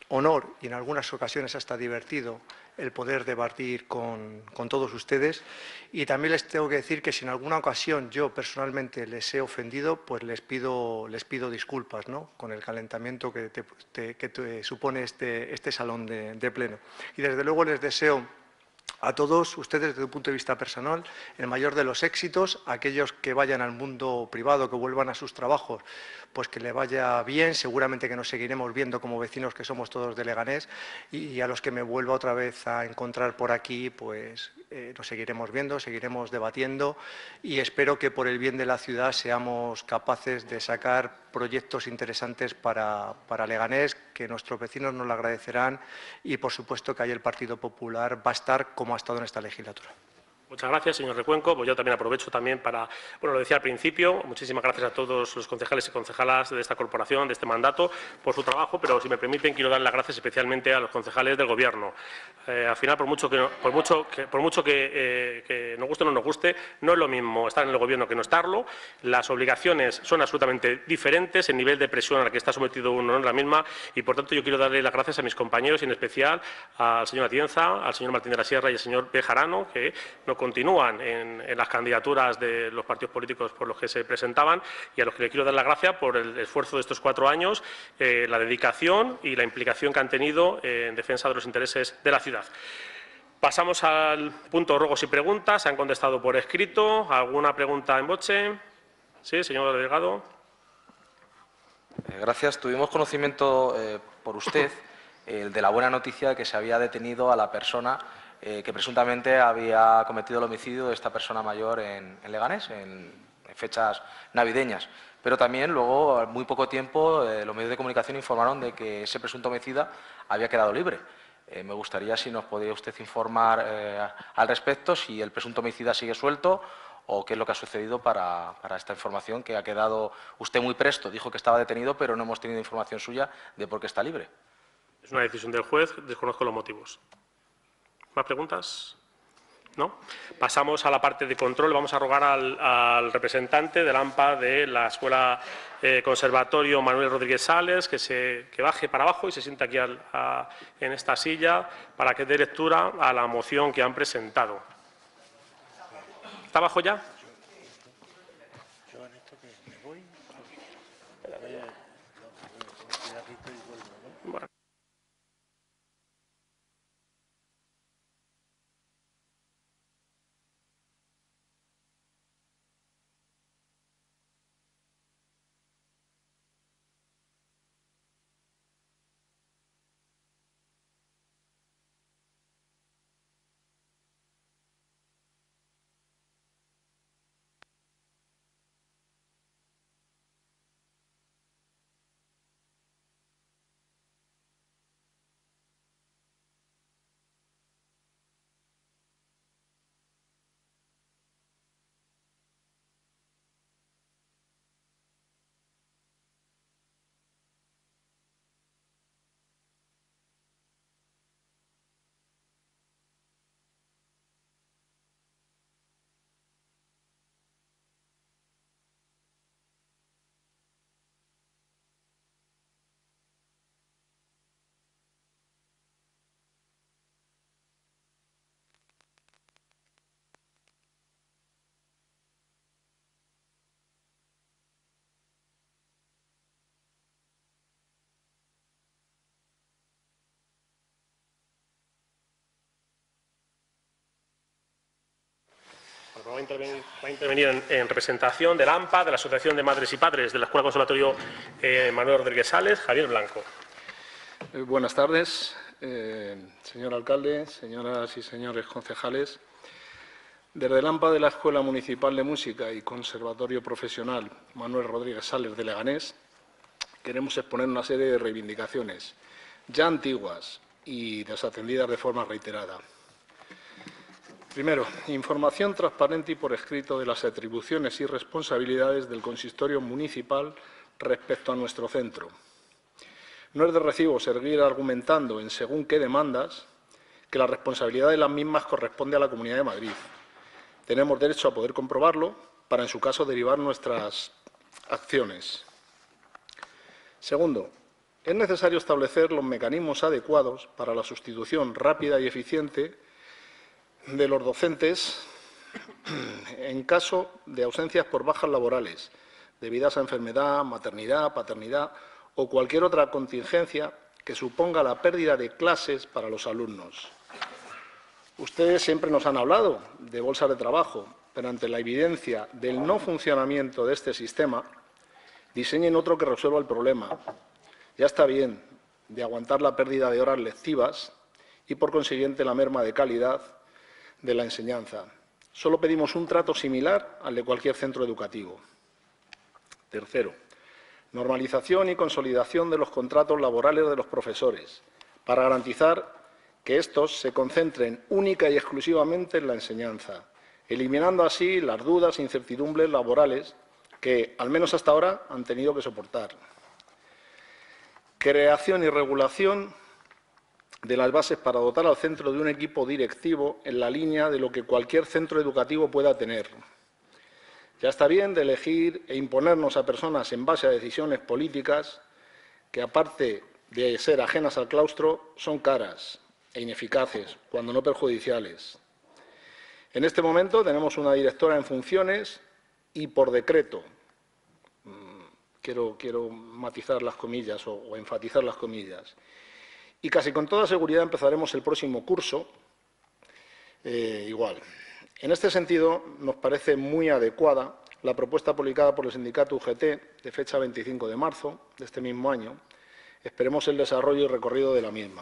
honor y en algunas ocasiones hasta divertido el poder debatir con, con todos ustedes. Y también les tengo que decir que si en alguna ocasión yo personalmente les he ofendido, pues les pido, les pido disculpas, ¿no?, con el calentamiento que, te, te, que te supone este, este salón de, de pleno. Y desde luego les deseo a todos ustedes, desde un punto de vista personal, el mayor de los éxitos. A aquellos que vayan al mundo privado, que vuelvan a sus trabajos, pues que le vaya bien. Seguramente que nos seguiremos viendo como vecinos que somos todos de Leganés, y a los que me vuelva otra vez a encontrar por aquí, pues eh, nos seguiremos viendo, seguiremos debatiendo, y espero que por el bien de la ciudad seamos capaces de sacar proyectos interesantes para, para Leganés, que nuestros vecinos nos lo agradecerán, y por supuesto que ahí el Partido Popular va a estar como ha estado en esta legislatura. Muchas gracias, señor Recuenco. Pues yo también aprovecho también para, bueno, lo decía al principio, muchísimas gracias a todos los concejales y concejalas de esta corporación, de este mandato, por su trabajo, pero si me permiten quiero dar las gracias especialmente a los concejales del Gobierno. Eh, al final, por mucho que, por mucho que, por mucho que, eh, que nos guste o no nos guste, no es lo mismo estar en el Gobierno que no estarlo. Las obligaciones son absolutamente diferentes, el nivel de presión al que está sometido uno no es la misma, y por tanto yo quiero darle las gracias a mis compañeros y en especial al señor Atienza, al señor Martín de la Sierra y al señor Bejarano, que no continúan en, en las candidaturas de los partidos políticos por los que se presentaban, y a los que le quiero dar las gracias por el esfuerzo de estos cuatro años, eh, la dedicación y la implicación que han tenido eh, en defensa de los intereses de la ciudad. Pasamos al punto ruegos y preguntas. Se han contestado por escrito. ¿Alguna pregunta en voce? Sí, señor Delgado. Eh, gracias. Tuvimos conocimiento eh, por usted eh, de la buena noticia de que se había detenido a la persona Eh, que presuntamente había cometido el homicidio de esta persona mayor en, en Leganés, en, en fechas navideñas. Pero también luego, al muy poco tiempo, eh, los medios de comunicación informaron de que ese presunto homicida había quedado libre. Eh, me gustaría si nos podría usted informar eh, al respecto, si el presunto homicida sigue suelto o qué es lo que ha sucedido para, para esta información, que ha quedado usted muy presto. Dijo que estaba detenido, pero no hemos tenido información suya de por qué está libre. Es una decisión del juez, desconozco los motivos. ¿Más preguntas? ¿No? Pasamos a la parte de control. Vamos a rogar al, al representante del A M P A de la Escuela eh, Conservatorio Manuel Rodríguez Sales que, se, que baje para abajo y se siente aquí al, a, en esta silla para que dé lectura a la moción que han presentado. ¿Está abajo ya? Bueno. Va a intervenir, va a intervenir en, en representación del A M P A, de la Asociación de Madres y Padres de la Escuela Conservatorio eh, Manuel Rodríguez Sales, Javier Blanco. Eh, buenas tardes, eh, señor alcalde, señoras y señores concejales. Desde el A M P A de la Escuela Municipal de Música y Conservatorio Profesional Manuel Rodríguez Sales de Leganés queremos exponer una serie de reivindicaciones ya antiguas y desatendidas de forma reiterada. Primero, información transparente y por escrito de las atribuciones y responsabilidades del consistorio municipal respecto a nuestro centro. No es de recibo seguir argumentando en según qué demandas que la responsabilidad de las mismas corresponde a la Comunidad de Madrid. Tenemos derecho a poder comprobarlo para, en su caso, derivar nuestras acciones. Segundo, es necesario establecer los mecanismos adecuados para la sustitución rápida y eficiente de los docentes en caso de ausencias por bajas laborales, debidas a enfermedad, maternidad, paternidad o cualquier otra contingencia que suponga la pérdida de clases para los alumnos. Ustedes siempre nos han hablado de bolsas de trabajo, pero ante la evidencia del no funcionamiento de este sistema, diseñen otro que resuelva el problema. Ya está bien de aguantar la pérdida de horas lectivas y, por consiguiente, la merma de calidad de la enseñanza. Solo pedimos un trato similar al de cualquier centro educativo. Tercero, normalización y consolidación de los contratos laborales de los profesores para garantizar que estos se concentren única y exclusivamente en la enseñanza, eliminando así las dudas e incertidumbres laborales que, al menos hasta ahora, han tenido que soportar. Creación y regulación de las bases para dotar al centro de un equipo directivo en la línea de lo que cualquier centro educativo pueda tener. Ya está bien de elegir e imponernos a personas en base a decisiones políticas que, aparte de ser ajenas al claustro, son caras e ineficaces, cuando no perjudiciales. En este momento tenemos una directora en funciones y por decreto. Quiero, quiero matizar las comillas o, o enfatizar las comillas. Y casi con toda seguridad empezaremos el próximo curso eh, igual. En este sentido, nos parece muy adecuada la propuesta publicada por el sindicato U G T de fecha veinticinco de marzo de este mismo año. Esperemos el desarrollo y recorrido de la misma.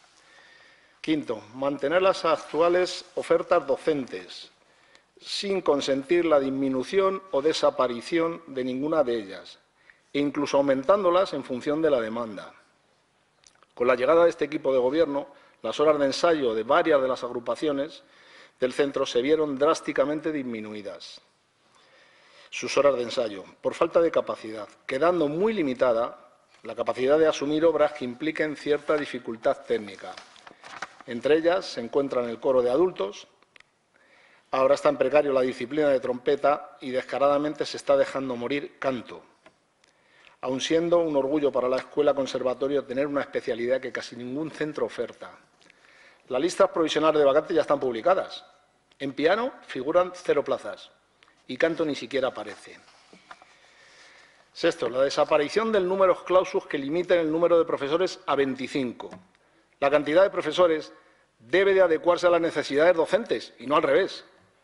Quinto, mantener las actuales ofertas docentes sin consentir la disminución o desaparición de ninguna de ellas, e incluso aumentándolas en función de la demanda. Con la llegada de este equipo de gobierno, las horas de ensayo de varias de las agrupaciones del centro se vieron drásticamente disminuidas, sus horas de ensayo, por falta de capacidad, quedando muy limitada la capacidad de asumir obras que impliquen cierta dificultad técnica. Entre ellas se encuentran el coro de adultos. Ahora está en precario la disciplina de trompeta y descaradamente se está dejando morir canto, aun siendo un orgullo para la Escuela Conservatorio tener una especialidad que casi ningún centro oferta. Las listas provisionales de vacantes ya están publicadas. En piano figuran cero plazas y canto ni siquiera aparece. Sexto, la desaparición del número clausus que limiten el número de profesores a veinticinco. La cantidad de profesores debe de adecuarse a las necesidades docentes y no al revés,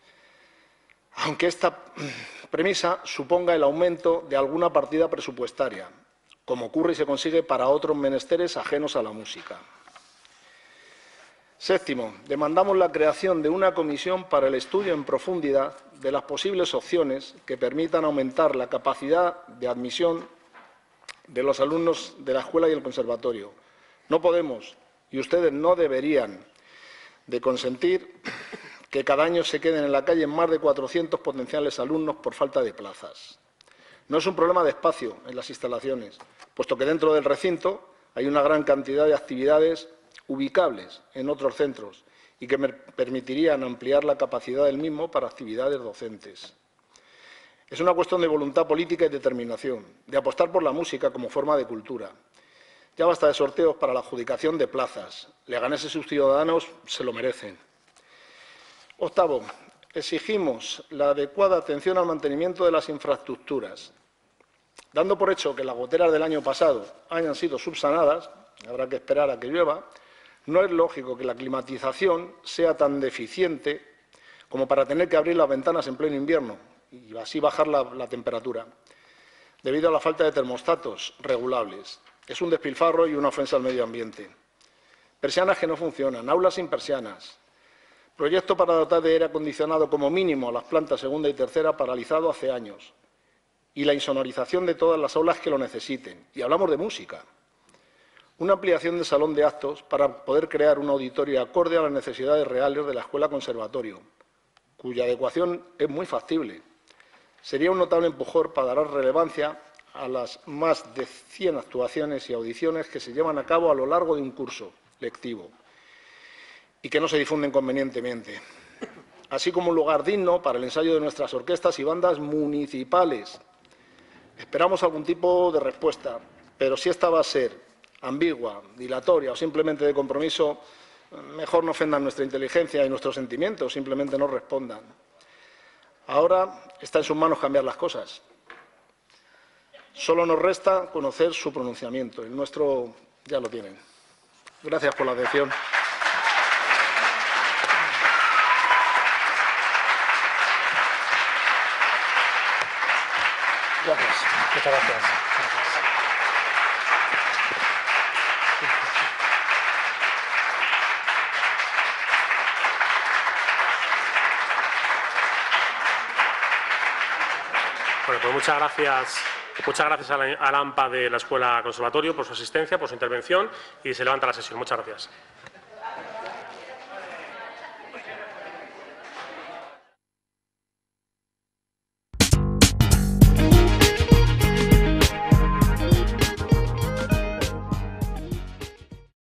aunque esta premisa suponga el aumento de alguna partida presupuestaria, como ocurre y se consigue para otros menesteres ajenos a la música. Séptimo, demandamos la creación de una comisión para el estudio en profundidad de las posibles opciones que permitan aumentar la capacidad de admisión de los alumnos de la escuela y el conservatorio. No podemos, y ustedes no deberían, de consentir que cada año se queden en la calle más de cuatrocientos potenciales alumnos por falta de plazas. No es un problema de espacio en las instalaciones, puesto que dentro del recinto hay una gran cantidad de actividades ubicables en otros centros y que permitirían ampliar la capacidad del mismo para actividades docentes. Es una cuestión de voluntad política y determinación, de apostar por la música como forma de cultura. Ya basta de sorteos para la adjudicación de plazas. Leganeses y sus ciudadanos se lo merecen. Octavo, exigimos la adecuada atención al mantenimiento de las infraestructuras. Dando por hecho que las goteras del año pasado hayan sido subsanadas, habrá que esperar a que llueva, no es lógico que la climatización sea tan deficiente como para tener que abrir las ventanas en pleno invierno y así bajar la, la temperatura, debido a la falta de termostatos regulables. Es un despilfarro y una ofensa al medio ambiente. Persianas que no funcionan, aulas sin persianas. Proyecto para dotar de aire acondicionado como mínimo a las plantas segunda y tercera paralizado hace años. Y la insonorización de todas las aulas que lo necesiten. Y hablamos de música. Una ampliación del salón de actos para poder crear un auditorio acorde a las necesidades reales de la Escuela Conservatorio, cuya adecuación es muy factible. Sería un notable empujón para dar relevancia a las más de cien actuaciones y audiciones que se llevan a cabo a lo largo de un curso lectivo y que no se difunden convenientemente, así como un lugar digno para el ensayo de nuestras orquestas y bandas municipales. Esperamos algún tipo de respuesta, pero si esta va a ser ambigua, dilatoria o simplemente de compromiso, mejor no ofendan nuestra inteligencia y nuestros sentimientos, simplemente no respondan. Ahora está en sus manos cambiar las cosas. Solo nos resta conocer su pronunciamiento. El nuestro ya lo tienen. Gracias por la atención. Gracias. Muchas gracias. Bueno, pues muchas gracias. Muchas gracias a la, a la AMPA de la Escuela Conservatorio por su asistencia, por su intervención y se levanta la sesión. Muchas gracias.